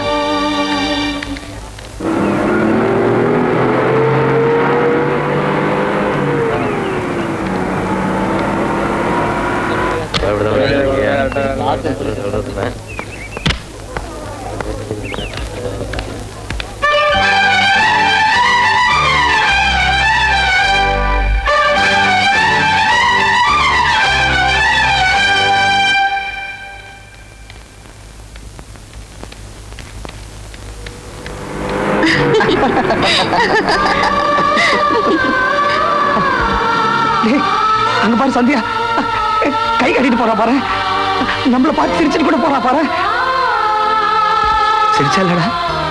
அங்க பாரு சந்தியா, கை கட்டிட்டு போறா பாரு, நம்மள பார்த்து சிரிச்சுட்டு கூட போறா பாரு. சிரிச்சா இல்லடா,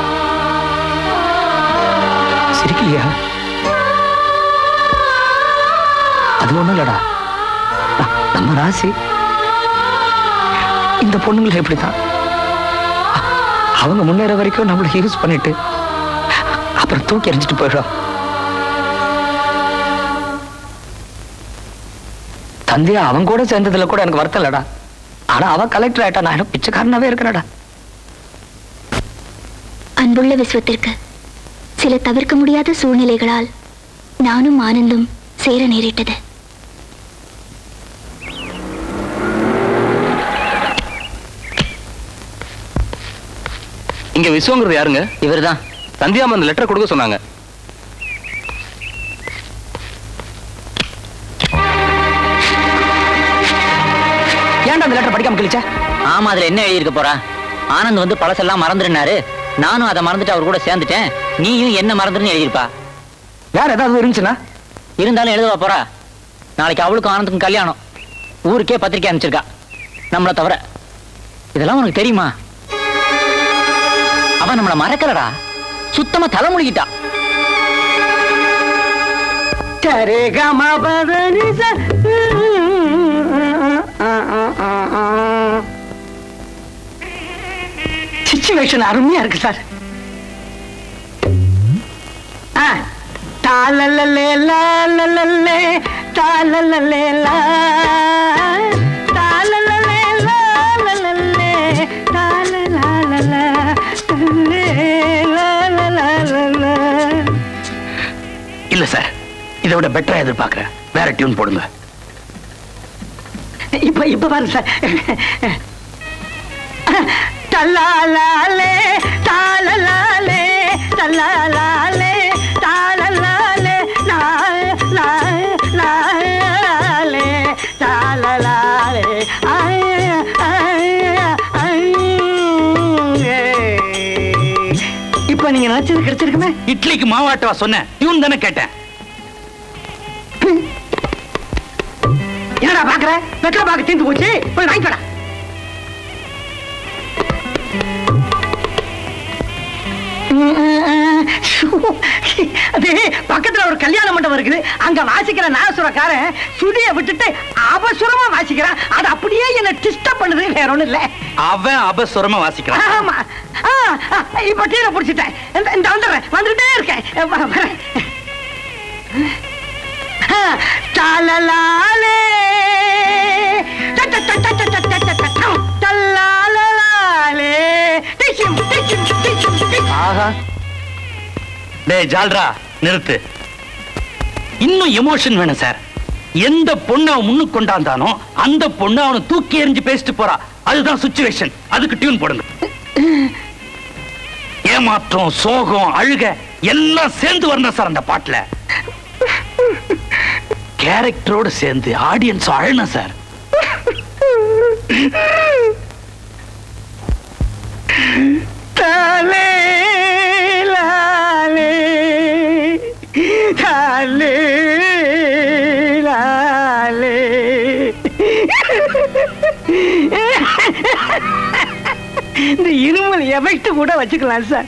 சிரிக்கலையா? அது ஒண்ணும் இல்லடா, நம்ம ராசி. இந்த பொண்ணுங்களை எப்படித்தான் அவங்க முன்னேற வரைக்கும் நம்மள யூஸ் பண்ணிட்டு அப்புறம் தூக்கி எறிஞ்சிட்டு போயிடும். சந்தியா அவன் கூட சேர்ந்ததுல கூட எனக்கு வருத்தம் இல்லடா, ஆனா அவன் கலெக்டர் ஆயிட்டா, நான் என்ன பிச்சைக்காரனாவே இருக்கிறடா. அன்புள்ள விஸ்வத்திற்கு சில தவிர்க்க முடியாத சூழ்நிலைகளால் நானும் ஆனந்தும் சேர நேரிட்டது. இங்க விஸ்வங்கிறது யாருங்க? இவர்தான். சந்தியா அந்த லெட்டர் கொடுக்க சொன்னாங்க. ஏன்டா அந்த லெட்டர் படிக்காம கிழிச்ச? ஆமா, அதுல என்ன எழுதியிருக்க போறா? ஆனந்த் வந்து பழசெல்லாம் மறந்துடுனாரு, நானும் அதை மறந்துட்டு அவர் கூட சேர்ந்துட்டேன், நீயும் என்ன மறந்துடுன்னு எழுதியிருப்பா. வேற ஏதாவது இருந்துச்சுன்னா? இருந்தாலும் எழுதுவா போறா. நாளைக்கு அவளுக்கும் ஆனந்துக்கும் கல்யாணம், ஊருக்கே பத்திரிக்கை அனுப்பிச்சிருக்கா, நம்மள தவிர. இதெல்லாம் உனக்கு தெரியுமா? அவன் நம்மள மறக்கலடா, சுத்தமா தலை முழுகிட்டா. சிச்சுவேஷன் அருமையா இருக்கு சார். தாலல்லே லாலல்லே தாலல்லே லா தாலல்லே லாலல்லே தாலலலல இல்ல சார், இதை விட பெட்டரா எதிர்பார்க்கிறேன், வேற டியூன் போடுங்க. இப்ப பாரு சார். தல்லாலே தாலலாலே தல்லாலே தாலலாலே நாலே தாலலாலே இப்ப நீங்க நினைச்சது கிடைச்சிருக்குமே. இட்லிக்கு மாவாட்டவா சொன்னேன், டியூன் தானே கேட்டேன். என்னடா பாக்குற, வெக்கல பாக்க தீர்ந்து போச்சு, போய் வாங்கிக்கடா. அது பக்கத்துல ஒரு கல்யாண மண்டபம் இருக்குது, அங்க வாசிக்கிற நாசுரக்காரன் சுடிய விட்டுட்டு அபசுரமா வாசிக்கிறான், அது அப்படியே என்ன டிஸ்டர்ப் பண்ணுது, வேற ஒண்ணும் இல்ல. அவன் அபசுரமா வாசிக்கிறான். ஆமா, இப்ப டீரை பிடிச்சிட்டேன், இந்த வந்துடுறேன், வந்துட்டே இருக்கேன். தாலலாலே டேய் ஜால்ரா நிறுத்து. இன்னும் எமோஷன் வேணும் சார். எந்த பொண்ணு அவன் முன்னுக்கு கொண்டாந்தானோ அந்த பொண்ணு அவனை தூக்கி எறிஞ்சு பேசிட்டு போறா. அதுதான் சிச்சுவேஷன். அதுக்கு டியூன் போடுங்க. ஏமாற்றம், சோகம், அழுக எல்லாம் சேர்ந்து வரணும் சார் அந்த பாட்டுல. கேரக்டரோட சேர்ந்து ஆடியன்ஸ் அழணும் சார். தாலே லாலே தாலே லாலே. இந்த இருமல் எஃபெக்ட் கூட வச்சுக்கலாம் சார்.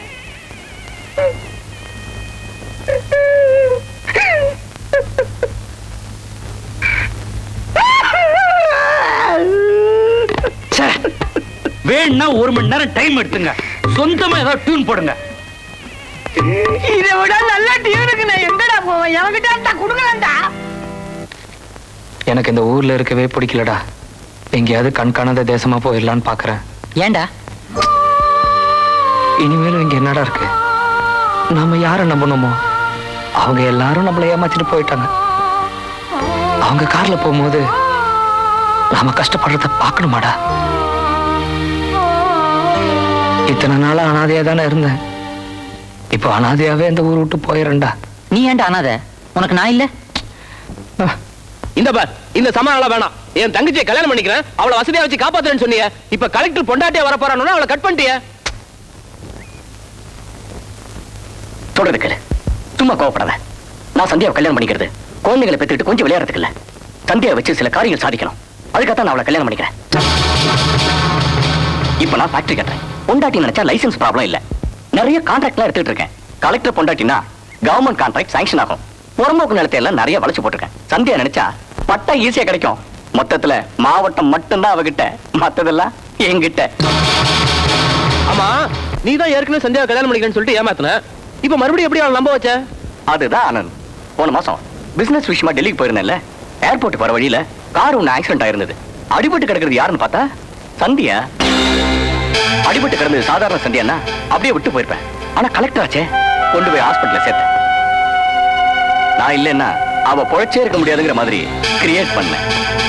வேணா 1 மணி நேரம் டைம் எடுத்துங்க. சொந்தமா ஏதாவது டியூன் போடுங்க. இதை விட நல்ல டியூனுக்கு நான் எங்கடா போவேன்? எவங்கிட்ட கொடுக்கலாம்டா. எனக்கு இந்த ஊர்ல இருக்கவே பிடிக்கலடா. எங்கேயாவது கண் காணாத தேசமா போயிடலான்னு பாக்குறேன். ஏண்டா? இனிமேலும் இங்க என்னடா இருக்கு? நாம யாரை நம்பணுமோ அவங்க எல்லாரும் நம்மளை ஏமாத்திட்டு போயிட்டாங்க. அவங்க கார்ல போகும்போது நாம கஷ்டப்படுறத பார்க்கணுமாடா? இத்தனை நாளா அனாதையா தானே இருந்தேன். இப்போ அனாதையாவே இந்த ஊர் விட்டு போயிடறேன்டா. நீ ஏன்டா அனாதை? உனக்கு நான் இல்ல? இந்த பார், இந்த சமாளம் வேணாம். என் தங்கச்சியை கல்யாணம் பண்ணிக்கிறேன், அவளை வசதியா வச்சு காப்பாத்துறேன்னு சொன்னீங்க. இப்ப கலெக்டர் பொண்டாட்டியா வர போறான்னு அவளை கட் பண்ணிட்டிய. சொல்றதுக்கு சும்மா கோவப்படாத. நான் சந்தியாவை கல்யாணம் பண்ணிக்கிறது குழந்தைகளை பெற்றுக்கிட்டு கொஞ்சம் விளையாடுறதுக்கு இல்ல. சந்தியாவை வச்சு சில காரியங்கள் சாதிக்கணும். அதுக்காக நான் அவளை கல்யாணம் பண்ணிக்கிறேன். இப்ப நான் ஃபேக்டரி கட்டுறேன். பொண்டாட்டி நினைச்சா லைசன்ஸ் ப்ராப்ளம் இல்ல. நிறைய கான்ட்ராக்ட்லாம் எடுத்துட்டு இருக்கேன். கலெக்டர் பொண்டாட்டினா கவர்மெண்ட் கான்ட்ராக்ட் சாங்ஷன் ஆகும். புறம்போக்கு நிலத்தை எல்லாம் நிறைய வளைச்சு போட்டிருக்கேன். சந்தியா நினைச்சா பட்டா ஈஸியா கிடைக்கும். மொத்தத்துல மாவட்டம் மட்டும்தான் அவகிட்ட, மத்ததெல்லாம் என்கிட்ட. ஆமா, நீ தான் ஏற்கனவே சந்தியாவை கல்யாணம் பண்ணிக்கிறேன்னு சொல்லிட்டு ஏமாத்தின. இப்ப மறுபடியும் எப்படி அவளை நம்ப வச்ச? அதுதான் ஆனந்த். போன மாசம் பிசினஸ் விஷயமா டெல்லிக்கு போயிருந்தேன்ல, ஏர்போர்ட் போற வழியில கார் ஒண்ணு ஆக்சிடென்ட் ஆயிருந்தது. அடிபட்டு கிடக்கிறது யாருன்னு பார்த்தா சந்தியா. அடிபட்டு கிடந்தது சாதாரண சந்தியானா அப்படியே விட்டு போயிருப்பேன். ஆனா கலெக்டர் ஆச்சே, கொண்டு போய் ஹாஸ்பிட்டல்ல சேர்த்தேன். நான் இல்லைன்னா அவ பொழைச்சே இருக்க முடியாதுங்கிற மாதிரி கிரியேட் பண்ணேன்.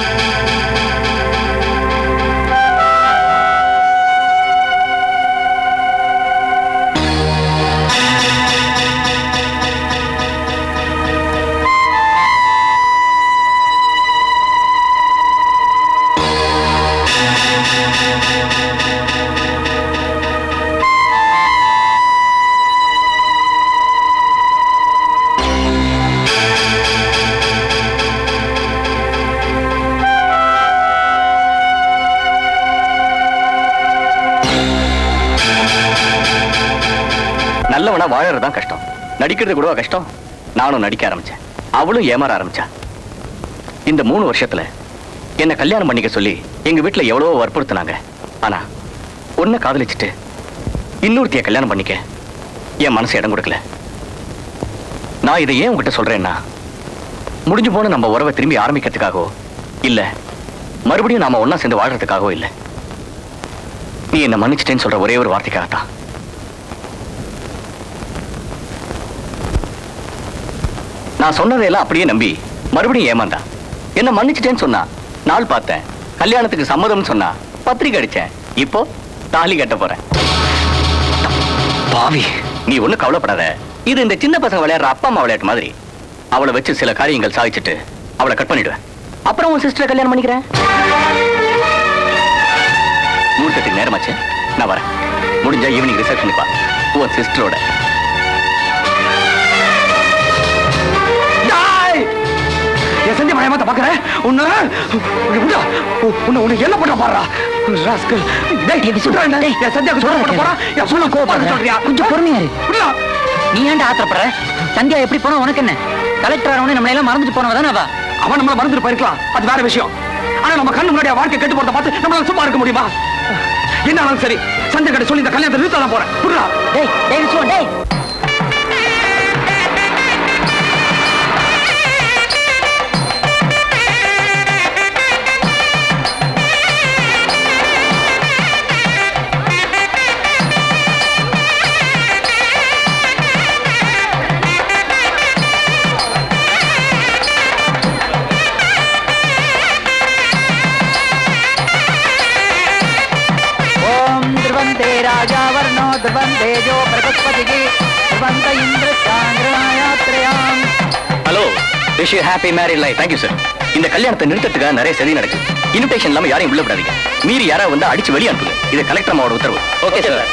நல்லவனா வாழறதுதான் கஷ்டம், நடிக்கிறது கூட கஷ்டம். நானும் நடிக்க ஆரம்பிச்சேன், அவளும் ஏமாற ஆரம்பிச்சா. இந்த 3 வருஷத்துல என்ன கல்யாணம் பண்ணிக்க சொல்லி எங்க வீட்டுல எவ்வளவோ வற்புறுத்தினாங்க. ஆனா ஒன்ன காதலிச்சுட்டு இன்னொருத்திய கல்யாணம் பண்ணிக்க என் மனசு இடம் கொடுக்கல. நான் இதை ஏன் உங்ககிட்ட சொல்றேன்னா, முடிஞ்சு போன நம்ம உறவை திரும்பி ஆரம்பிக்கிறதுக்காகவோ இல்ல மறுபடியும் நாம ஒன்னா சேர்ந்து வாழ்றதுக்காகவோ இல்ல, நீ என்ன மன்னிச்சிட்டேன்னு சொல்ற ஒரே ஒரு வார்த்தைக்காகத்தான். நான் சொன்னதையெல்லாம் அப்படியே நம்பி மறுபடியும் ஏமாந்தா. என்ன மன்னிச்சிட்டேன்னு சொன்னா நாள் பார்த்தேன், கல்யாணத்துக்கு சம்மதம்னு சொன்னா பத்திரிக்கை அடிச்சேன். இப்போ தாலி கட்ட போறேன். பாவி, நீ ஒண்ணு கவலைப்படாத. இது இந்த சின்ன பசங்க விளையாடுற அப்பா அம்மா விளையாட்டு மாதிரி. அவளை வச்சு சில காரியங்கள் சாதிச்சுட்டு அவளை கட் பண்ணிடுவேன். அப்புறம் உன் சிஸ்டரை கல்யாணம் பண்ணிக்கிறேன். முகூர்த்தத்துக்கு நேரமாச்சு, நான் வரேன். முடிஞ்சா ஈவினிங் ரிசப்ஷனுக்கு வா, உன் சிஸ்டரோட. செஞ்ச மயமாத்த பாக்குறேன். உன்னை என்ன பண்ண பாடுறா ராஸ்கல். கொஞ்சம் பொறுமையா இரு. நீ ஏன்டா ஆத்திரப்படுற? சந்தியா எப்படி போனா உனக்கு என்ன? கலெக்டர் ஆனவனே நம்மள எல்லாம் மறந்துட்டு போனவ தானே அவ. அவன் நம்மள மறந்துட்டு போயிருக்கலாம், அது வேற விஷயம். ஆனா நம்ம கண்ணு முன்னாடி வாழ்க்கை கெட்டு போறத பார்த்து நம்மளால சும்மா இருக்க முடியுமா? என்ன ஆனாலும் சரி, சந்தியா கிட்ட சொல்லி இந்த கல்யாணத்தை நிறுத்த தான் போறேன். புரியுதா? டேய் டேய் விஸ்வா, டேய் தேஜோ பிரகஸ்பதிக்கு சுவந்த இந்திர சாந்திரயாத்ரயாம். Hello, wish you happy married life. Thank you sir. இந்த கல்யாணத்தை நிறுத்தத்துக்காக நிறைய சதி நடக்குது. இன்விடேஷன் இல்லாம யாரையும் உள்ள விடாதீங்க. மீறி யாராவது வந்து அடிச்சு வெளியே அனுப்புங்க. இது கலெக்டர் அம்மாவோட உத்தரவு. Okay sir.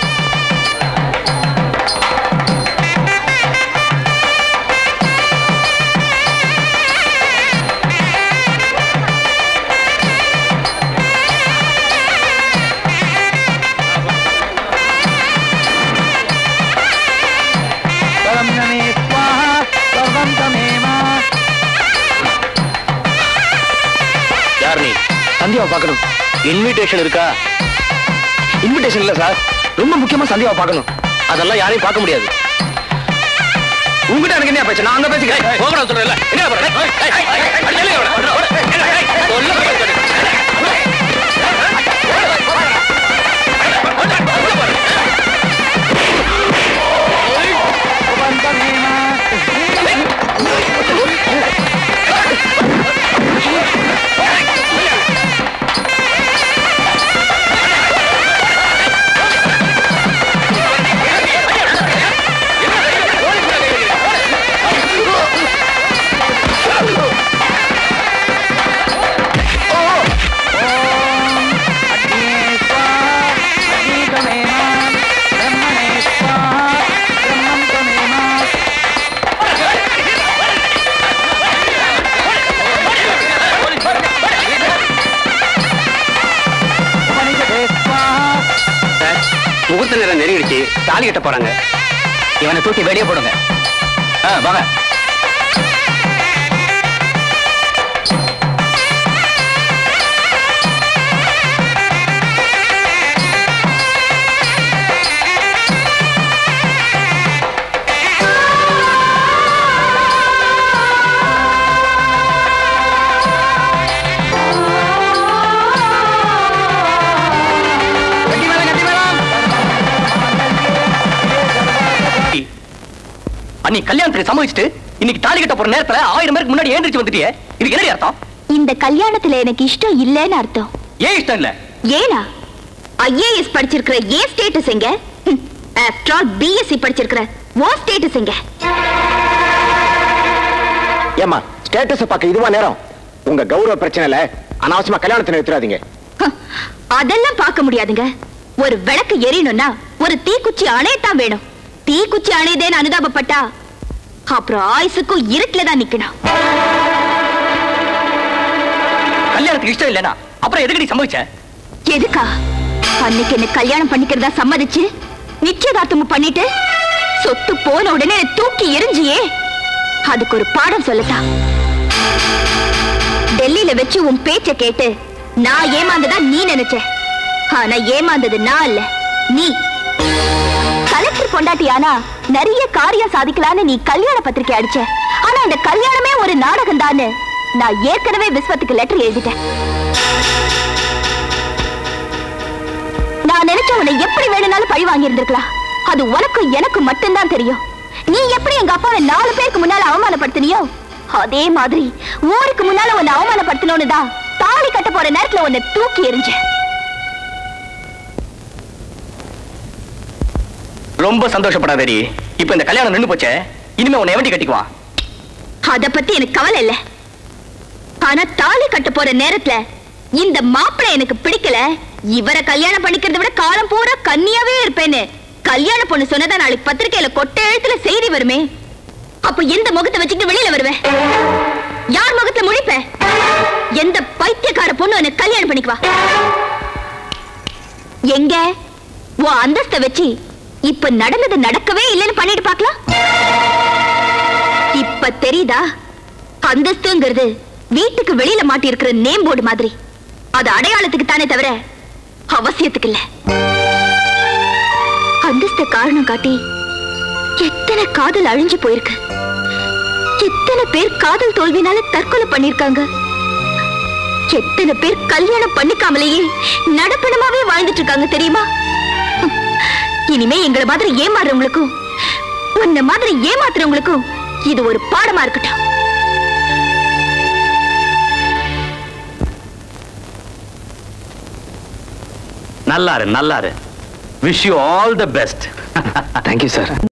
யார் நீ? சந்தியாவை பார்க்கணும். இன்விடேஷன் இருக்கா? இன்விடேஷன் இல்ல சார். ரொம்ப முக்கியமா சந்தியாவை பார்க்கணும். அதெல்லாம் யாரையும் பார்க்க முடியாது. உங்ககிட்ட எனக்கு என்ன பேச்சு? நான் அங்க பேசிக்கிறேன். போகணும் சொல்றேன்ல. என்ன பண்ற? முகூர்த்த நேரம் நெருங்கிடுச்சு. தாலி கட்ட போறாங்க. இவனை தூக்கி வெளியே போடுங்க. வாங்க. நீ கல்யாணத்துக்கு சம்மதிச்சுட்டு இன்னைக்கு தாலி கட்ட போற நேரத்துல 1000 பேருக்கு முன்னாடி ஏந்திரிச்சு வந்துட்டியே. இதுக்கு என்ன அர்த்தம்? இந்த கல்யாணத்துல எனக்கு இஷ்டம் இல்லைன்னு அர்த்தம். ஏன் இஷ்டம் இல்ல? ஏனா ஐஏஎஸ் படிச்சிருக்கிற ஏ ஸ்டேட்டஸ் எங்க? ஆஃப்டர் ஆல் பிஎஸ்சி படிச்சிருக்கிற ஓ ஸ்டேட்டஸ் எங்க? ஏமா ஸ்டேட்டஸ் பார்க்க இதுவா நேரம்? உங்க கௌரவ பிரச்சனைல அனாவசியமா கல்யாணத்தை நிறுத்தாதீங்க. அதெல்லாம் பார்க்க முடியாதுங்க. ஒரு விளக்கு எரியணும்னா ஒரு தீக்குச்சி அணையத்தான் வேணும். தீக்குச்சி அணையதேன்னு அனுதாபப்பட்டா அப்புறம் ஆயுசுக்கும் இருட்டுல தான் நிக்கணும். கல்யாணத்துக்கு இஷ்டம் இல்லனா அப்புறம் எதுக்கு நீ சம்மதிச்ச? எதுக்கா? அன்னைக்கு என்ன கல்யாணம் பண்ணிக்கிறதா சம்மதிச்சு நிச்சயதார்த்தமும் பண்ணிட்டு சொத்து போன உடனே தூக்கி எரிஞ்சியே, அதுக்கு ஒரு பாடம் சொல்லட்டா? டெல்லியில வச்சு உன் பேச்ச கேட்டு நான் ஏமாந்ததா நீ நினைச்ச. ஆனா ஏமாந்தது நான் இல்ல, நீ. கலெக்டர் பொண்டாட்டியானா நிறைய காரியம் சாதிக்கலான்னு நீ கல்யாண பத்திரிக்கை அடிச்ச. ஆனா இந்த கல்யாணமே ஒரு நாடகம் தான்னு நான் ஏற்கனவே விஸ்வத்துக்கு லெட்டர் எழுதிட்டேன். நான் நினைச்ச உன்னை எப்படி வேணும்னாலும் பழி வாங்கி இருந்திருக்கலாம். அது உனக்கும் எனக்கு மட்டும்தான் தெரியும். நீ எப்படி எங்க அப்பாவை 4 பேருக்கு முன்னால அவமானப்படுத்தினியோ அதே மாதிரி ஊருக்கு முன்னால உன்னை அவமானப்படுத்தணும்னு தான் தாலி கட்ட போற நேரத்துல உன்னை தூக்கி எறிஞ்ச. ரொம்ப சந்தோஷப்படாதடி. இப்ப இந்த கல்யாணம் நின்னு போச்சே, இனிமே உன்னை எவண்டி கட்டிக்குவான்? அத பத்தி எனக்கு கவலை இல்ல. ஆனா தாலி கட்ட போற நேரத்துல இந்த மாப்பிள்ளை எனக்கு பிடிக்கல, இவரை கல்யாணம் பண்ணிக்கிறத விட காலம் பூரா கன்னியாவே இருப்பேன்னு கல்யாண பொண்ணு சொன்னதா நாளைக்கு பத்திரிக்கையில கொட்ட எழுத்துல செய்தி வருமே. அப்ப எந்த முகத்தை வச்சுக்கிட்டு வெளியில வருவேன்? யார் முகத்துல முழிப்ப? எந்த பைத்தியக்கார பொண்ணு எனக்கு கல்யாணம் பண்ணிக்குவா? எங்க உன் அந்தஸ்த வச்சு இப்ப நடந்தது நடக்கவே இல்லைன்னு பண்ணிட்டு பார்க்கலாம். இப்ப தெரியுதா? அந்தஸ்துங்கிறது வீட்டுக்கு வெளியில மாட்டி இருக்கிற நேம் போர்டு மாதிரி. அது அடையாளத்துக்கு தானே தவிர அவசியத்துக்கு இல்ல. அந்தஸ்த காரணம் காட்டி எத்தனை காதல் அழிஞ்சு போயிருக்கு. எத்தனை பேர் காதல் தோல்வினால தற்கொலை பண்ணிருக்காங்க. எத்தனை பேர் கல்யாணம் பண்ணிக்காமலேயே நடப்பணமாவே வாழ்ந்துட்டு இருக்காங்க தெரியுமா? இனிமே எங்களை மாதிரி ஏமாறுறவங்களுக்கும் உன்ன மாதிரி ஏமாத்துறவங்களுக்கும் இது ஒரு பாடமா இருக்கட்டும். நல்லாரு நல்லாரு. Wish you all the best. Thank you sir.